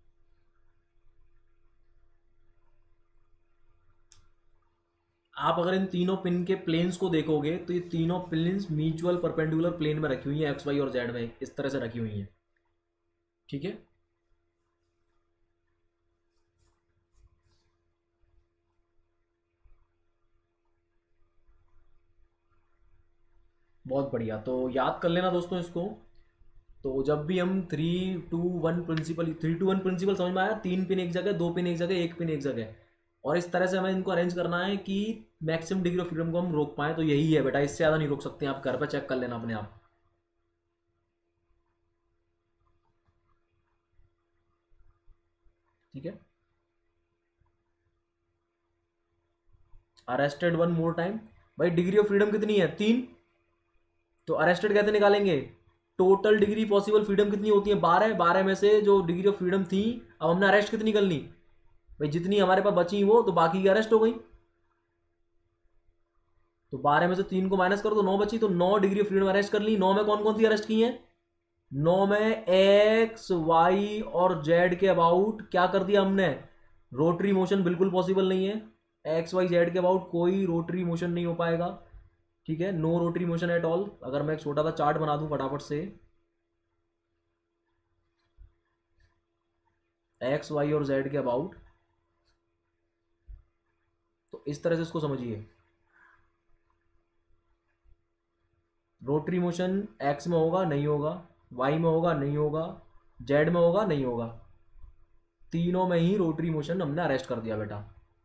आप अगर इन तीनों पिन के प्लेन्स को देखोगे तो ये तीनों प्लेन्स म्यूचुअल परपेंडिकुलर प्लेन में रखी हुई हैं, एक्स वाई और जेड में इस तरह से रखी हुई हैं, ठीक है। बहुत बढ़िया, तो याद कर लेना दोस्तों इसको। तो जब भी हम three two one principle three two one principle समझ में आया, तीन पिन एक जगह, दो पिन एक जगह, एक पिन एक जगह, और इस तरह से हमें इनको अरेंज करना है कि मैक्सिमम डिग्री ऑफ फ्रीडम को हम रोक पाए। तो यही है बेटा, इससे ज़्यादा नहीं रोक सकते, आप घर पर चेक कर लेना अपने आप। ठीक है, अरेस्टेड वन मोर टाइम। भाई डिग्री ऑफ फ्रीडम कितनी है, तीन, तो अरेस्टेड कैसे निकालेंगे, टोटल डिग्री पॉसिबल फ्रीडम कितनी होती है, बारह, बारह में से जो डिग्री ऑफ फ्रीडम थी, अब हमने अरेस्ट कितनी कर ली, भाई जितनी हमारे पास बची वो, तो बाकी की अरेस्ट हो गई। तो बारह में से तीन को माइनस करो तो नौ बची, तो नौ डिग्री ऑफ फ्रीडम अरेस्ट कर ली। नौ में कौन कौन सी अरेस्ट की है, नौ में एक्स वाई और जेड के अबाउट क्या कर दिया हमने, रोटरी मोशन बिल्कुल पॉसिबल नहीं है, एक्स वाई जेड के अबाउट कोई रोटरी मोशन नहीं हो पाएगा, ठीक है, no rotary motion at all. अगर मैं एक छोटा सा चार्ट बना दूं फटाफट से, एक्स वाई और जेड के अबाउट, तो इस तरह से इसको समझिए, रोटरी मोशन एक्स में होगा नहीं होगा, वाई में होगा नहीं होगा, जेड में होगा नहीं होगा, तीनों में ही रोटरी मोशन हमने अरेस्ट कर दिया बेटा,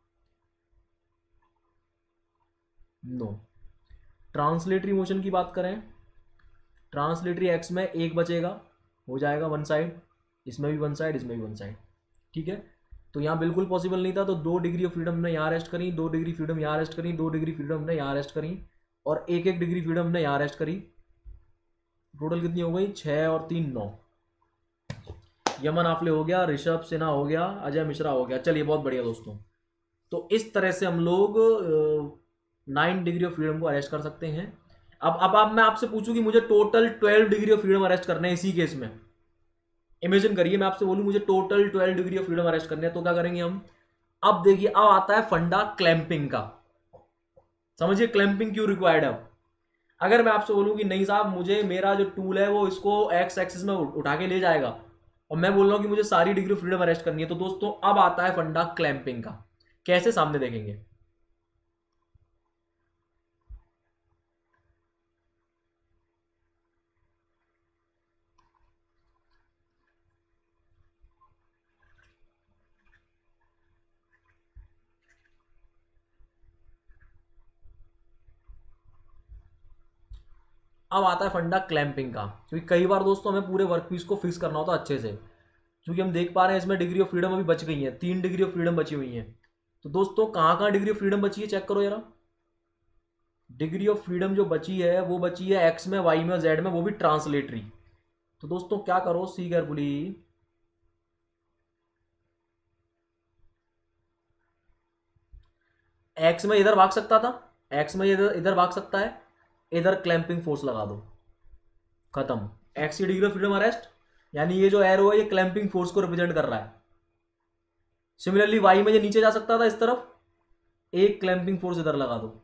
नो। ट्रांसलेटरी मोशन की बात करें, ट्रांसलेटरी एक्स में एक बचेगा, हो जाएगा वन साइड, इसमें भी वन साइड, इसमें भी वन साइड, ठीक है। तो यहाँ बिल्कुल पॉसिबल नहीं था, तो दो डिग्री ऑफ फ्रीडम हमने यहाँ अरेस्ट करी, दो डिग्री फ्रीडम यहाँ अरेस्ट करी, दो डिग्री फ्रीडम हमने यहाँ अरेस्ट करी, और एक एक डिग्री फ्रीडम हमने यहाँ अरेस्ट करी। टोटल कितनी हो गई, छः और तीन नौ। यमन आफले हो गया, ऋषभ सिन्हा हो गया, अजय मिश्रा हो गया। चलिए बहुत बढ़िया दोस्तों, तो इस तरह से हम लोग नाइन डिग्री ऑफ फ्रीडम को अरेस्ट कर सकते हैं। अब अब अब मैं आपसे पूछूं कि मुझे total twelve degree of freedom arrest करने हैं इसी केस में, इमेजिन करिए मैं आपसे बोलूं मुझे total twelve degree of freedom arrest करने हैं, तो क्या करेंगे हम। अब देखिए, अब आता है फंडा क्लैंपिंग का, समझिए क्लैंपिंग क्यों रिक्वायर्ड है। अब अगर मैं आपसे बोलूं कि नहीं साहब, मुझे मेरा जो टूल है वो इसको एक्स एक्सिस में उठा के ले जाएगा, और मैं बोल रहा हूं कि मुझे सारी डिग्री ऑफ फ्रीडम अरेस्ट करनी है, तो दोस्तों अब आता है फंडा क्लैंपिंग का। कैसे, सामने देखेंगे। अब आता है फंडा क्लैंपिंग का, क्योंकि कई बार दोस्तों हमें पूरे वर्कपीस को फिक्स करना होता है अच्छे से, क्योंकि हम देख पा रहे हैं इसमें डिग्री ऑफ फ्रीडम अभी बच गई है, तीन डिग्री ऑफ फ्रीडम बची हुई है। तो दोस्तों कहाँ कहाँ डिग्री ऑफ फ्रीडम बची है चेक करो जरा। डिग्री ऑफ फ्रीडम जो बची है वो बची है एक्स में, वाई में, जेड में, वो भी ट्रांसलेटरी। तो दोस्तों क्या करो, सी केयरफुली, एक्स में इधर भाग सकता था, एक्स में इधर इधर भाग सकता है, इधर क्लैंपिंग फोर्स लगा दो, खत्म। एक्स की डिग्री ऑफ फ्रीडम अरेस्ट, यानी ये जो एरो है ये क्लैंपिंग फोर्स को रिप्रेजेंट कर रहा है। सिमिलरली वाई में ये नीचे जा सकता था इस तरफ, एक क्लैंपिंग फोर्स इधर लगा दो,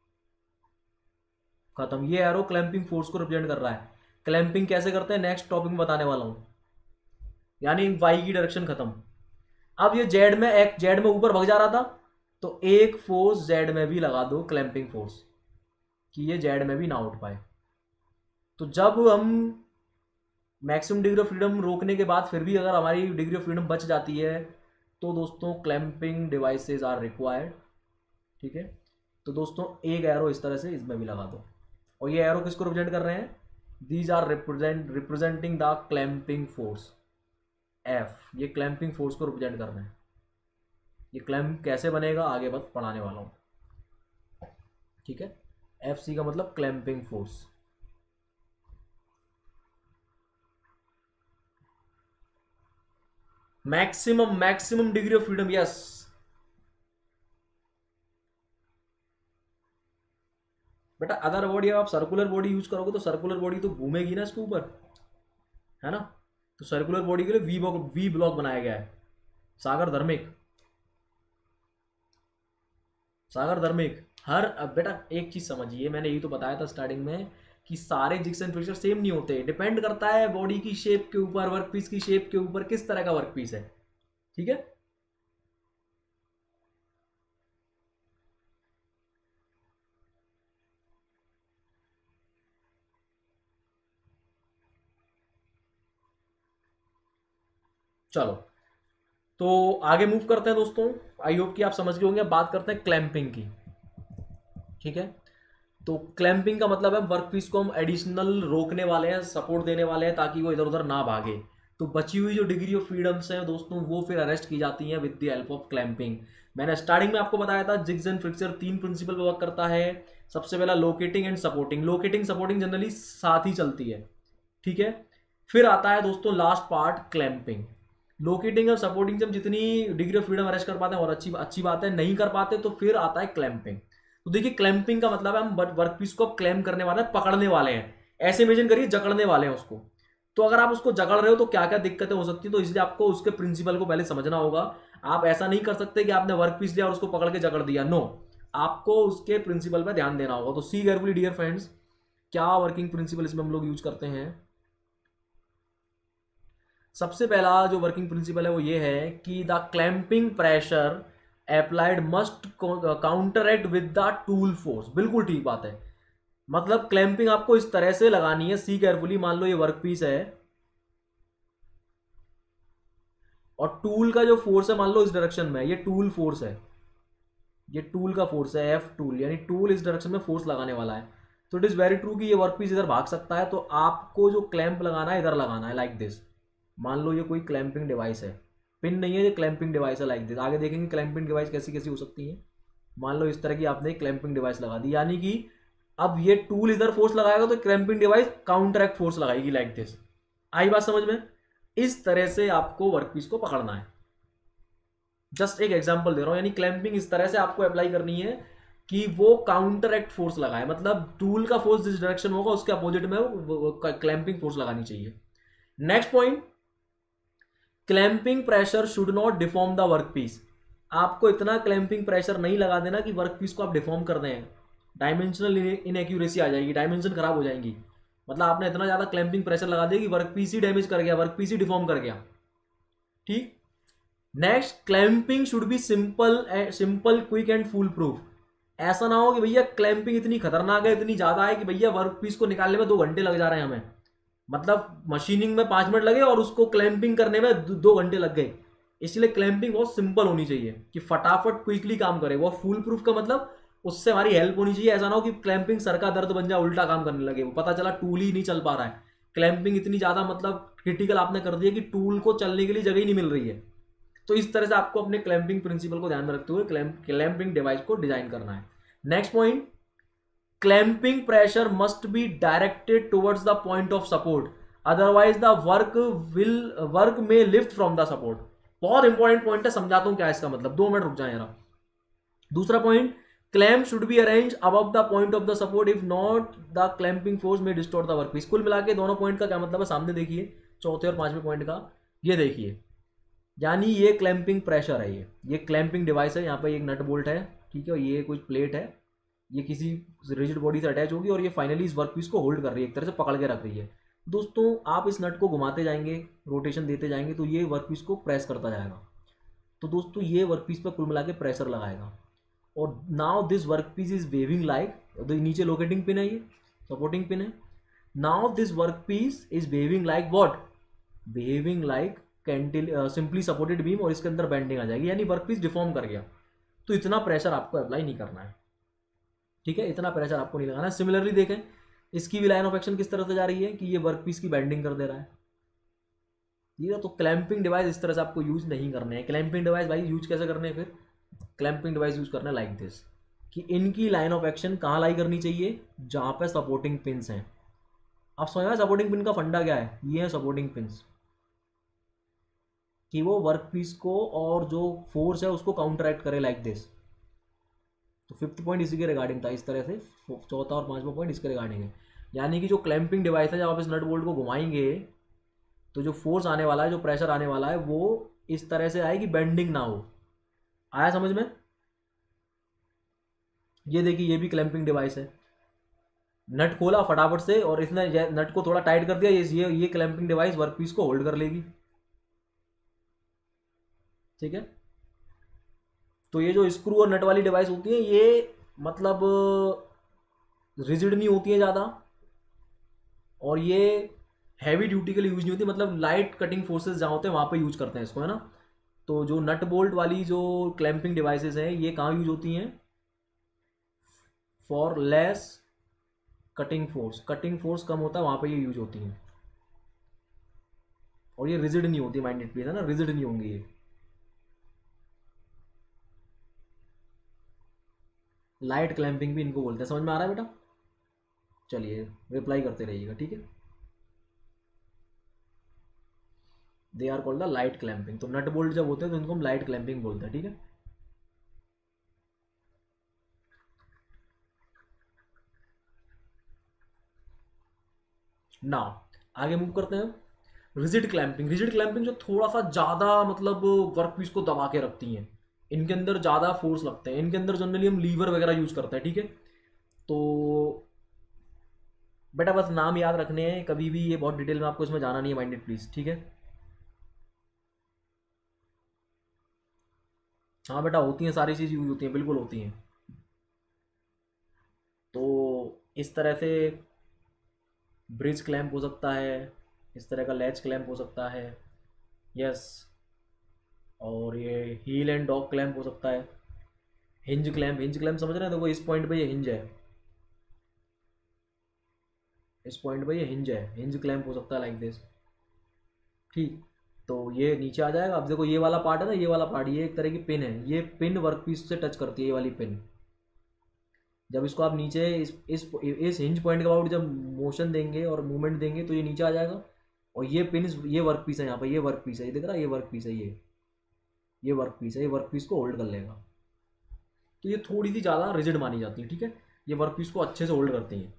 खत्म। ये एरो क्लैंपिंग फोर्स को रिप्रेजेंट कर रहा है। क्लैंपिंग कैसे करते हैं नेक्स्ट टॉपिक में बताने वाला हूं, यानी वाई की डायरेक्शन खत्म। अब ये जेड में, एक जेड में ऊपर भाग जा रहा था, तो एक फोर्स जेड में भी लगा दो, क्लैंपिंग फोर्स, कि ये जेड में भी ना उठ पाए। तो जब हम मैक्सिमम डिग्री ऑफ फ्रीडम रोकने के बाद फिर भी अगर हमारी डिग्री ऑफ फ्रीडम बच जाती है तो दोस्तों क्लैंपिंग डिवाइसेस आर रिक्वायर्ड, ठीक है। तो दोस्तों एक एरो इस तरह से इसमें भी लगा दो, और ये एरो किसको रिप्रेजेंट कर रहे हैं, these are represent representing the clamping force F, ये क्लैंपिंग फोर्स को रिप्रेजेंट कर रहे हैं। ये क्लैंप कैसे बनेगा आगे बस पढ़ाने वाला हूं, ठीक है। एफ सी का मतलब clamping force. Maximum maximum degree of freedom, yes. बेटा अदर बॉडी, आप सर्कुलर बॉडी यूज करोगे तो सर्कुलर बॉडी तो घूमेगी ना इसके ऊपर, है ना। तो सर्कुलर बॉडी के लिए वी ब्लॉक वी ब्लॉक बनाया गया है। सागर धर्मिक, सागर धर्मिक हर, अब बेटा एक चीज समझिए, मैंने यही तो बताया था स्टार्टिंग में कि सारे जिग्स एंड फिक्सर सेम नहीं होते, डिपेंड करता है बॉडी की शेप के ऊपर, वर्कपीस की शेप के ऊपर, किस तरह का वर्कपीस है, ठीक है। चलो तो आगे मूव करते हैं दोस्तों, आई होप कि आप समझ गए होंगे। बात करते हैं क्लैंपिंग की, ठीक है। तो क्लैंपिंग का मतलब है वर्कपीस को हम एडिशनल रोकने वाले हैं, सपोर्ट देने वाले हैं ताकि वो इधर उधर ना भागे। तो बची हुई जो डिग्री ऑफ फ्रीडम्स हैं दोस्तों वो फिर अरेस्ट की जाती हैं with the help of clamping. मैंने स्टार्टिंग में आपको बताया था जिग्स एंड फ्रिक्चर तीन प्रिंसिपल पे वर्क करता है। सबसे पहला locating and supporting, locating supporting generally साथ ही चलती है, ठीक है। फिर आता है दोस्तों लास्ट पार्ट क्लैंपिंग। लोकेटिंग और सपोर्टिंग से हम जितनी डिग्री ऑफ फ्रीडम अरेस्ट कर पाते हैं और अच्छी अच्छी बात है, नहीं कर पाते तो फिर आता है क्लैंपिंग। तो देखिए क्लैंपिंग का मतलब है हम वर्कपीस को क्लैम करने वाले हैं, पकड़ने वाले हैं। ऐसे इमेजिन करिए जकड़ने वाले हैं उसको। तो अगर आप उसको जकड़ रहे हो तो क्या क्या दिक्कतें हो सकती है, तो इसलिए आपको उसके प्रिंसिपल को पहले समझना होगा। आप ऐसा नहीं कर सकते कि आपने वर्कपीस लिया और उसको पकड़ के जकड़ दिया, नो, आपको उसके प्रिंसिपल पर ध्यान देना होगा। तो सी केयरफुली डियर फ्रेंड्स, क्या वर्किंग प्रिंसिपल इसमें हम लोग यूज करते हैं। सबसे पहला जो वर्किंग प्रिंसिपल है वो ये है कि the clamping pressure applied must counteract with the tool force. बिल्कुल ठीक बात है, मतलब क्लैंपिंग आपको इस तरह से लगानी है, सी केयरफुली। मान लो ये वर्कपीस है और टूल का जो फोर्स है मान लो इस डायरेक्शन में, ये टूल फोर्स है, ये टूल का फोर्स है एफ टूल, यानी टूल इस डायरेक्शन में फोर्स लगाने वाला है। तो इट इज वेरी ट्रू कि ये वर्कपीस इधर भाग सकता है। तो आपको जो क्लैंप लगाना है इधर लगाना है, लाइक दिस। मान लो ये कोई क्लैंपिंग डिवाइस है, पिन नहीं है, ये क्लैंपिंग डिवाइस है, लाइक दिस। आगे देखेंगे क्लैंपिंग डिवाइस कैसी कैसी हो सकती है। मान लो इस तरह की आपने क्लैंपिंग डिवाइस लगा दी, यानी कि अब ये टूल इधर फोर्स लगाएगा तो क्लैंपिंग डिवाइस काउंटरएक्ट फोर्स लगाएगी, लाइक दिस। आई बात समझ में। इस तरह से आपको वर्कपीस को पकड़ना है। जस्ट एक एग्जांपल दे रहा हूं, यानी क्लैंपिंग इस तरह से आपको अप्लाई करनी है कि वो काउंटरएक्ट फोर्स लगाए, मतलब टूल का फोर्स जिस डायरेक्शन होगा उसके अपोजिट में क्लैंपिंग फोर्स लगानी चाहिए। Next point, clamping pressure should not deform the workpiece. आपको इतना क्लैंपिंग प्रेशर नहीं लगा देना कि वर्कपीस को आप डिफॉर्म कर दें, डायमेंशनल इनएक्यूरेसी आ जाएगी, डायमेंशन खराब हो जाएंगी। मतलब आपने इतना ज्यादा क्लैंपिंग प्रेशर लगा दिया कि वर्कपीस ही डैमेज कर गया, वर्कपीस ही डिफॉर्म कर गया, ठीक। Next, clamping should be simple simple quick and foolproof. ऐसा ना हो कि भैया क्लैंपिंग इतनी खतरनाक है, इतनी ज्यादा है कि भैया वर्कपीस को निकालने में दो घंटे लग जा रहे हैं हमें, मतलब मशीनिंग में पांच मिनट लगे और उसको क्लैंपिंग करने में दो घंटे लग गए। इसलिए क्लैंपिंग बहुत सिंपल होनी चाहिए कि फटाफट क्विकली काम करे। वो फुल प्रूफ का मतलब उससे हमारी हेल्प होनी चाहिए। ऐसा ना हो कि क्लैंपिंग सर का दर्द बन जाए, उल्टा काम करने लगे, वो पता चला टूल ही नहीं चल पा रहा है। क्लैंपिंग इतनी ज्यादा मतलब क्रिटिकल आपने कर दिया कि टूल को चलने के लिए जगह ही नहीं मिल रही है। तो इस तरह से आपको अपने क्लैंपिंग प्रिंसिपल को ध्यान में रखते हुए क्लैंपिंग डिवाइस को डिजाइन करना है। Next point, clamping pressure must be directed towards the point of support, otherwise the work will work may lift from the support. बहुत इंपॉर्टेंट पॉइंट है, समझाता हूं क्या है इसका मतलब, दो मिनट रुक जाए जरा। दूसरा point, clamp should be arrange above the point of the support, if not the clamping force may distort the workpiece. कुल मिला के दोनों पॉइंट का क्या मतलब है, सामने देखिए चौथे और पांचवें पॉइंट का, ये देखिए, यानी ये क्लैंपिंग प्रेशर है, ये ये क्लैंपिंग डिवाइस है, यहाँ पे एक नट बोल्ट है, ठीक है, और ये कुछ प्लेट है, ये किसी रिजिड बॉडी से अटैच होगी और ये फाइनली इस वर्कपीस को होल्ड कर रही है, एक तरह से पकड़ के रख रही है। दोस्तों आप इस नट को घुमाते जाएंगे, रोटेशन देते जाएंगे, तो ये वर्कपीस को प्रेस करता जाएगा। तो दोस्तों ये वर्कपीस पर कुल मिला के प्रेशर लगाएगा। और now this workpiece is waving like, नीचे लोकेटिंग पिन है, ये सपोर्टिंग पिन है। Now this workpiece is waving like what, waving like cantilever simply supported beam, और इसके अंदर बेंडिंग आ जाएगी, यानी वर्कपीस डिफॉर्म कर गया। तो इतना प्रेशर आपको अप्लाई नहीं करना है, ठीक है, इतना प्रेशर आपको नहीं लगाना है। सिमिलरली देखें, इसकी भी लाइन ऑफ एक्शन किस तरह से जा रही है कि ये वर्कपीस की बेंडिंग कर दे रहा है, ठीक है। तो क्लैंपिंग डिवाइस इस तरह से आपको यूज नहीं करने हैं। क्लैंपिंग डिवाइस भाई यूज कैसे करने हैं, फिर क्लैंपिंग डिवाइस यूज करना है लाइक दिस, कि इनकी लाइन ऑफ एक्शन कहाँ लाई करनी चाहिए, जहां पे सपोर्टिंग पिन्स हैं। आप समझ में, सपोर्टिंग पिन का फंडा क्या है, ये है सपोर्टिंग पिन्स, कि वो वर्कपीस को और जो फोर्स है उसको काउंटरएक्ट करे लाइक दिस। तो फिफ्थ पॉइंट इसी के रिगार्डिंग था, इस तरह से चौथा और पांचवा पॉइंट इसके रिगार्डिंग है, यानी कि जो क्लैंपिंग डिवाइस है, जब आप इस नट बोल्ट को घुमाएंगे तो जो फोर्स आने वाला है, जो प्रेशर आने वाला है, वो इस तरह से आए कि बेंडिंग ना हो। आया समझ में? ये देखिए, ये भी क्लैंपिंग डिवाइस है, नट खोला फटाफट से और इसने नट को थोड़ा टाइट कर दिया, ये ये क्लैंपिंग डिवाइस वर्कपीस को होल्ड कर लेगी, ठीक है। तो ये जो स्क्रू और नट वाली डिवाइस होती है, ये मतलब रिजिड नहीं होती है ज़्यादा, और ये हैवी ड्यूटी के लिए यूज नहीं होती, मतलब लाइट कटिंग फोर्सेस जहाँ होते हैं वहाँ पे यूज करते हैं इसको, है ना। तो जो नट बोल्ट वाली जो क्लैंपिंग डिवाइसेस हैं, ये कहाँ यूज होती हैं, for less cutting force, cutting force कम होता है वहाँ पे ये यूज होती हैं, और ये रिजिड नहीं होती, माइंडेड प्लीज, है ना, रिजिड नहीं होंगी ये। लाइट क्लैंपिंग भी इनको बोलते हैं, समझ में आ रहा है बेटा? चलिए रिप्लाई करते रहिएगा, ठीक है। They are called the light clamping. तो नट बोल्ट जब होते हैं तो इनको हम लाइट क्लैंपिंग बोलते हैं, ठीक है। ना आगे मूव करते हैं, रिजिड क्लैंपिंग। रिजिड क्लैंपिंग जो थोड़ा सा ज़्यादा मतलब वर्कपीस को दबा के रखती हैं, इनके अंदर ज़्यादा फोर्स लगते हैं, इनके अंदर जनरली हम लीवर वगैरह यूज करते हैं, ठीक है। तो बेटा बस नाम याद रखने हैं, कभी भी ये बहुत डिटेल में आपको इसमें जाना नहीं है, माइंडेड प्लीज, ठीक है। हाँ बेटा होती हैं, सारी चीज़ यूज होती हैं, बिल्कुल होती हैं। तो इस तरह से ब्रिज क्लैंप हो सकता है, इस तरह का लैच क्लैंप हो सकता है, यस, और ये हील एंड डॉग क्लैंप हो सकता है। हिंज क्लैंप, हिंज क्लैंप समझ रहे हैं, देखो इस पॉइंट पे ये हिंज है, इस पॉइंट पे ये हिंज है, हिंज क्लैंप हो सकता है लाइक दिस, ठीक। तो ये नीचे आ जाएगा। अब देखो ये वाला पार्ट है ना, ये वाला पार्ट, ये एक तरह की पिन है, ये पिन वर्कपीस से टच करती है, ये वाली पिन। जब इसको आप नीचे इस इस इस हिंज पॉइंट के अबाउट जब मोशन देंगे और मूवमेंट देंगे तो ये नीचे आ जाएगा, और ये पिन, ये वर्क पीस है, यहाँ पे ये वर्क पीस है, ये दिख रहा है, ये वर्क पीस है, ये ये वर्क पीस है, ये वर्क पीस को होल्ड कर लेगा। तो ये थोड़ी सी ज़्यादा रिजिड मानी जाती है, ठीक है, ये वर्क पीस को अच्छे से होल्ड करती हैं।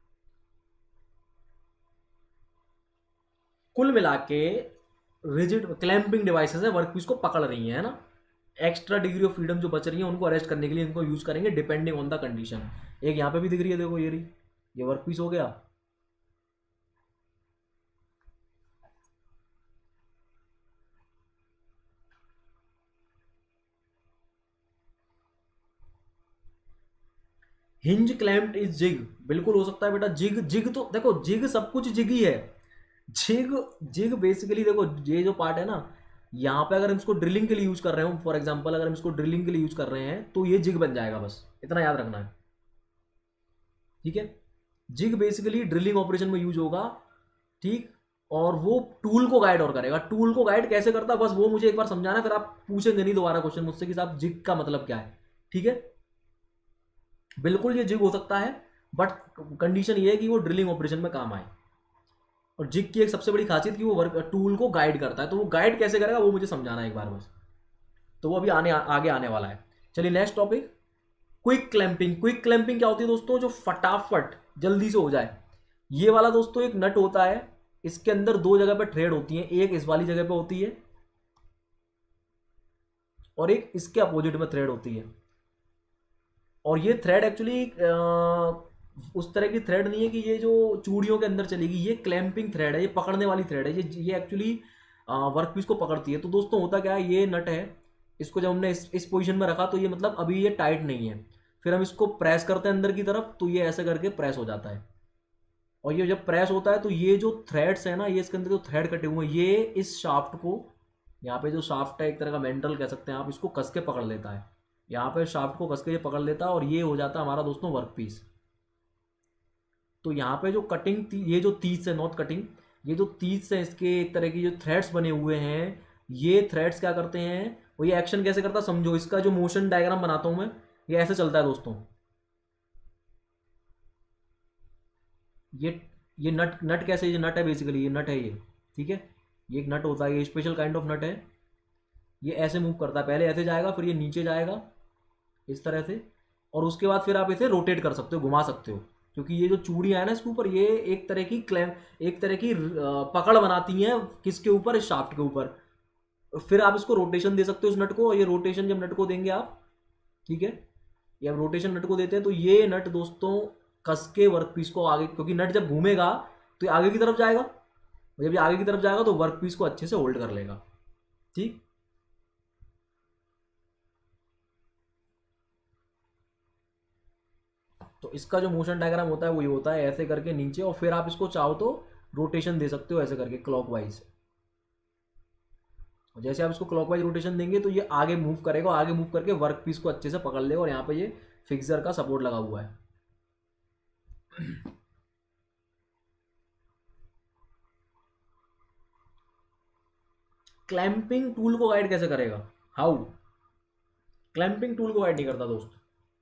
कुल मिला के रिजिड क्लैंपिंग डिवाइसेस है, वर्कपीस को पकड़ रही है ना। एक्स्ट्रा डिग्री ऑफ फ्रीडम जो बच रही है उनको अरेस्ट करने के लिए इनको यूज करेंगे डिपेंडिंग ऑन द कंडीशन। एक यहाँ पे भी दिख रही है, देखो ये रही, ये वर्कपीस हो गया, हिंज क्लैम्प्ड इज जिग, बिल्कुल हो सकता है बेटा जिग। जिग तो देखो, जिग सब कुछ जिग ही है। जिग जिग बेसिकली देखो, ये जो पार्ट है ना, यहाँ पे अगर हम इसको ड्रिलिंग के लिए यूज कर रहे हो, फॉर एग्जांपल अगर हम इसको ड्रिलिंग के लिए यूज कर रहे हैं तो ये जिग बन जाएगा, बस इतना याद रखना है, ठीक है। जिग बेसिकली ड्रिलिंग ऑपरेशन में यूज होगा, ठीक, और वो टूल को गाइड और करेगा। टूल को गाइड कैसे करता है बस वो मुझे एक बार समझाना, फिर आप पूछेंगे नहीं दोबारा क्वेश्चन मुझसे कि साहब जिग का मतलब क्या है। ठीक है, बिल्कुल ये जिग हो सकता है, बट कंडीशन ये है कि वो ड्रिलिंग ऑपरेशन में काम आए। और जिग की एक सबसे बड़ी खासियत कि वो वर्क टूल को गाइड करता है, तो वो गाइड कैसे करेगा वो मुझे समझाना है एक बार बस, तो वो अभी आने आगे आने वाला है। चलिए next topic, quick clamping. Quick clamping क्या होती है दोस्तों, जो फटाफट जल्दी से हो जाए। ये वाला दोस्तों एक नट होता है, इसके अंदर दो जगह पे थ्रेड होती है, एक इस वाली जगह पे होती है और एक इसके अपोजिट में थ्रेड होती है। और ये थ्रेड एक्चुअली उस तरह की थ्रेड नहीं है कि ये जो चूड़ियों के अंदर चलेगी, ये क्लैंपिंग थ्रेड है, ये पकड़ने वाली थ्रेड है, ये ये एक्चुअली वर्कपीस को पकड़ती है। तो दोस्तों होता क्या है, ये नट है, इसको जब हमने इस इस पोजीशन में रखा तो ये मतलब अभी ये टाइट नहीं है, फिर हम इसको प्रेस करते हैं अंदर की तरफ तो ये ऐसे करके प्रेस हो जाता है। और ये जब प्रेस होता है तो ये जो थ्रेड्स है ना, ये इसके अंदर जो थ्रेड कटे हुए हैं, ये इस शाफ्ट को, यहाँ पे जो शाफ्ट है एक तरह का मेंटल कह सकते हैं आप, इसको कस के पकड़ लेता है। यहाँ पे शाफ्ट को कस के ये पकड़ लेता है और ये हो जाता है हमारा दोस्तों वर्क पीस। तो यहाँ पे जो कटिंग, ये जो तीस है नॉट कटिंग, ये जो तीस है इसके एक तरह की जो थ्रेड्स बने हुए हैं, ये थ्रेड्स क्या करते हैं, वो ये एक्शन कैसे करता है समझो। इसका जो मोशन डायग्राम बनाता हूं मैं, ये ऐसे चलता है दोस्तों। ये ये नट नट कैसे, ये नट है बेसिकली, ये नट है ये, ठीक है, ये एक नट होता है, ये स्पेशल काइंड ऑफ नट है। ये ऐसे मूव करता है, पहले ऐसे जाएगा फिर ये नीचे जाएगा इस तरह से, और उसके बाद फिर आप इसे रोटेट कर सकते हो, घुमा सकते हो, क्योंकि ये जो चूड़ियाँ है ना इसके ऊपर, ये एक तरह की क्लैम एक तरह की पकड़ बनाती हैं किसके ऊपर, इस शाफ्ट के ऊपर। फिर आप इसको रोटेशन दे सकते हो इस नट को, और ये रोटेशन जब नट को देंगे आप, ठीक है, ये आप रोटेशन नट को देते हैं तो ये नट दोस्तों कस के वर्कपीस को आगे, क्योंकि नट जब घूमेगा तो ये आगे की तरफ जाएगा, जब ये आगे की तरफ जाएगा तो वर्कपीस को अच्छे से होल्ड कर लेगा। ठीक, तो इसका जो मोशन डायग्राम होता है वो ये होता है, ऐसे करके नीचे, और फिर आप इसको चाहो तो रोटेशन दे सकते हो ऐसे करके क्लॉकवाइज। और जैसे आप इसको क्लॉकवाइज रोटेशन देंगे तो ये आगे मूव करेगा, आगे मूव करके वर्क पीस को अच्छे से पकड़ लेगा, और यहाँ पे ये फिक्सर का सपोर्ट लगा हुआ है। क्लैंपिंग टूल को गाइड कैसे करेगा, हाउ, क्लैंपिंग टूल को गाइड नहीं करता दोस्त,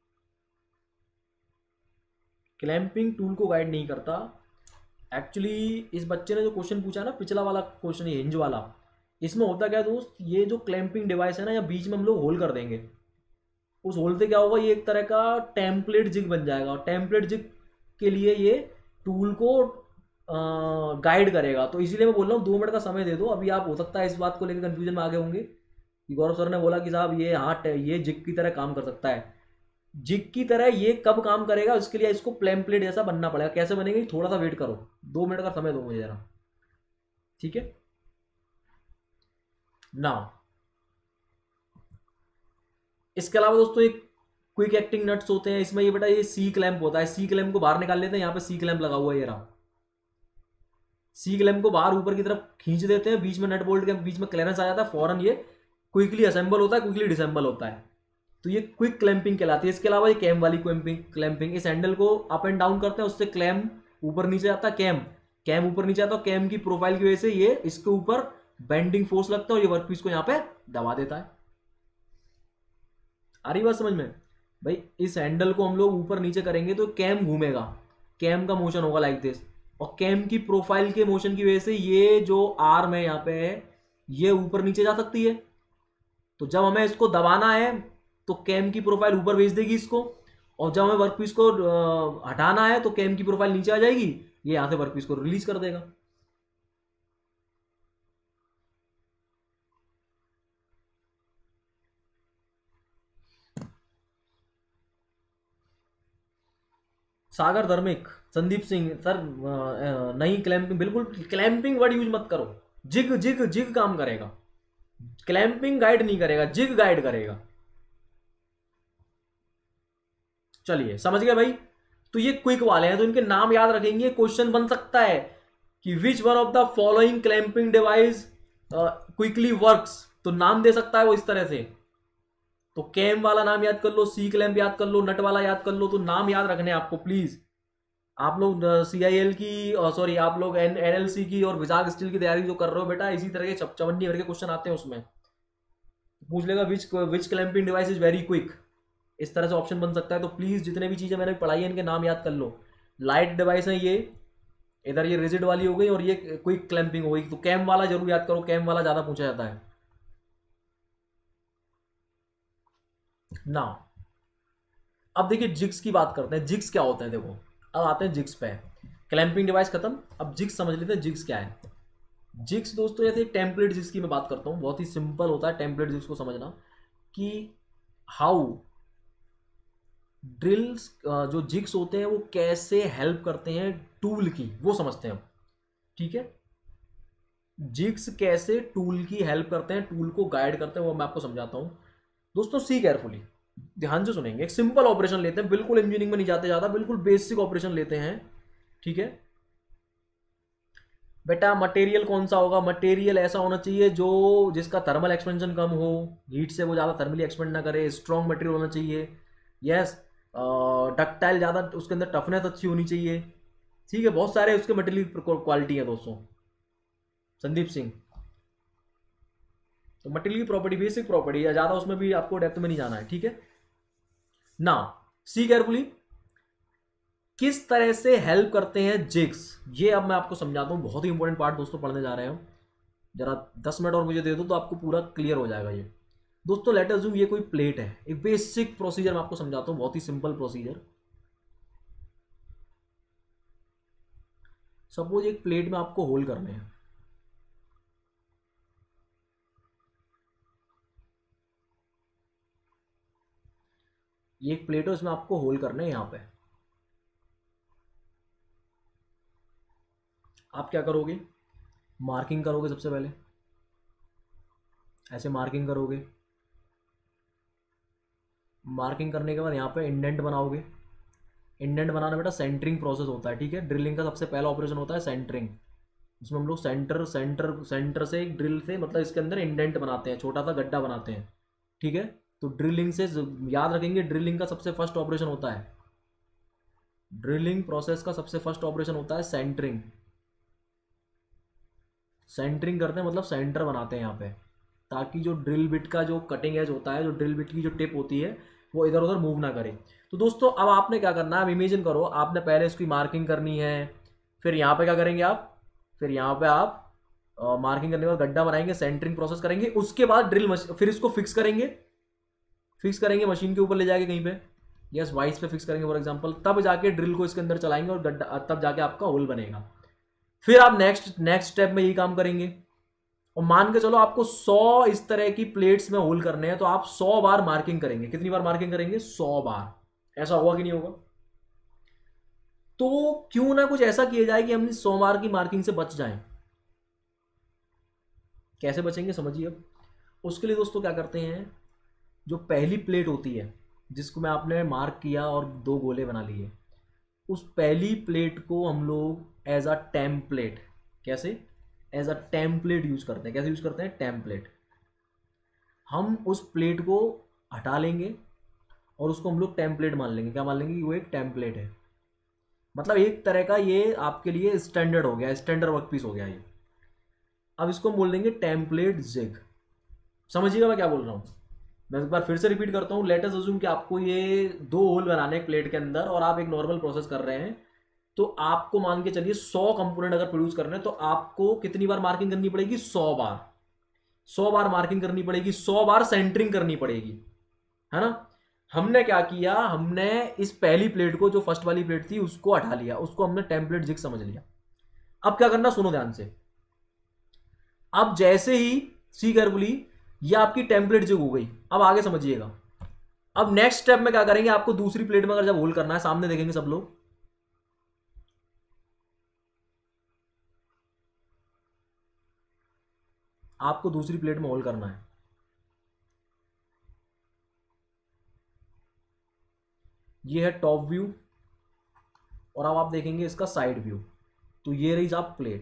क्लैंपिंग टूल को गाइड नहीं करता। एक्चुअली इस बच्चे ने जो क्वेश्चन पूछा ना, पिछला वाला क्वेश्चन, ये हिंज वाला, इसमें होता क्या दोस्त, ये जो क्लैंपिंग डिवाइस है ना, या बीच में हम लोग होल कर देंगे, उस होल से क्या होगा, ये एक तरह का टेम्पलेट जिग बन जाएगा, और टेम्पलेट जिग के लिए ये टूल को गाइड करेगा। तो इसीलिए मैं बोल रहा हूँ दो मिनट का समय दे दो, अभी आप हो सकता है इस बात को लेकर कंफ्यूजन में आगे होंगे कि गौरव सर ने बोला कि साहब ये हाँ ये जिग की तरह काम कर सकता है। जिग की तरह ये कब काम करेगा, इसके लिए इसको प्लेम्पलेट जैसा बनना पड़ेगा। कैसे बनेगा, थोड़ा सा वेट करो, दो मिनट का समय दो मुझे जरा, ठीक है ना। इसके अलावा दोस्तों एक क्विक एक्टिंग नट्स होते हैं, इसमें ये बेटा ये सी क्लैंप होता है, सी क्लैंप को बाहर निकाल लेते हैं, यहाँ पे सी क्लैंप लगा हुआ है, ये रहा सी क्लैंप को बाहर ऊपर की तरफ खींच देते हैं, बीच में नट बोल्ट के बीच में क्लियरेंस आ जाता है, फौरन ये क्विकली असेंबल होता है, क्विकली डिसेंबल होता है, तो ये क्विक क्लैंपिंग कहलाती है। इसके अलावा ये कैम वाली क्लैंपिंग क्लैंपिंग इस हैंडल को अप एंड डाउन करते हैं, उससे क्लैम ऊपर नीचे आता है, कैम कैम ऊपर नीचे आता है, कैम की प्रोफाइल की वजह से ये इसके ऊपर बेंडिंग फोर्स लगता है और ये वर्कपीस को यहाँ पे दबा देता है। आ रही बात समझ में भाई, इस हैंडल को हम लोग ऊपर नीचे करेंगे तो कैम घूमेगा, कैम का मोशन होगा लाइक दिस, और कैम की प्रोफाइल के मोशन की वजह से ये जो आर्म है यहाँ पे है ये ऊपर नीचे जा सकती है। तो जब हमें इसको दबाना है तो कैम की प्रोफाइल ऊपर भेज देगी इसको, और जब हमें वर्कपीस को हटाना है तो कैम की प्रोफाइल नीचे आ जाएगी, ये यहां से वर्कपीस को रिलीज कर देगा। सागर धर्मिक, संदीप सिंह सर, नहीं क्लैंपिंग, बिल्कुल क्लैंपिंग वर्ड यूज मत करो, जिग जिग जिग काम करेगा, क्लैंपिंग गाइड नहीं करेगा, जिग गाइड करेगा। चलिए समझ गए भाई। तो ये क्विक वाले हैं, तो इनके नाम याद रखेंगे, क्वेश्चन बन सकता है कि which one of the following clamping device quickly works, तो नाम दे सकता है वो इस तरह से। तो कैम वाला नाम याद कर लो, सी क्लैंप याद कर लो, नट वाला याद कर लो, तो नाम याद रखने आपको प्लीज। आप लोग सी आई एल की, सॉरी आप लोग एन एल सी की और विजाग स्टील की तैयारी जो कर रहे हो बेटा, इसी तरह के चप- चवन्नी भर के क्वेश्चन आते हैं उसमें। पूछ लेगा which which clamping device is very quick, इस तरह से ऑप्शन बन सकता है। तो प्लीज जितने भी चीजें मैंने पढ़ाई है इनके नाम याद कर लो। लाइट डिवाइस है ये, इधर ये रिजिड वाली हो गई और ये क्विक क्लैंपिंग हो गई। तो कैम वाला जरूर याद करो, कैम वाला ज्यादा पूछा जाता है ना। अब देखिए जिग्स की बात करते हैं। जिग्स क्या होता है देखो, अब आते हैं जिग्स पे। क्लैंपिंग डिवाइस खत्म, अब जिग्स समझ लेते हैं जिग्स क्या है। जिग्स दोस्तों जैसे एक टेम्पलेट जिग्स की मैं बात करता हूँ, बहुत ही सिंपल होता है टेम्पलेट जिग्स को समझना, कि हाउ ड्रिल्स, जो जिग्स होते हैं वो कैसे हेल्प करते हैं टूल की, वो समझते हैं हम। ठीक है, जिग्स कैसे टूल की हेल्प करते हैं, टूल को गाइड करते हैं, वो मैं आपको समझाता हूँ। दोस्तों सी केयरफुली, ध्यान से सुनेंगे। एक सिंपल ऑपरेशन लेते हैं, बिल्कुल इंजीनियरिंग में नहीं जाते ज़्यादा, बिल्कुल बेसिक ऑपरेशन लेते हैं। ठीक है बेटा, मटेरियल कौन सा होगा? मटेरियल ऐसा होना चाहिए जो जिसका थर्मल एक्सपेंशन कम हो, हीट से वो ज़्यादा थर्मली एक्सपेंड ना करे। स्ट्रॉन्ग मटेरियल होना चाहिए, यस। डक्टाइल, ज़्यादा उसके अंदर टफनेस अच्छी होनी चाहिए। ठीक है, बहुत सारे उसके मटेरियल क्वालिटी है दोस्तों। संदीप सिंह, तो मटेरियल की प्रॉपर्टी बेसिक प्रॉपर्टी है, ज़्यादा उसमें भी आपको डेप्थ में नहीं जाना है। ठीक है ना, सी केयरफुली। किस तरह से हेल्प करते हैं जिग्स, ये अब मैं आपको समझाता हूँ। बहुत ही इंपॉर्टेंट पार्ट दोस्तों पढ़ने जा रहे हो, जरा दस मिनट और मुझे दे दो तो आपको पूरा क्लियर हो जाएगा ये। दोस्तों लेट अस अज्यूम ये कोई प्लेट है, एक बेसिक प्रोसीजर मैं आपको समझाता हूँ, बहुत ही सिंपल प्रोसीजर। सपोज एक प्लेट में आपको होल करने हैं, ये एक प्लेट है, उसमें आपको होल करने हैं। यहाँ पे आप क्या करोगे? मार्किंग करोगे सबसे पहले, ऐसे मार्किंग करोगे। मार्किंग करने के बाद यहाँ पे इंडेंट बनाओगे। इंडेंट बनाना बेटा सेंटरिंग प्रोसेस होता है। ठीक है, ड्रिलिंग का सबसे पहला ऑपरेशन होता है सेंटरिंग। इसमें हम लोग सेंटर सेंटर सेंटर से एक ड्रिल से, मतलब इसके अंदर इंडेंट बनाते हैं, छोटा सा गड्ढा बनाते हैं। ठीक है, तो ड्रिलिंग से याद रखेंगे, ड्रिलिंग का सबसे फर्स्ट ऑपरेशन होता है, ड्रिलिंग प्रोसेस का सबसे फर्स्ट ऑपरेशन होता है सेंटरिंग। सेंटरिंग करते हैं मतलब सेंटर बनाते हैं यहाँ पे, ताकि जो ड्रिल बिट का जो कटिंग एज होता है, जो ड्रिल बिट की जो टिप होती है, वो इधर उधर मूव ना करे। तो दोस्तों अब आपने क्या करना है, अब इमेजिन करो, आपने पहले इसकी मार्किंग करनी है, फिर यहाँ पे क्या करेंगे आप, फिर यहाँ पे आप मार्किंग करने के बाद गड्ढा बनाएंगे, सेंटरिंग प्रोसेस करेंगे, उसके बाद ड्रिल मशीन, फिर इसको फिक्स करेंगे, फिक्स करेंगे मशीन के ऊपर ले जाके कहीं पे, यस वाइस पे फिक्स करेंगे फॉर एग्जांपल, तब जाके ड्रिल को इसके अंदर चलाएंगे और गड्ढा, तब जाके आपका होल बनेगा। फिर आप नेक्स्ट नेक्स्ट स्टेप में यही काम करेंगे। और मान के चलो आपको सौ इस तरह की प्लेट्स में होल करने हैं, तो आप सौ बार मार्किंग करेंगे। कितनी बार मार्किंग करेंगे? सौ बार। ऐसा होगा कि नहीं होगा? तो क्यों ना कुछ ऐसा किया जाए कि हम सौ बार की मार्किंग से बच जाएं। कैसे बचेंगे समझिए। अब उसके लिए दोस्तों क्या करते हैं, जो पहली प्लेट होती है जिसको मैं आपने मार्क किया और दो गोले बना लिए, उस पहली प्लेट को हम लोग एज अ टेम्पलेट, कैसे, एज अ टेम्पलेट यूज करते हैं। कैसे यूज करते हैं? टेम्पलेट। हम उस प्लेट को हटा लेंगे और उसको हम लोग टेम्पलेट मान लेंगे। क्या मान लेंगे? कि वो एक टेम्पलेट है। मतलब एक तरह का ये आपके लिए स्टैंडर्ड हो गया, स्टैंडर्ड वर्कपीस हो गया ये। अब इसको हम बोल देंगे टेम्पलेट जिग। समझिएगा मैं क्या बोल रहा हूँ। मैं एक बार फिर से रिपीट करता हूँ। लेट अस अज्यूम कि आपको ये दो होल बनाने एक प्लेट के अंदर और आप एक नॉर्मल प्रोसेस कर रहे हैं, तो आपको मान के चलिए सौ कंपोनेंट अगर प्रोड्यूस करने हैं, तो आपको कितनी बार मार्किंग करनी पड़ेगी? सौ बार। सौ बार मार्किंग करनी पड़ेगी, सौ बार सेंटरिंग करनी पड़ेगी, है ना। हमने क्या किया, हमने इस पहली प्लेट को, जो फर्स्ट वाली प्लेट थी, उसको हटा लिया, उसको हमने टेम्पलेट जिग समझ लिया। अब क्या करना, सुनो ध्यान से। अब जैसे ही, सी केयरफुली, ये आपकी टेम्पलेट जिग हो गई। अब आगे समझिएगा। अब नेक्स्ट स्टेप में क्या करेंगे, आपको दूसरी प्लेट में अगर जब होल करना है, सामने देखेंगे सब लोग, आपको दूसरी प्लेट में होल करना है। ये है टॉप व्यू, और अब आप देखेंगे इसका साइड व्यू। तो ये रही आप प्लेट।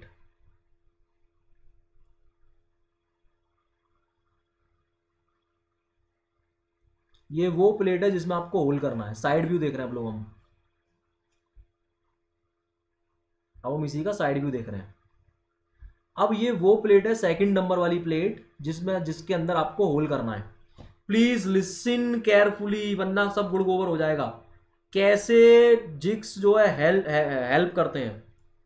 ये वो प्लेट है जिसमें आपको होल करना है। साइड व्यू देख रहे हैं आप लोग हम। अब हम इसी का साइड व्यू देख रहे हैं। अब ये वो प्लेट है सेकंड नंबर वाली प्लेट जिसमें जिसके अंदर आपको होल करना है। प्लीज लिसन केयरफुली वरना सब गुड़ गोबर हो जाएगा। कैसे जिग्स जो है हेल्प हेल्प करते हैं,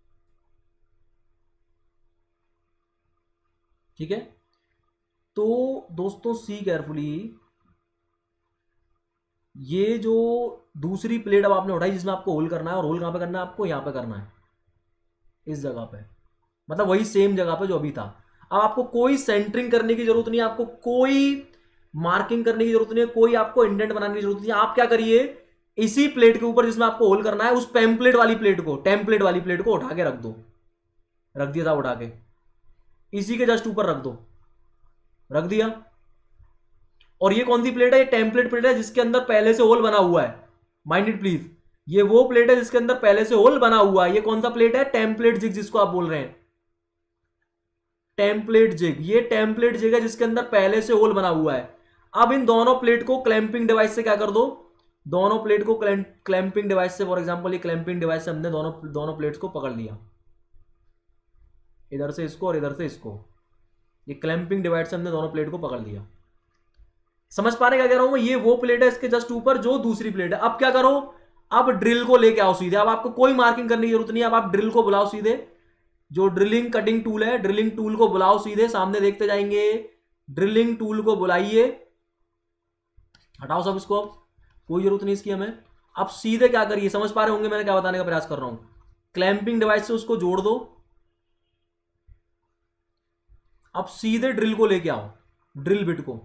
ठीक है। तो दोस्तों सी केयरफुली, ये जो दूसरी प्लेट अब आपने उठाई जिसमें आपको होल करना है, और होल कहां पे करना है आपको, यहां पे करना है, इस जगह पे, मतलब वही सेम जगह पे जो अभी था। अब आपको कोई सेंटरिंग करने की जरूरत नहीं है, आपको कोई मार्किंग करने की जरूरत नहीं है, कोई आपको इंडेंट बनाने की जरूरत नहीं है। आप क्या करिए, इसी प्लेट के ऊपर जिसमें आपको होल करना है उस टेम्पलेट वाली प्लेट को टेम्पलेट वाली प्लेट को उठा के रख दो। रख दिया था उठा के, इसी के जस्ट ऊपर रख दो, रख दिया। और ये कौन सी प्लेट है, ये टेम्पलेट प्लेट है जिसके अंदर पहले से होल बना हुआ है। माइंड इट प्लीज, ये वो प्लेट है जिसके अंदर पहले से होल बना हुआ है। ये कौन सा प्लेट है, टेम्पलेट जिग जिसको आप बोल रहे हैं, टेम्पलेट जिग। ये टेम्पलेट जिग है जिसके अंदर पहले से होल बना हुआ है। अब इन दोनों प्लेट को क्लैंपिंग डिवाइस से क्या कर दो, दोनों प्लेट को क्लैंपिंग डिवाइस से, फॉर एग्जांपल ये क्लैंपिंग डिवाइस से हमने दोनों दोनों प्लेट्स को पकड़ लिया, इधर से इसको और इधर से इसको। ये क्लैंपिंग डिवाइस से हमने दोनों प्लेट को पकड़ लिया। समझ पा रहे क्या कह रहा हूं मैं, ये वो प्लेट है इसके जस्ट ऊपर जो दूसरी प्लेट है। अब क्या करो, अब ड्रिल को लेके आओ सीधे। अब आपको कोई मार्किंग करने की जरूरत नहीं है। अब आप ड्रिल को बुलाओ सीधे, जो ड्रिलिंग कटिंग टूल है, ड्रिलिंग टूल को बुलाओ सीधे, सामने देखते जाएंगे। ड्रिलिंग टूल को बुलाइए, हटाओ सब इसको, अब कोई जरूरत नहीं इसकी हमें। अब सीधे क्या करिए, समझ पा रहे होंगे मैंने क्या बताने का प्रयास कर रहा हूं। क्लैंपिंग डिवाइस से उसको जोड़ दो। अब सीधे ड्रिल को लेके आओ, ड्रिल बिट को।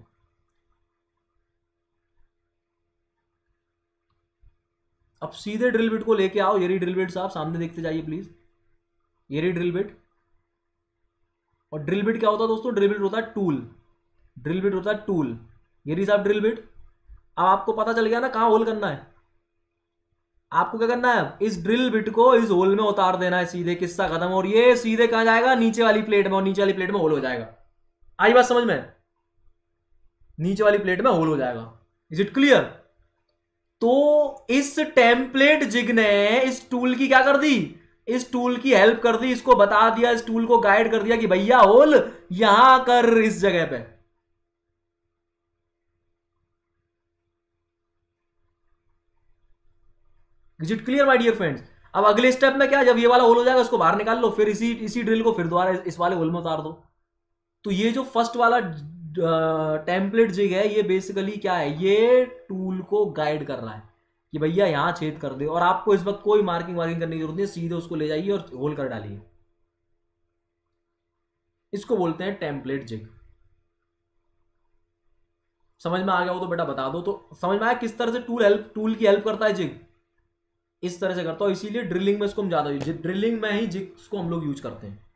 अब सीधे ड्रिल बिट को लेके आओ। ये रही ड्रिल बिट साहब, सामने देखते जाइए प्लीज। ये रही ड्रिल बिट। और ड्रिल बिट क्या होता है दोस्तों, ड्रिल बिट होता है टूल, ड्रिल बिट होता है टूल। ये रही साहब ड्रिल बिट। अब आपको पता चल गया ना कहां होल करना है। आपको क्या करना है, इस ड्रिल बिट को इस होल में उतार देना है सीधे, किस्सा खत्म। और ये सीधे कहां जाएगा, नीचे वाली प्लेट में, और नीचे वाली प्लेट में होल हो जाएगा। आई बात समझ में, नीचे वाली प्लेट में होल हो जाएगा। Is it clear. तो इस टेम्पलेट जिग ने इस टूल की क्या कर दी, इस टूल की हेल्प कर दी, इसको बता दिया, इस टूल को गाइड कर दिया कि भैया होल यहां कर, इस जगह पे। Is it clear my dear friends. अब अगले स्टेप में क्या, जब ये वाला होल हो जाएगा उसको बाहर निकाल लो, फिर इसी इसी ड्रिल को फिर दोबारा इस वाले होल में उतार दो। तो ये जो फर्स्ट वाला टेम्पलेट जिग है, ये बेसिकली क्या है, ये टूल को गाइड कर रहा है कि भैया यहां छेद कर दे। और आपको इस वक्त कोई मार्किंग वार्किंग करने की जरूरत नहीं, सीधे उसको ले जाइए और होल कर डालिए। इसको बोलते हैं टेम्पलेट जिग। समझ में आ गया हो तो बेटा बता दो। तो समझ में आया किस तरह से टूल हेल्प टूल की हेल्प करता है जिग, इस तरह से करता हूं। इसीलिए ड्रिलिंग में इसको हम ज्यादा यूज, ड्रिलिंग में ही जिग्स को हम लोग यूज करते हैं।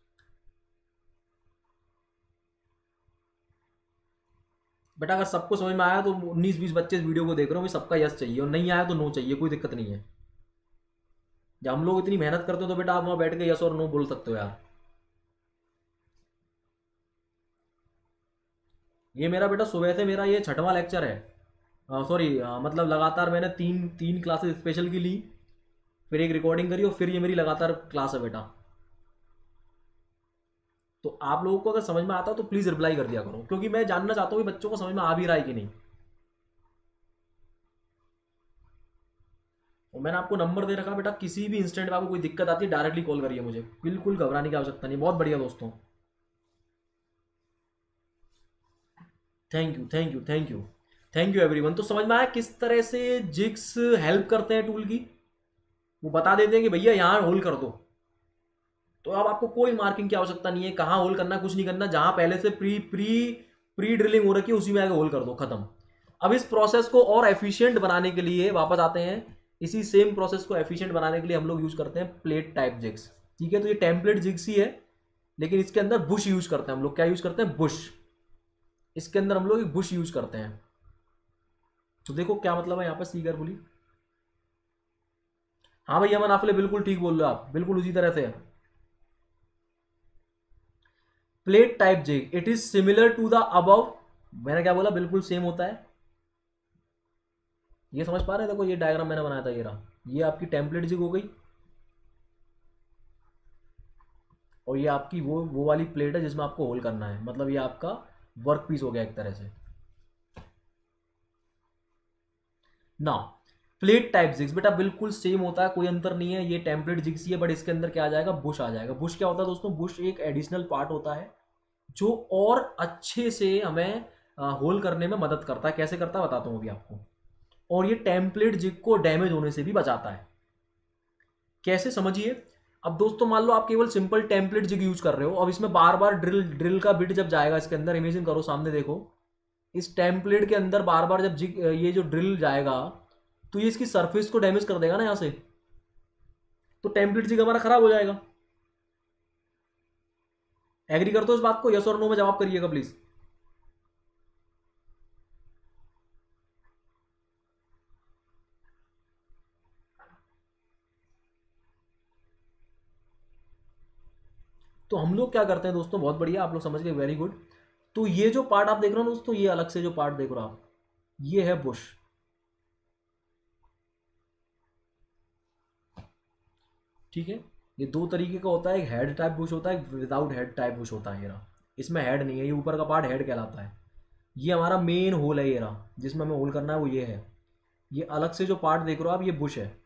बेटा अगर सबको समझ में आया तो उन्नीस बीस बच्चे इस वीडियो को देख रहे हो, सबका यस चाहिए, और नहीं आया तो नो चाहिए, कोई दिक्कत नहीं है। जब हम लोग इतनी मेहनत करते हो तो बेटा आप वहां बैठ के यस और नो बोल सकते हो यार। ये मेरा बेटा सुबह से मेरा ये छठवां लेक्चर है, सॉरी मतलब लगातार मैंने तीन तीन क्लासेस स्पेशल की ली, फिर एक रिकॉर्डिंग करी, और फिर ये मेरी लगातार क्लास है बेटा। तो आप लोगों को अगर समझ में आता हो तो प्लीज रिप्लाई कर दिया करो, क्योंकि मैं जानना चाहता हूँ कि बच्चों को समझ में आ भी रहा है कि नहीं। और मैंने आपको नंबर दे रखा बेटा, किसी भी इंस्टेंट में आपको कोई दिक्कत आती है डायरेक्टली कॉल करिए मुझे, बिल्कुल घबराने की आवश्यकता नहीं। बहुत बढ़िया दोस्तों, thank you thank you thank you thank you everyone. तो समझ में आया किस तरह से जिग्स हेल्प करते हैं टूल की, वो बता देते हैं कि भैया यहाँ होल कर दो। तो अब आपको कोई मार्किंग की आवश्यकता नहीं है, कहाँ होल करना कुछ नहीं करना, जहां पहले से प्री प्री प्री ड्रिलिंग हो रखी है उसी में आगे होल कर दो, खत्म। अब इस प्रोसेस को और एफिशिएंट बनाने के लिए वापस आते हैं, इसी सेम प्रोसेस को एफिशिएंट बनाने के लिए हम लोग यूज करते हैं प्लेट टाइप जिग्स। ठीक है, तो ये टेम्पलेट जिग्स ही है, लेकिन इसके अंदर बुश यूज करते हैं हम लोग। क्या यूज करते हैं, बुश। इसके अंदर हम लोग एक बुश यूज करते हैं। तो देखो क्या मतलब है यहाँ पर, सी केयरफुली। हाँ भैया अमन आफले बिल्कुल ठीक बोल रहे हो आप, बिल्कुल उसी तरह से। Plate type jig, it is similar to the above. मैंने क्या बोला, बिल्कुल सेम होता है। ये समझ पा रहे हैं, देखो ये डायग्राम मैंने बनाया था, ये रहा, ये आपकी टेम्पलेट जिग हो गई। और ये आपकी वो वो वाली प्लेट है जिसमें आपको होल करना है, मतलब ये आपका वर्क पीस हो गया एक तरह से ना। प्लेट टाइप जिग्स बेटा बिल्कुल सेम होता है, कोई अंतर नहीं है, ये टेम्पलेट जिग्स ही है, बट इसके अंदर क्या आ जाएगा, बुश आ जाएगा। बुश क्या होता है दोस्तों, बुश एक एडिशनल पार्ट होता है जो और अच्छे से हमें होल करने में मदद करता है। कैसे करता है बताता हूँ अभी आपको। और ये टेम्पलेट जिग को डैमेज होने से भी बचाता है। कैसे, समझिए। अब दोस्तों मान लो आप केवल सिंपल टेम्पलेट जिग यूज कर रहे हो, अब इसमें बार बार ड्रिल ड्रिल का बिट जब जाएगा इसके अंदर, इमेजिन करो, सामने देखो, इस टेम्पलेट के अंदर बार बार जब जिग ये जो ड्रिल जाएगा तो ये इसकी सरफेस को डैमेज कर देगा ना यहाँ से, तो टेम्पलेट जिग हमारा खराब हो जाएगा। एग्री करते हो इस बात को, यस और नो में जवाब करिएगा प्लीज। तो हम लोग क्या करते हैं दोस्तों, बहुत बढ़िया, आप लोग समझ गए, वेरी गुड। तो ये जो पार्ट आप देख रहे हो दोस्तों, ये अलग से जो पार्ट देख रहे हो आप, ये है बुश। ठीक है, ये दो तरीके का होता है, एक हेड टाइप बुश होता है, एक विदाउट हेड टाइप बुश होता है। ये रहा, इसमें हेड नहीं है, ये ऊपर का पार्ट हेड कहलाता है। ये हमारा मेन होल है, ये रहा जिसमें हमें होल करना है वो ये है। ये अलग से जो पार्ट देख रहे हो आप, ये बुश है।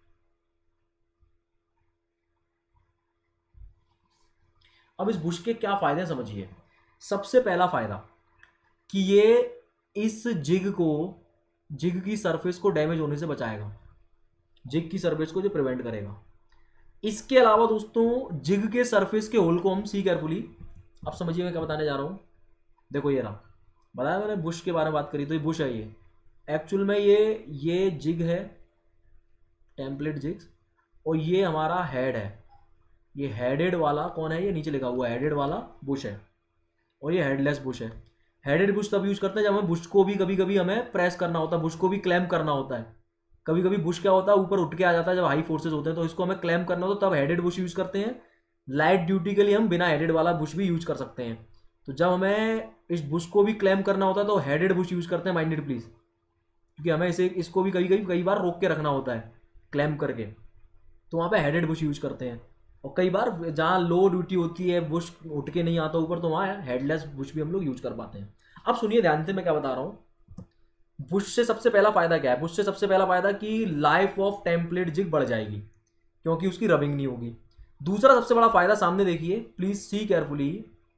अब इस बुश के क्या फायदे समझिए। सबसे पहला फायदा कि ये इस जिग को, जिग की सरफेस को डैमेज होने से बचाएगा, जिग की सरफेस को जो प्रिवेंट करेगा। इसके अलावा दोस्तों जिग के सरफेस के होल को हम सी केयरफुली, अब समझिए मैं क्या बताने जा रहा हूं। देखो ये रहा, बताया मैंने बुश के बारे में बात करी, तो ये बुश है। ये एक्चुअल में ये ये जिग है, टेम्पलेट जिग्स, और ये हमारा हेड है। ये हेडेड वाला कौन है, ये नीचे लिखा हुआ हेडेड वाला बुश है, और ये हेडलेस बुश है। हेडेड बुश तब यूज करते हैं जब हमें बुश को भी कभी कभी हमें प्रेस करना होता है, बुश को भी क्लैम करना होता है। कभी कभी बुश क्या होता है, ऊपर उठ के आ जाता है जब हाई फोर्सेस होते हैं, तो इसको हमें क्लैम करना होता है, तब हेडेड बुश यूज करते हैं। लाइट ड्यूटी के लिए हम बिना हेडेड वाला बुश भी यूज कर सकते हैं। तो जब हमें इस बुश को भी क्लैम करना होता है तो हेडेड बुश यूज करते हैं, माइंडेड प्लीज, क्योंकि हमें इसे इसको भी कभी कभी कई बार रोक के रखना होता है क्लैम करके, तो वहाँ पे हेडेड बुश यूज करते हैं। और कई बार जहाँ लो ड्यूटी होती है, बुश उठ के नहीं आता ऊपर, तो वहाँ हेडलेस बुश भी हम लोग यूज कर पाते हैं। अब सुनिए ध्यान से मैं क्या बता रहा हूँ। बुश से सबसे पहला फायदा क्या है, बुश से सबसे पहला फायदा कि लाइफ ऑफ टेम्पलेट जिग बढ़ जाएगी क्योंकि उसकी रबिंग नहीं होगी। दूसरा सबसे बड़ा फायदा सामने देखिए, प्लीज सी केयरफुली,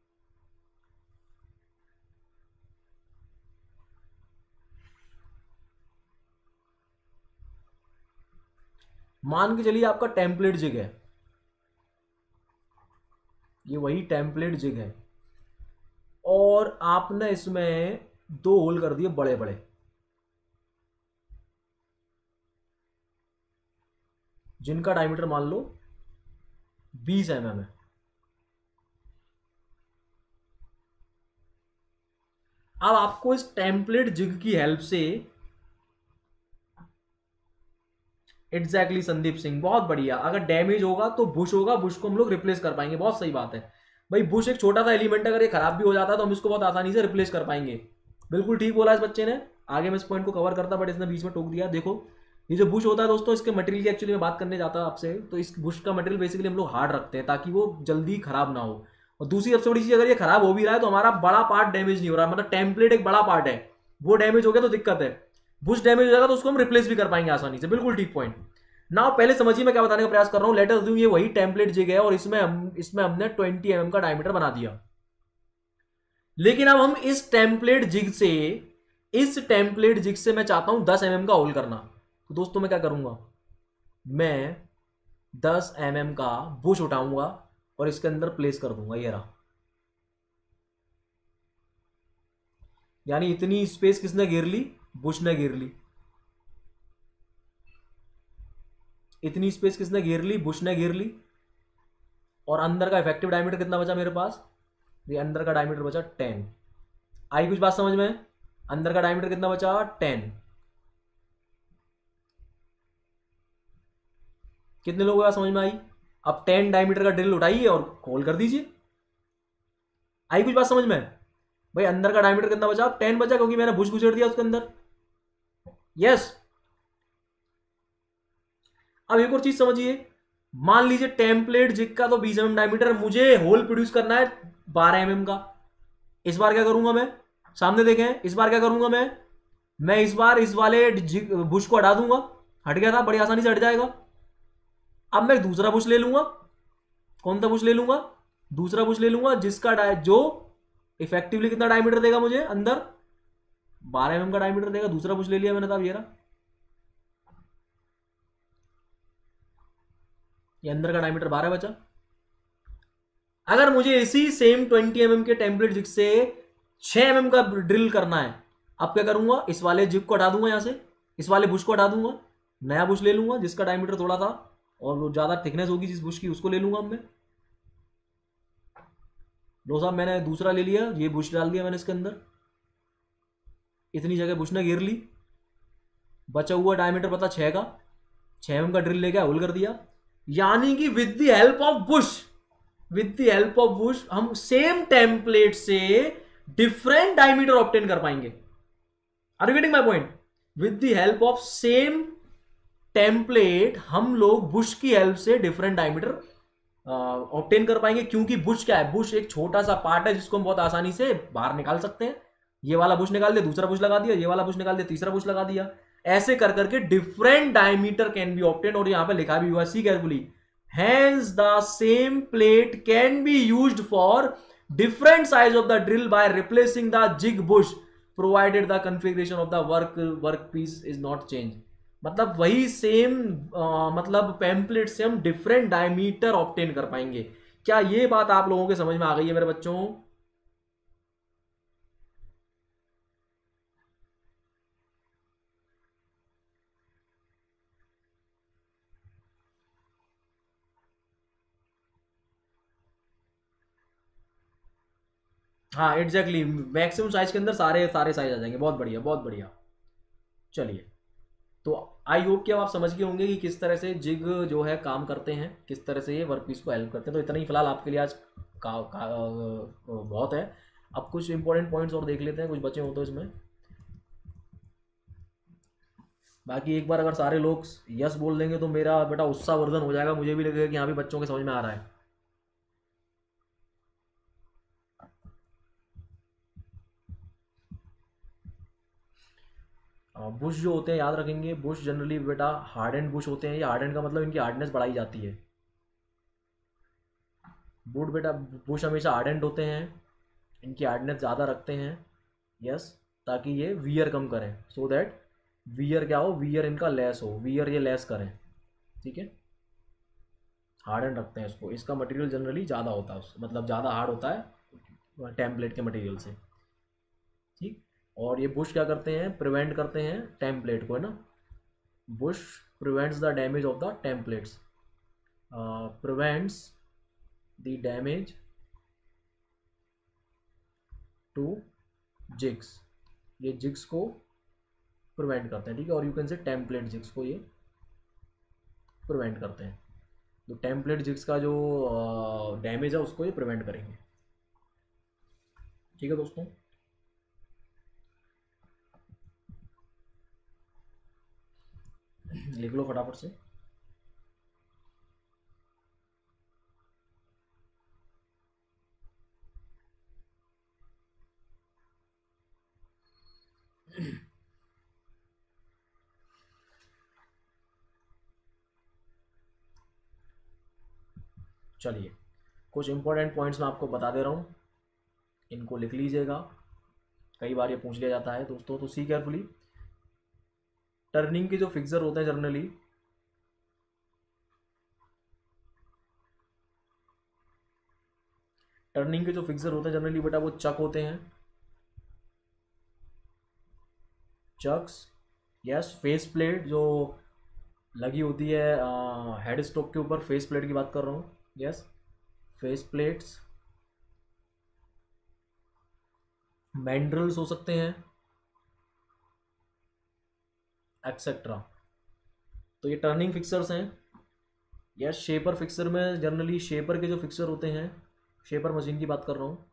मान के चलिए आपका टेम्पलेट जिग है, ये वही टेम्पलेट जिग है, और आपने इसमें दो होल कर दिए बड़े बड़े, जिनका डायमीटर मान लो बीस एम एम है। अब आपको इस टेम्पलेट जिग की हेल्प से, एग्जैक्टली exactly, संदीप सिंह बहुत बढ़िया, अगर डैमेज होगा तो बुश होगा, बुश को हम लोग रिप्लेस कर पाएंगे। बहुत सही बात है भाई, बुश एक छोटा सा एलिमेंट, अगर ये खराब भी हो जाता है तो हम इसको बहुत आसानी से रिप्लेस कर पाएंगे। बिल्कुल ठीक बोला इस बच्चे ने, आगे मैं इस पॉइंट को कवर करता बट इसने बीच में टोक दिया। देखो ये जो बुश होता है दोस्तों, इसके मटेरियल की एक्चुअली मैं बात करने जाता आपसे, तो इस बुश का मटेरियल बेसिकली हम लोग हार्ड रखते हैं ताकि वो जल्दी खराब ना हो। और दूसरी सबसे बड़ी चीज, अगर ये खराब हो भी रहा है तो हमारा बड़ा पार्ट डैमेज नहीं हो रहा, मतलब टेम्पलेट एक बड़ा पार्ट है, वो डैमेज हो गया तो दिक्कत है। बुश डैमेज हो जाएगा तो उसको हम रिप्लेस भी कर पाएंगे आसानी से। बिल्कुल ठीक पॉइंट। ना पहले समझिए मैं क्या बताने का प्रयास कर रहा हूं। लेटर दूं ये वही टेम्पलेट जिग है और इसमें हम इसमें हमने ट्वेंटी एम एम का डायमीटर बना दिया, लेकिन अब हम इस टेम्पलेट जिग से इस टेम्पलेट जिग से मैं चाहता हूं दस एम एम का होल करना। तो दोस्तों मैं क्या करूंगा, मैं दस एम एम का बुश उठाऊंगा और इसके अंदर प्लेस कर दूंगा, ये रहा। यानी इतनी स्पेस किसने घेर ली, बुश ने घेर ली। इतनी स्पेस किसने घेर ली, बुश ने घेर ली। और अंदर का इफेक्टिव डायमीटर कितना बचा मेरे पास, ये अंदर का डायमीटर बचा टेन। आई कुछ बात समझ में, अंदर का डायमीटर कितना बचा, टेन। कितने लोगों का समझ में आई। अब टेन डायमीटर का ड्रिल उठाइए और होल कर दीजिए। आई कुछ बात समझ में भाई, अंदर का डायमीटर कितना बचा, टेन बचा, क्योंकि मैंने बुश घुसेड़ दिया उसके अंदर। यस। अब एक और चीज समझिए, मान लीजिए टेम्पलेट जिग का तो बीस एम एम डायमीटर, मुझे होल प्रोड्यूस करना है बारह एम एम का। इस बार क्या करूंगा मैं, सामने देखें, इस बार क्या करूंगा मैं मैं इस बार इस वाले बुश को हटा दूंगा, हट गया था, बड़ी आसानी से हट जाएगा। अब मैं दूसरा बुश ले लूंगा। कौन सा बुश ले लूंगा, दूसरा बुश ले लूंगा जिसका जो इफेक्टिवली कितना डायमीटर देगा मुझे अंदर, बारह एम एम का डायमीटर देगा। दूसरा बुश ले लिया मैंने, तब ये रहा, ये अंदर का डायमीटर बारह बचा। अगर मुझे इसी सेम ट्वेंटी एम एम के टेम्पलेट जिग से छह एम एम का ड्रिल करना है, अब क्या करूंगा, इस वाले जिग को हटा दूंगा यहां से, इस वाले बुश को हटा दूंगा, नया बुश ले लूंगा जिसका डायमीटर थोड़ा था और वो ज्यादा थिकनेस होगी जिस बुश की, उसको ले लूंगा अब मैं। लो साहब, मैंने दूसरा ले लिया, ये बुश डाल दिया मैंने इसके अंदर, इतनी जगह बुश ने घेर ली, बचा हुआ डायमीटर पता छह का, छह एम का ड्रिल लेके होल कर दिया। यानी कि with the help of bush, with the help of bush हम सेम टेम्पलेट से डिफरेंट डायमीटर ऑब्टेन कर पाएंगे। Are you getting my point? With the help of same template हम लोग बुश की हेल्प से डिफरेंट डायमीटर ऑब्टेन कर पाएंगे, क्योंकि बुश क्या है, बुश एक छोटा सा पार्ट है जिसको हम बहुत आसानी से बाहर निकाल सकते हैं। ये वाला बुश निकाल दिया, दूसरा बुश लगा दिया, ये वाला बुश निकाल दिया, तीसरा बुश लगा दिया, ऐसे कर करके different diameter can be obtain. और यहां पे लिखा भी हुआ, see carefully, hence the same plate can be used for different size of the drill by replacing the jig bush provided the configuration of the work workpiece is not changed। मतलब वही same मतलब pamphlet से हम different diameter obtain कर पाएंगे। क्या ये बात आप लोगों के समझ में आ गई है मेरे बच्चों? हाँ एग्जैक्टली, मैक्सिमम साइज के अंदर सारे सारे साइज आ जाएंगे। बहुत बढ़िया, बहुत बढ़िया। चलिए, तो आई होप कि अब आप समझ गए होंगे कि किस तरह से जिग जो है काम करते हैं, किस तरह से ये वर्कपीस को हेल्प करते हैं। तो इतना ही फिलहाल आपके लिए आज का, का बहुत है। अब कुछ इंपॉर्टेंट पॉइंट्स और देख लेते हैं, कुछ बचे हो तो इसमें। बाकी एक बार अगर सारे लोग यस बोल देंगे तो मेरा बेटा उत्साहवर्धन हो जाएगा, मुझे भी लगेगा कि यहाँ भी बच्चों के समझ में आ रहा है। बुश जो होते हैं याद रखेंगे, बुश जनरली बेटा हार्ड एंड बुश होते हैं। ये हार्ड एंड का मतलब इनकी हार्डनेस बढ़ाई जाती है। बूट बेटा बुश हमेशा हार्ड एंड होते हैं, इनकी हार्डनेस ज़्यादा रखते हैं, यस, ताकि ये वियर कम करें, सो दैट वियर क्या हो, वियर इनका लेस हो, वियर ये लेस करें, ठीक है। हार्ड एंड रखते हैं इसको, इसका मटेरियल जनरली ज़्यादा होता है, मतलब ज़्यादा हार्ड होता है टेम्पलेट के मटेरियल से, ठीक। और ये बुश क्या करते हैं, प्रिवेंट करते हैं टेम्पलेट को, है ना। Bush prevents the damage of the templates, prevents the damage to jigs, ये जिग्स को प्रिवेंट करते हैं, ठीक है। और you can say template jigs को ये प्रिवेंट करते हैं। तो टेम्पलेट जिग्स का जो डैमेज है उसको ये प्रिवेंट करेंगे, ठीक है दोस्तों। लिख लो फटाफट से। चलिए, कुछ इंपॉर्टेंट पॉइंट्स मैं आपको बता दे रहा हूँ, इनको लिख लीजिएगा, कई बार ये पूछ लिया जाता है दोस्तों। तो सी केयरफुली, टर्निंग के जो फिक्सर होते हैं जनरली, टर्निंग के जो फिक्सर होते हैं जनरली बेटा वो चक होते हैं, चक्स, यस। फेस प्लेट जो लगी होती है हेड स्टॉक के ऊपर, फेस प्लेट की बात कर रहा हूँ, यस, फेस प्लेट्स। मैंड्रल्स हो सकते हैं, एक्सेट्रा। तो ये टर्निंग फिक्सर्स हैं, यस। शेपर फिक्सर में जनरली शेपर के जो फिक्सर होते हैं, शेपर मशीन की बात कर रहा हूँ,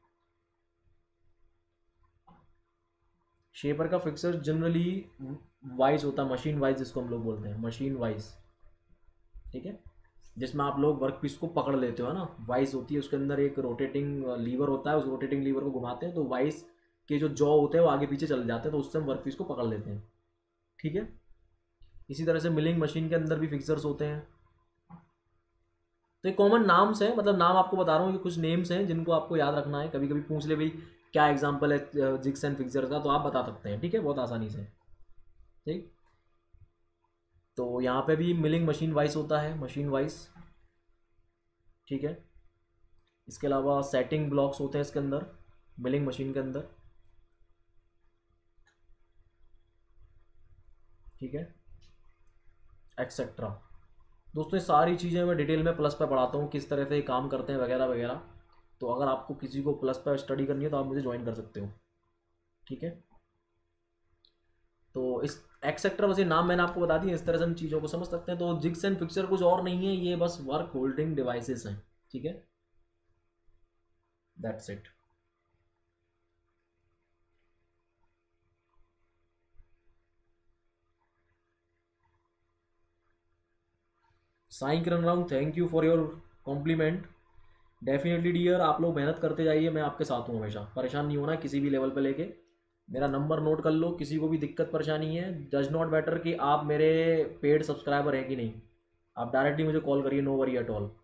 शेपर का फिक्सर जनरली वाइज होता है, मशीन वाइज जिसको हम लोग बोलते हैं, मशीन वाइज, ठीक है। जिसमें आप लोग वर्क पीस को पकड़ लेते हो, है ना। वाइस होती है, उसके अंदर एक रोटेटिंग लीवर होता है, उस रोटेटिंग लीवर को घुमाते हैं तो वाइस के जो जॉ होते हैं वो आगे पीछे चले जाते हैं, तो उससे हम वर्क पीस को पकड़ लेते हैं, ठीक है। इसी तरह से मिलिंग मशीन के अंदर भी फिक्सर्स होते हैं। तो ये कॉमन नाम्स हैं, मतलब नाम आपको बता रहा हूँ, ये कुछ नेम्स हैं जिनको आपको याद रखना है। कभी कभी पूछ ले भाई क्या एग्जांपल है जिग्स एंड फिक्सर का, तो आप बता सकते हैं, ठीक है, बहुत आसानी से, ठीक। तो यहाँ पे भी मिलिंग मशीन वाइस होता है, मशीन वाइस, ठीक है। इसके अलावा सेटिंग ब्लॉक्स होते हैं इसके अंदर, मिलिंग मशीन के अंदर, ठीक है, एक्सेट्रा। दोस्तों ये सारी चीज़ें मैं डिटेल में प्लस पे पढ़ाता हूँ, किस तरह से ये काम करते हैं वगैरह वगैरह। तो अगर आपको किसी को प्लस पे स्टडी करनी है तो आप मुझे ज्वाइन कर सकते हो, ठीक है। तो इस एक्सेट्रा बस ये नाम मैंने आपको बता दिया, इस तरह से हम चीज़ों को समझ सकते हैं। तो जिग्स एंड फिक्सर कुछ और नहीं है, ये बस वर्क होल्डिंग डिवाइसेस हैं, ठीक है, that's it. Sai Kiran round, thank you for your compliment. Definitely dear, आप लोग मेहनत करते जाइए, मैं आपके साथ हूँ हमेशा, परेशान नहीं होना किसी भी लेवल पे लेके। मेरा नंबर नोट कर लो, किसी को भी दिक्कत परेशानी है, डज नॉट मैटर कि आप मेरे पेड सब्सक्राइबर हैं कि नहीं, आप डायरेक्टली मुझे कॉल करिए, नो वरी एट ऑल।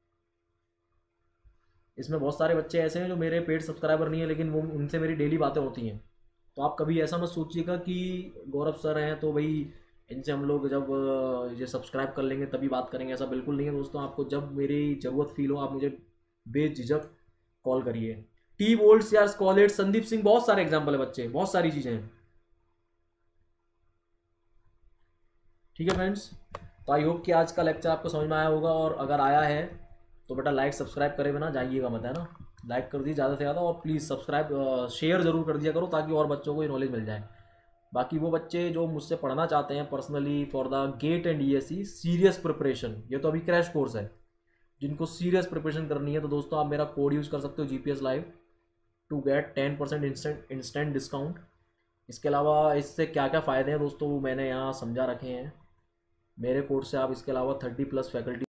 इसमें बहुत सारे बच्चे ऐसे हैं जो मेरे पेड सब्सक्राइबर नहीं है, लेकिन वो उनसे मेरी डेली बातें होती हैं। तो आप कभी ऐसा मत सोचिएगा कि गौरव सर हैं तो भाई इनसे हम लोग जब अ, ये सब्सक्राइब कर लेंगे तभी बात करेंगे, ऐसा बिल्कुल नहीं है दोस्तों। आपको जब मेरी ज़रूरत फील हो आप मुझे बेझिझक कॉल करिए। टी वोल्ट्स या स्कॉलेट, संदीप सिंह, बहुत सारे एग्जाम्पल है बच्चे, बहुत सारी चीज़ें हैं, ठीक है फ्रेंड्स। तो आई होप कि आज का लेक्चर आपको समझ में आया होगा, और अगर आया है तो बेटा लाइक सब्सक्राइब करे बिना जाइएगा मत, है ना। लाइक कर दीजिए ज़्यादा से ज़्यादा, और प्लीज़ सब्सक्राइब शेयर ज़रूर कर दिया करो ताकि और बच्चों को ये नॉलेज मिल जाए। बाकी वो बच्चे जो मुझसे पढ़ना चाहते हैं personally for the GATE and ESC serious preparation, ये तो अभी क्रैश कोर्स है, जिनको सीरियस प्रिपरेशन करनी है तो दोस्तों आप मेरा कोड यूज़ कर सकते हो GPS live to get ten percent instant instant discount. इसके अलावा इससे क्या क्या फ़ायदे हैं दोस्तों वो मैंने यहाँ समझा रखे हैं मेरे कोड से। आप इसके अलावा थर्टी प्लस फैकल्टी